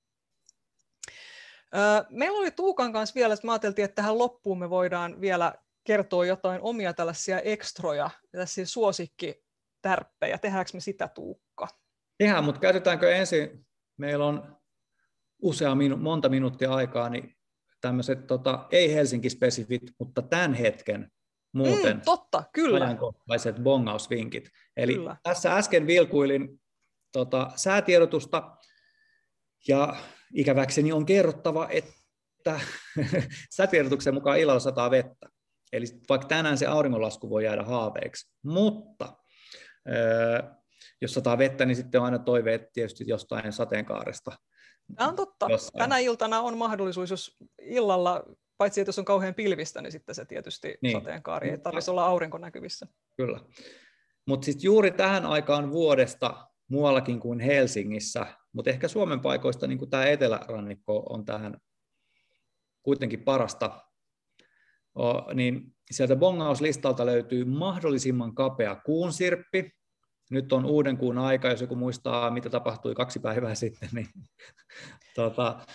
Meillä oli Tuukan kanssa vielä, että me ajateltiin, että tähän loppuun me voidaan vielä kertoa jotain omia tällaisia ekstroja, tällaisia suosikkitärppejä. Tehdäänkö me sitä, Tuukka? Tehdään, mutta käytetäänkö ensin, meillä on monta minuuttia aikaa, niin tämmöiset ei-Helsinki-spesifit, mutta tämän hetken muuten totta, kyllä. ajankohtaiset bongausvinkit. Eli kyllä. Tässä äsken vilkuilin säätiedotusta, ja ikäväkseni on kerrottava, että säätiedotuksen mukaan illalla sataa vettä. Eli vaikka tänään se auringonlasku voi jäädä haaveeksi, mutta jos sataa vettä, niin sitten on aina toive tietysti jostain sateenkaaresta. Tämä on totta. Jossain. Tänä iltana on mahdollisuus, jos illalla, paitsi että jos on kauhean pilvistä, niin sitten se tietysti sateenkaari ei tarvitsisi olla aurinko näkyvissä. Kyllä. Mutta sitten juuri tähän aikaan vuodesta muuallakin kuin Helsingissä, mutta ehkä Suomen paikoista niin tämä etelärannikko on tähän kuitenkin parasta, niin sieltä bongauslistalta löytyy mahdollisimman kapea kuunsirppi. Nyt on uuden kuun aika, jos joku muistaa, mitä tapahtui 2 päivää sitten, niin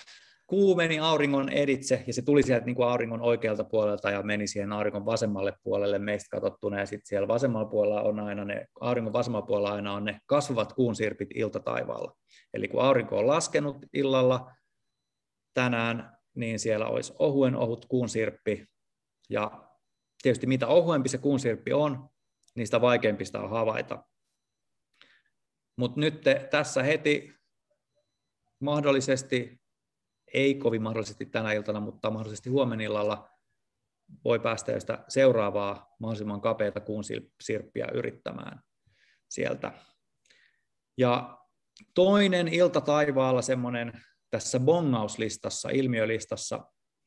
kuu meni auringon editse, ja se tuli sieltä niin kuin auringon oikealta puolelta ja meni siihen auringon vasemmalle puolelle meistä katsottuna, ja sitten siellä vasemmalla puolella on aina auringon vasemmalla puolella aina on ne kasvavat kuunsirpit iltataivaalla. Eli kun aurinko on laskenut illalla tänään, niin siellä olisi ohut kuunsirppi, ja tietysti mitä ohuempi se kuunsirppi on, niin sitä vaikeampi sitä on havaita. Mutta nyt tässä heti mahdollisesti, ei kovin mahdollisesti tänä iltana, mutta mahdollisesti huomenillalla voi päästä jo sitä seuraavaa mahdollisimman kapeata kuunsirppiä yrittämään sieltä. Ja toinen ilta taivaalla semmoinen tässä bongauslistassa, ilmiölistassa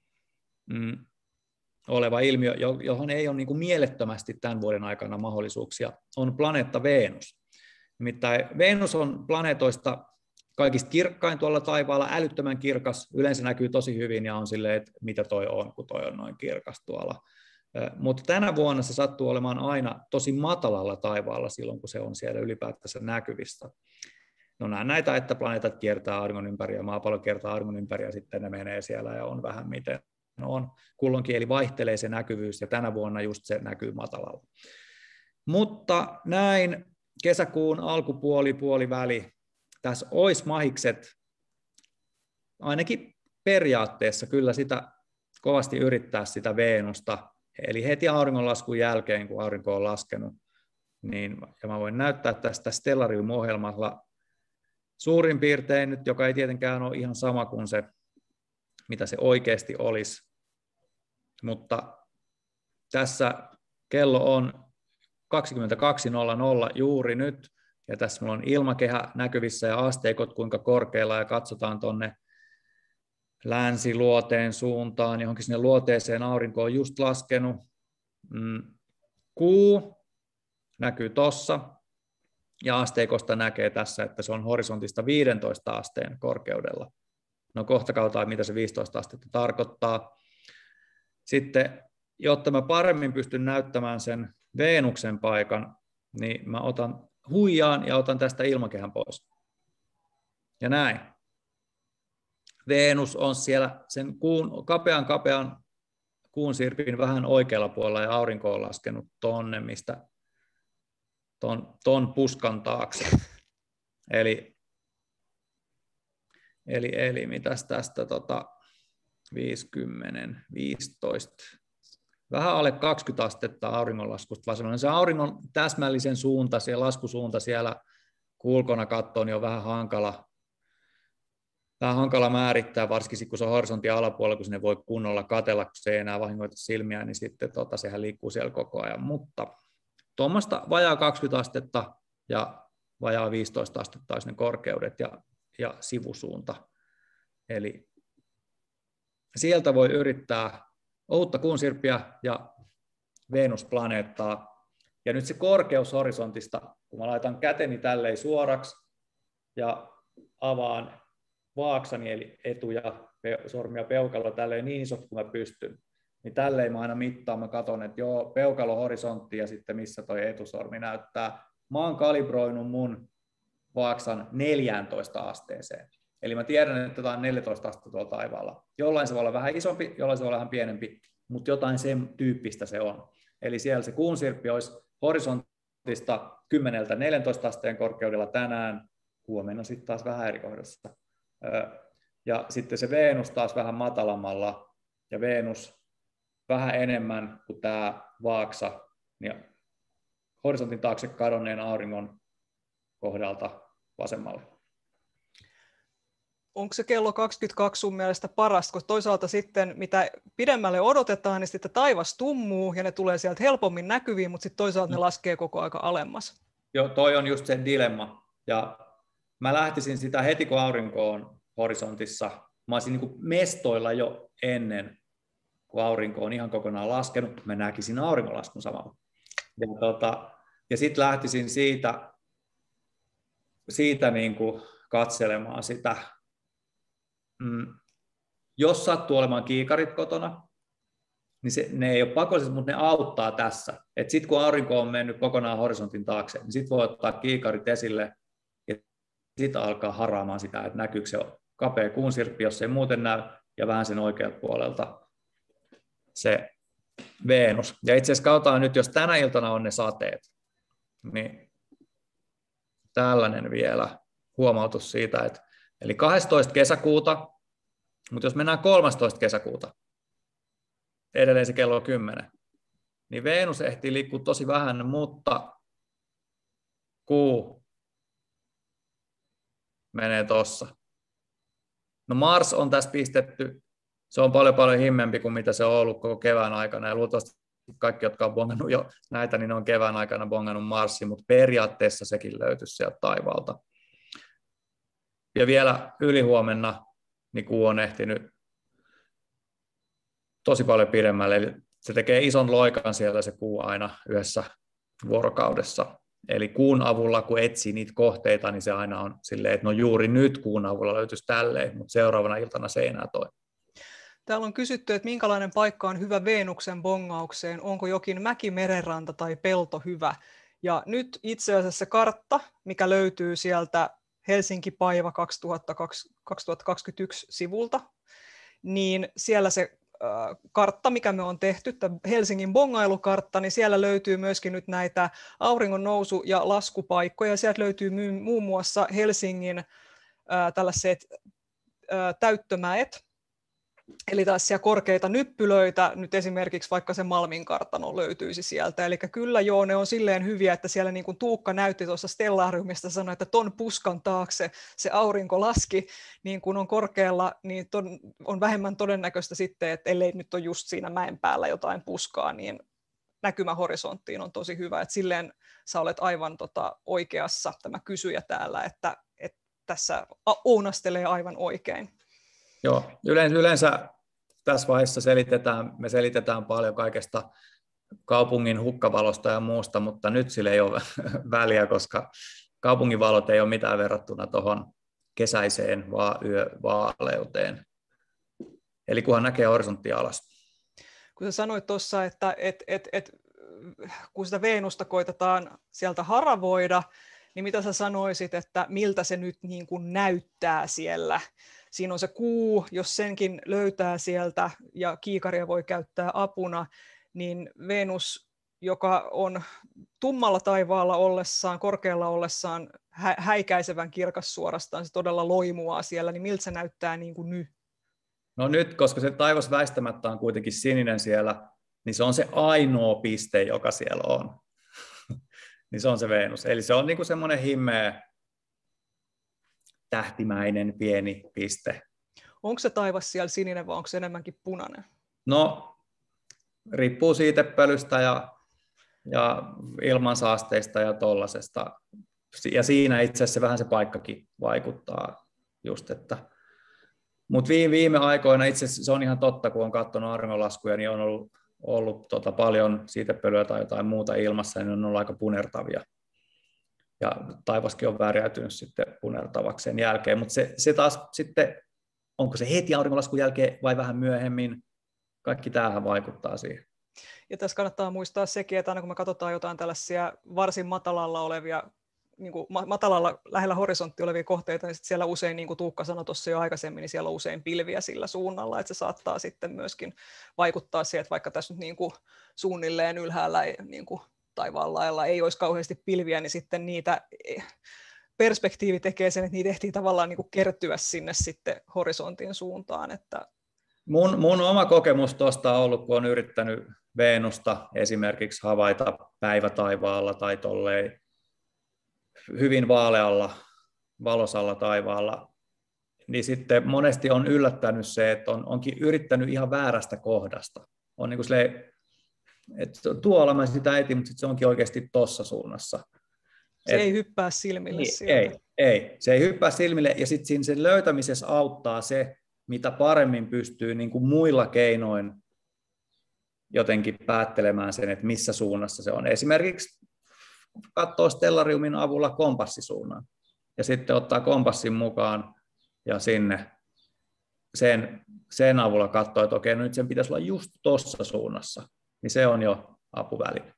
oleva ilmiö, johon ei ole niin kuin mielettömästi tämän vuoden aikana mahdollisuuksia, on planeetta Venus. Nimittäin Venus on planeetoista kaikista kirkkain tuolla taivaalla, älyttömän kirkas, yleensä näkyy tosi hyvin ja on silleen, että mitä toi on, kun toi on noin kirkas tuolla. Mutta tänä vuonna se sattuu olemaan aina tosi matalalla taivaalla silloin, kun se on siellä ylipäätänsä näkyvissä. No näitä, että planeetat kiertää auringon ympäri ja maapallo kiertää auringon ympäri ja sitten ne menee siellä ja on vähän miten on. Kulloinkin eli vaihtelee se näkyvyys ja tänä vuonna just se näkyy matalalla. Mutta näin kesäkuun alkupuoli, puoliväli, tässä olisi mahikset ainakin periaatteessa kyllä sitä kovasti yrittää sitä Venusta, eli heti auringonlaskun jälkeen, kun aurinko on laskenut, niin, ja mä voin näyttää tästä Stellarium-ohjelmalla suurin piirtein nyt, joka ei tietenkään ole ihan sama kuin se, mitä se oikeasti olisi, mutta tässä kello on 22.00 juuri nyt, ja tässä minulla on ilmakehä näkyvissä ja asteikot kuinka korkealla, ja katsotaan tuonne länsiluoteen suuntaan, johonkin sinne luoteeseen aurinko on just laskenut. Kuu näkyy tuossa, ja asteikosta näkee tässä, että se on horisontista 15 asteen korkeudella. No kohta katsotaan, mitä se 15 astetta tarkoittaa. Sitten, jotta mä paremmin pystyn näyttämään sen Venuksen paikan, niin mä otan huijaan ja otan tästä ilmakehän pois. Ja näin. Venus on siellä sen kapean kuunsirpin vähän oikealla puolella ja aurinko on laskenut tonne, mistä ton puskan taakse. Eli mitäs tästä 50, 15, vähän alle 20 astetta auringonlaskusta vasemmalla. Se auringon täsmällisen suunta, se laskusuunta siellä kun ulkona katsoo, niin on vähän hankala määrittää, varsinkin kun se on horisontin alapuolella, kun sinne voi kunnolla katsella, kun se ei enää vahingoita silmiä, niin sitten sehän liikkuu siellä koko ajan. Mutta tuommoista vajaa 20 astetta ja vajaa 15 astetta olisi ne korkeudet ja sivusuunta. Eli sieltä voi yrittää ohutta kuunsirppiä ja Venus-planeettaa. Ja nyt se korkeus horisontista, kun mä laitan käteni tälleen suoraksi ja avaan vaaksani eli etu- ja sormia peukalo tälleen niin isoksi kuin mä pystyn, niin tälleen mä aina mittaan, mä katson, että joo, peukalo horisontti ja sitten missä toi etusormi näyttää. Mä oon kalibroinut mun vaaksan 14 asteeseen. Eli mä tiedän, että tämä on 14 astetta tuolla taivaalla. Jollain se voi olla vähän isompi, jollain se voi olla vähän pienempi, mutta jotain sen tyyppistä se on. Eli siellä se kuunsirppi olisi horisontista 10-14 asteen korkeudella tänään, huomenna sitten taas vähän eri kohdassa. Ja sitten se Venus taas vähän matalammalla, ja Venus vähän enemmän kuin tämä vaaksa, niin horisontin taakse kadonneen auringon kohdalta vasemmalle. Onko se kello 22 sun mielestä parasta, kun toisaalta sitten mitä pidemmälle odotetaan, niin sitten taivas tummuu ja ne tulee sieltä helpommin näkyviin, mutta sitten toisaalta ne laskee koko aika alemmas. Joo, toi on just sen dilemma. Ja mä lähtisin sitä heti, kun aurinko on horisontissa. Mä olisin niin kuin mestoilla jo ennen, kun aurinko on ihan kokonaan laskenut. Mä näkisin auringonlaskun samalla. Ja sitten lähtisin siitä niin kuin katselemaan sitä. Jos sattuu olemaan kiikarit kotona, niin ne ei ole pakolliset, mutta ne auttaa tässä. Sitten kun aurinko on mennyt kokonaan horisontin taakse, niin sitten voi ottaa kiikarit esille ja sitten alkaa haraamaan sitä, että näkyykö se kapea kuunsirppi, jos ei muuten näy, ja vähän sen oikealta puolelta se Venus. Ja itse asiassa katsotaan nyt, jos tänä iltana on ne sateet, niin tällainen vielä huomautus siitä, että eli 12. kesäkuuta, mutta jos mennään 13. kesäkuuta, edelleen se kello on 10, niin Venus ehtii liikkua tosi vähän, mutta kuu menee tossa. No Mars on tässä pistetty, se on paljon himmempi kuin mitä se on ollut koko kevään aikana, ja luultavasti kaikki, jotka on bongannut jo näitä, niin ne on kevään aikana bongannut Marsin, mutta periaatteessa sekin löytyisi sieltä taivaalta. Ja vielä ylihuomenna niin kuu on ehtinyt tosi paljon pidemmälle, eli se tekee ison loikan siellä se kuu aina yhdessä vuorokaudessa. Eli kuun avulla, kun etsii niitä kohteita, niin se aina on silleen, että no juuri nyt kuun avulla löytyisi tälleen, mutta seuraavana iltana se ei enää toi. Täällä on kysytty, että minkälainen paikka on hyvä Venuksen bongaukseen, onko jokin mäki, merenranta tai pelto hyvä. Ja nyt itse asiassa kartta, mikä löytyy sieltä Helsinki-Paiva 2021 sivulta, niin siellä se kartta, mikä me on tehty, tämä Helsingin bongailukartta, niin siellä löytyy myöskin nyt näitä auringon nousu- ja laskupaikkoja. Sieltä löytyy muun muassa Helsingin tällaiset täyttömäet, eli tällaisia korkeita nyppylöitä, nyt esimerkiksi vaikka se Malmin kartano löytyisi sieltä. Eli kyllä joo, ne on silleen hyviä, että siellä niin kuin Tuukka näytti tuossa Stellariumista, sanoi, että ton puskan taakse se aurinko laski, niin kun on korkealla, niin on vähemmän todennäköistä sitten, että ellei nyt ole just siinä mäen päällä jotain puskaa, niin näkymä horisonttiin on tosi hyvä. Että silleen sä olet aivan oikeassa, tämä kysyjä täällä, että tässä ounastelee aivan oikein. Joo, yleensä tässä vaiheessa me selitetään paljon kaikesta kaupungin hukkavalosta ja muusta, mutta nyt sillä ei ole väliä, koska kaupungin valot ei ole mitään verrattuna tuohon kesäiseen yövaaleuteen. Eli kunhan näkee horisonttia alas. Kun sä sanoit tuossa, että kun sitä Venusta koitetaan sieltä haravoida, niin mitä sä sanoisit, että miltä se nyt niin kuin näyttää siellä? Siinä on se kuu, jos senkin löytää sieltä ja kiikaria voi käyttää apuna, niin Venus, joka on tummalla taivaalla ollessaan, korkealla ollessaan, häikäisevän kirkas suorastaan, se todella loimuaa siellä, niin miltä se näyttää niin kuin nyt? No nyt, koska se taivas väistämättä on kuitenkin sininen siellä, niin se on se ainoa piste, joka siellä on. Niin se on se Venus. Eli se on niin kuin semmoinen himmeä, tähtimäinen pieni piste. Onko se taivas siellä sininen vai onko se enemmänkin punainen? No, riippuu siitepölystä ja ilmansaasteista ja tollasesta. Ja siinä itse asiassa vähän se paikkakin vaikuttaa just, että. Mutta viime aikoina itse asiassa se on ihan totta, kun on katsonut auringonlaskuja, niin on ollut paljon siitepölyä tai jotain muuta ilmassa, niin on ollut aika punertavia. Ja taivaskin on värjäytynyt sitten punertavaksi sen jälkeen, mutta se taas sitten, onko se heti auringonlaskun jälkeen vai vähän myöhemmin, kaikki tämähän vaikuttaa siihen. Ja tässä kannattaa muistaa sekin, että aina kun me katsotaan jotain tällaisia varsin matalalla olevia, niin kuin matalalla lähellä horisontti olevia kohteita, niin siellä usein, niin kuin Tuukka sanoi tuossa jo aikaisemmin, niin siellä on usein pilviä sillä suunnalla, että se saattaa sitten myöskin vaikuttaa siihen, että vaikka tässä nyt niin kuin suunnilleen ylhäällä niin kuin taivaan lailla ei olisi kauheasti pilviä, niin sitten niitä perspektiivi tekee sen, että niitä ehtii tavallaan niin kuin kertyä sinne sitten horisontin suuntaan. Että mun oma kokemus tuosta on ollut, kun on yrittänyt Venusta esimerkiksi havaita päivätaivaalla tai tolleen hyvin vaalealla, valosalla taivaalla, niin sitten monesti on yllättänyt se, että onkin yrittänyt ihan väärästä kohdasta. On niin kuin silleen, että tuolla mä sitä etin, mutta sitten se onkin oikeasti tuossa suunnassa. Se ei hyppää silmille sieltä. Ei. Se ei hyppää silmille, ja sitten siinä sen löytämisessä auttaa se, mitä paremmin pystyy niin kuin muilla keinoin jotenkin päättelemään sen, että missä suunnassa se on. Esimerkiksi katsoo Stellariumin avulla kompassisuunnan, ja sitten ottaa kompassin mukaan, ja sinne sen avulla katsoo, että okei, no nyt sen pitäisi olla just tuossa suunnassa. Niin se on jo apuväline.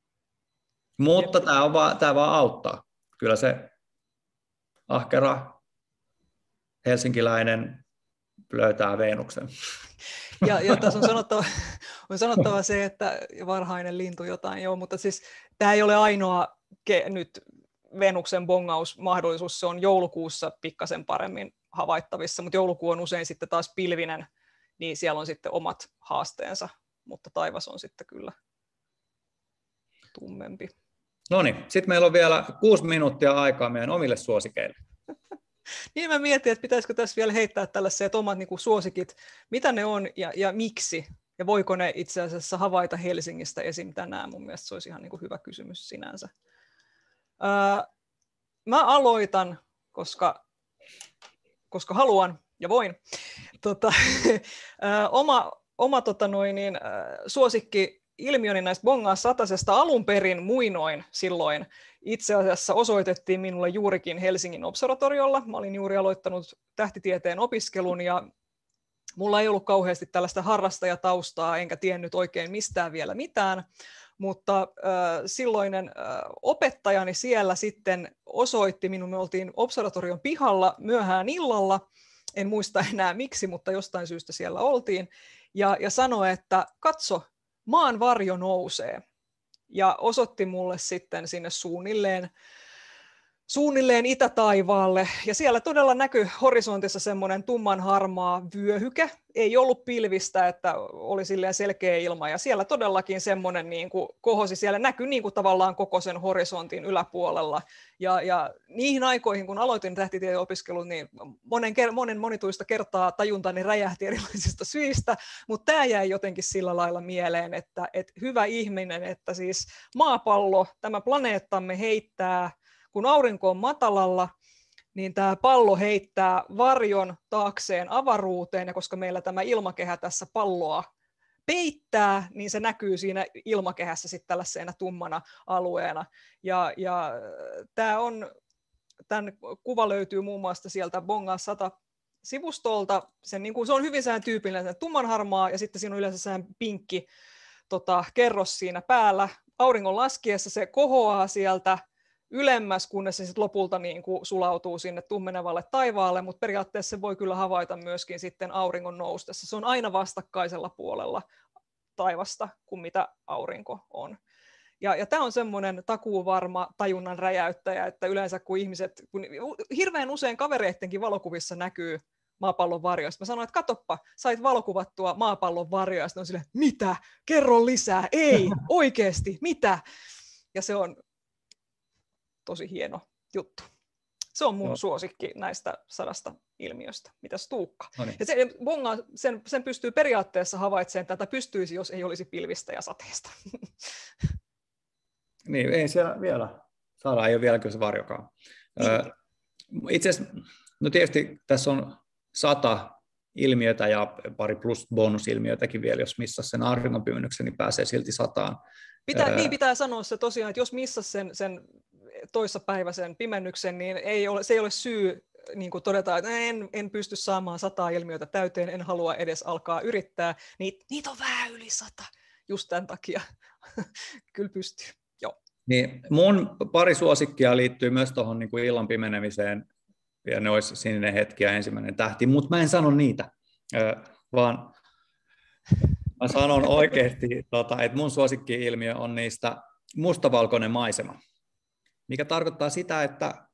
Mutta tämä vaan auttaa. Kyllä se ahkera helsinkiläinen löytää Venuksen. Ja tässä on sanottava se, että varhainen lintu jotain, joo, mutta siis tämä ei ole ainoa nyt Venuksen bongausmahdollisuus, se on joulukuussa pikkasen paremmin havaittavissa, mutta joulukuu on usein sitten taas pilvinen, niin siellä on sitten omat haasteensa, mutta taivas on sitten kyllä tummempi. No niin, sitten meillä on vielä 6 minuuttia aikaa meidän omille suosikeille. Niin mä mietin, että pitäisikö tässä vielä heittää tällaiset omat niin kuin suosikit, mitä ne on ja miksi, ja voiko ne itse asiassa havaita Helsingistä esim. Tänään. Mun mielestä se olisi ihan niin kuin hyvä kysymys sinänsä. Mä aloitan, koska haluan ja voin. Oma suosikki ilmiöni näistä bongaa satasesta alun perin muinoin silloin itse asiassa osoitettiin minulle juurikin Helsingin observatoriolla. Mä olin juuri aloittanut tähtitieteen opiskelun ja mulla ei ollut kauheasti tällaista harrastajataustaa, enkä tiennyt oikein mistään vielä mitään, mutta silloinen opettajani siellä sitten osoitti minun, me oltiin observatorion pihalla myöhään illalla, en muista enää miksi, mutta jostain syystä siellä oltiin, ja sanoi, että katso, maan varjo nousee, ja osoitti mulle sitten sinne suunnilleen itätaivaalle, ja siellä todella näkyi horisontissa semmoinen tumman harmaa vyöhyke, ei ollut pilvistä, että oli silleen selkeä ilma, ja siellä todellakin semmoinen niin kuin kohosi, siellä näkyi niin kuin tavallaan koko sen horisontin yläpuolella, ja niihin aikoihin, kun aloitin tähtitieteen opiskelun, niin monituista kertaa tajuntani räjähti erilaisista syistä, mutta tämä jäi jotenkin sillä lailla mieleen, että hyvä ihminen, että siis maapallo, tämä planeettamme heittää, kun aurinko on matalalla, niin tämä pallo heittää varjon taakseen avaruuteen, ja koska meillä tämä ilmakehä tässä palloa peittää, niin se näkyy siinä ilmakehässä sitten tällaisena tummana alueena. Ja tämän kuva löytyy muun muassa sieltä Bonga 100-sivustolta. Se on hyvin tyypillinen tummanharmaa, ja sitten siinä on yleensä pinkki kerros siinä päällä. Auringon laskiessa se kohoaa sieltä ylemmäs, kunnes se sitten lopulta niin kuin sulautuu sinne tummenevalle taivaalle, mutta periaatteessa se voi kyllä havaita myöskin sitten auringon noustessa. Se on aina vastakkaisella puolella taivasta kuin mitä aurinko on. Ja tämä on semmoinen takuuvarma tajunnan räjäyttäjä, että yleensä kun hirveän usein kavereittenkin valokuvissa näkyy maapallon varjo. Sitten mä sanoin, että katoppa, sait valokuvattua maapallon varjoa. Sitten on silleen, mitä? Kerro lisää. Ei, oikeasti, mitä? Ja se on tosi hieno juttu. Se on mun suosikki näistä 100 ilmiöstä. Mitäs Tuukka? Noniin. Ja sen pystyy periaatteessa havaitsemaan, tätä pystyisi, jos ei olisi pilvistä ja sateesta. Niin, ei siellä vielä. Saadaan, ei ole vielä kyllä se varjokaan. Itse asiassa, no tietysti tässä on 100 ilmiötä ja pari plus bonusilmiötäkin vielä, jos missasi sen auringonpimennyksen, niin pääsee silti 100. Pitää sanoa se tosiaan, että jos missasi sen toissapäiväisen pimennyksen, niin se ei ole syy niin kuin todeta, että en pysty saamaan 100 ilmiötä täyteen, en halua edes alkaa yrittää. Niitä on vähän yli 100, just tämän takia. Kyllä pystyy. Joo. Niin, mun pari suosikkia liittyy myös tuohon niin kuin illan pimenemiseen, ja ne olisi Sininen hetki ja Ensimmäinen tähti, mutta mä en sano niitä, vaan mä sanon oikeasti, että mun suosikki-ilmiö on niistä mustavalkoinen maisema, mikä tarkoittaa sitä, että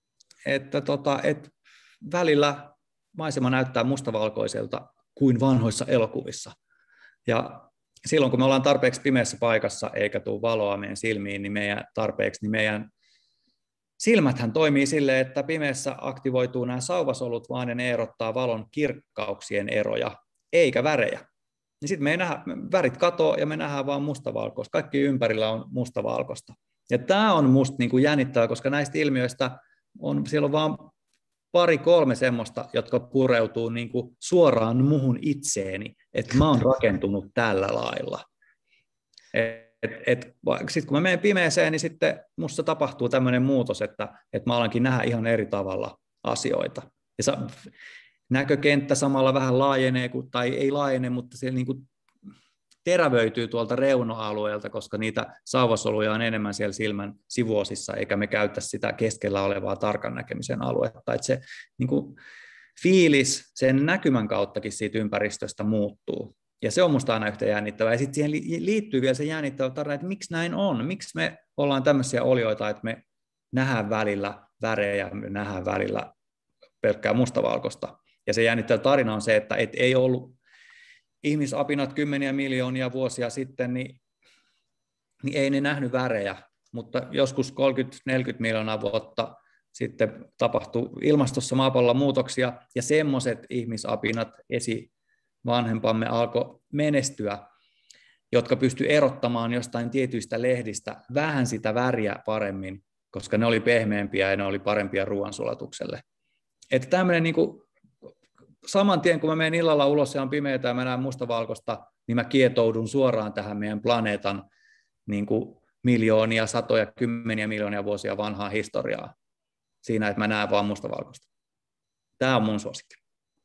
välillä maisema näyttää mustavalkoiselta kuin vanhoissa elokuvissa. Ja silloin, kun me ollaan tarpeeksi pimeässä paikassa eikä tule valoa meidän silmiin, niin meidän silmäthän toimii silleen, että pimeässä aktivoituu nämä sauvasolut, vaan ne erottaa valon kirkkauksien eroja, eikä värejä. Niin sitten me ei nähdä, värit katoaa ja me nähdään vaan mustavalkoista. Kaikki ympärillä on mustavalkoista. Ja tämä on musta niin kuin jännittävää, koska näistä ilmiöistä siellä on vaan 2-3 semmoista, jotka pureutuu niin kuin suoraan muhun itseeni, että mä oon rakentunut tällä lailla. Sitten kun mä menen pimeeseen, niin sitten musta tapahtuu tämmöinen muutos, että mä alankin nähdä ihan eri tavalla asioita. Ja näkökenttä samalla vähän laajenee, tai ei laajene, mutta se niin kuin terävöityy tuolta reuna-alueelta, koska niitä sauvasoluja on enemmän siellä silmän sivuosissa, eikä me käytä sitä keskellä olevaa tarkan näkemisen aluetta. Että se, niin kuin, fiilis sen näkymän kauttakin siitä ympäristöstä muuttuu. Ja se on musta aina yhtä jännittävää. Ja sitten siihen liittyy vielä se jännittävä tarina, että miksi näin on? Miksi me ollaan tämmöisiä olioita, että me nähdään välillä värejä, me nähdään välillä pelkkää mustavalkoista. Ja se jännittävä tarina on se, että ei ollut ihmisapinat kymmeniä miljoonia vuosia sitten, niin ei ne nähnyt värejä. Mutta joskus 30-40 miljoonaa vuotta sitten tapahtui ilmastossa maapallolla muutoksia, ja semmoiset ihmisapinat esivanhempamme alkoi menestyä, jotka pystyi erottamaan jostain tietyistä lehdistä vähän sitä väriä paremmin, koska ne oli pehmeämpiä ja ne oli parempia ruoansulatukselle. Että tämmöinen niin kuin, saman tien, kun mä menen illalla ulos ja on pimeätä ja mä näen mustavalkoista, niin mä kietoudun suoraan tähän meidän planeetan niin kuin miljoonia, satoja, kymmeniä miljoonia vuosia vanhaa historiaa siinä, että mä näen vaan mustavalkoista. Tämä on mun suosikki.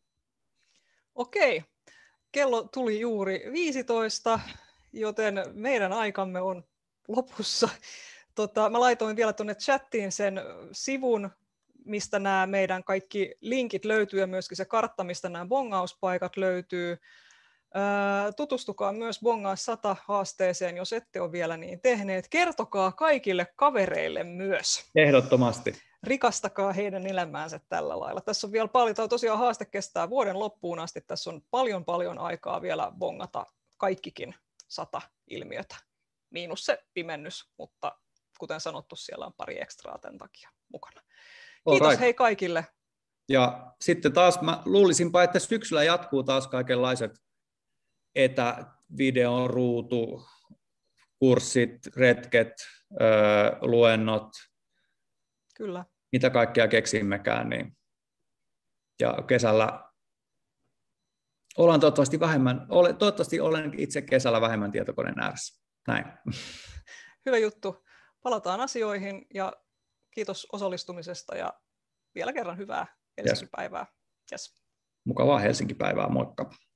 Okei. Kello tuli juuri 15, joten meidän aikamme on lopussa. Mä laitoin vielä tuonne chattiin sen sivun, mistä nämä meidän kaikki linkit löytyy ja myöskin se kartta, mistä nämä bongauspaikat löytyy. Tutustukaa myös Bongaa 100 haasteeseen, jos ette ole vielä niin tehneet. Kertokaa kaikille kavereille myös. Ehdottomasti. Rikastakaa heidän elämäänsä tällä lailla. Tässä on vielä paljon, tämä tosiaan haaste kestää vuoden loppuun asti. Tässä on paljon aikaa vielä bongata kaikkikin 100 ilmiötä. Miinus se pimennys, mutta kuten sanottu, siellä on pari ekstraa tämän takia mukana. Kiitos hei kaikille. Ja sitten taas mä luulisinpa, että syksyllä jatkuu taas kaikenlaiset etävideon ruutu, kurssit, retket, luennot. Kyllä. Mitä kaikkea keksimmekään. Niin. Ja kesällä ollaan toivottavasti olen itse kesällä vähemmän tietokoneen ääressä. Näin. Hyvä juttu. Palataan asioihin ja kiitos osallistumisesta ja vielä kerran hyvää Helsinki-päivää. Yes. Mukavaa Helsinki-päivää, moikka.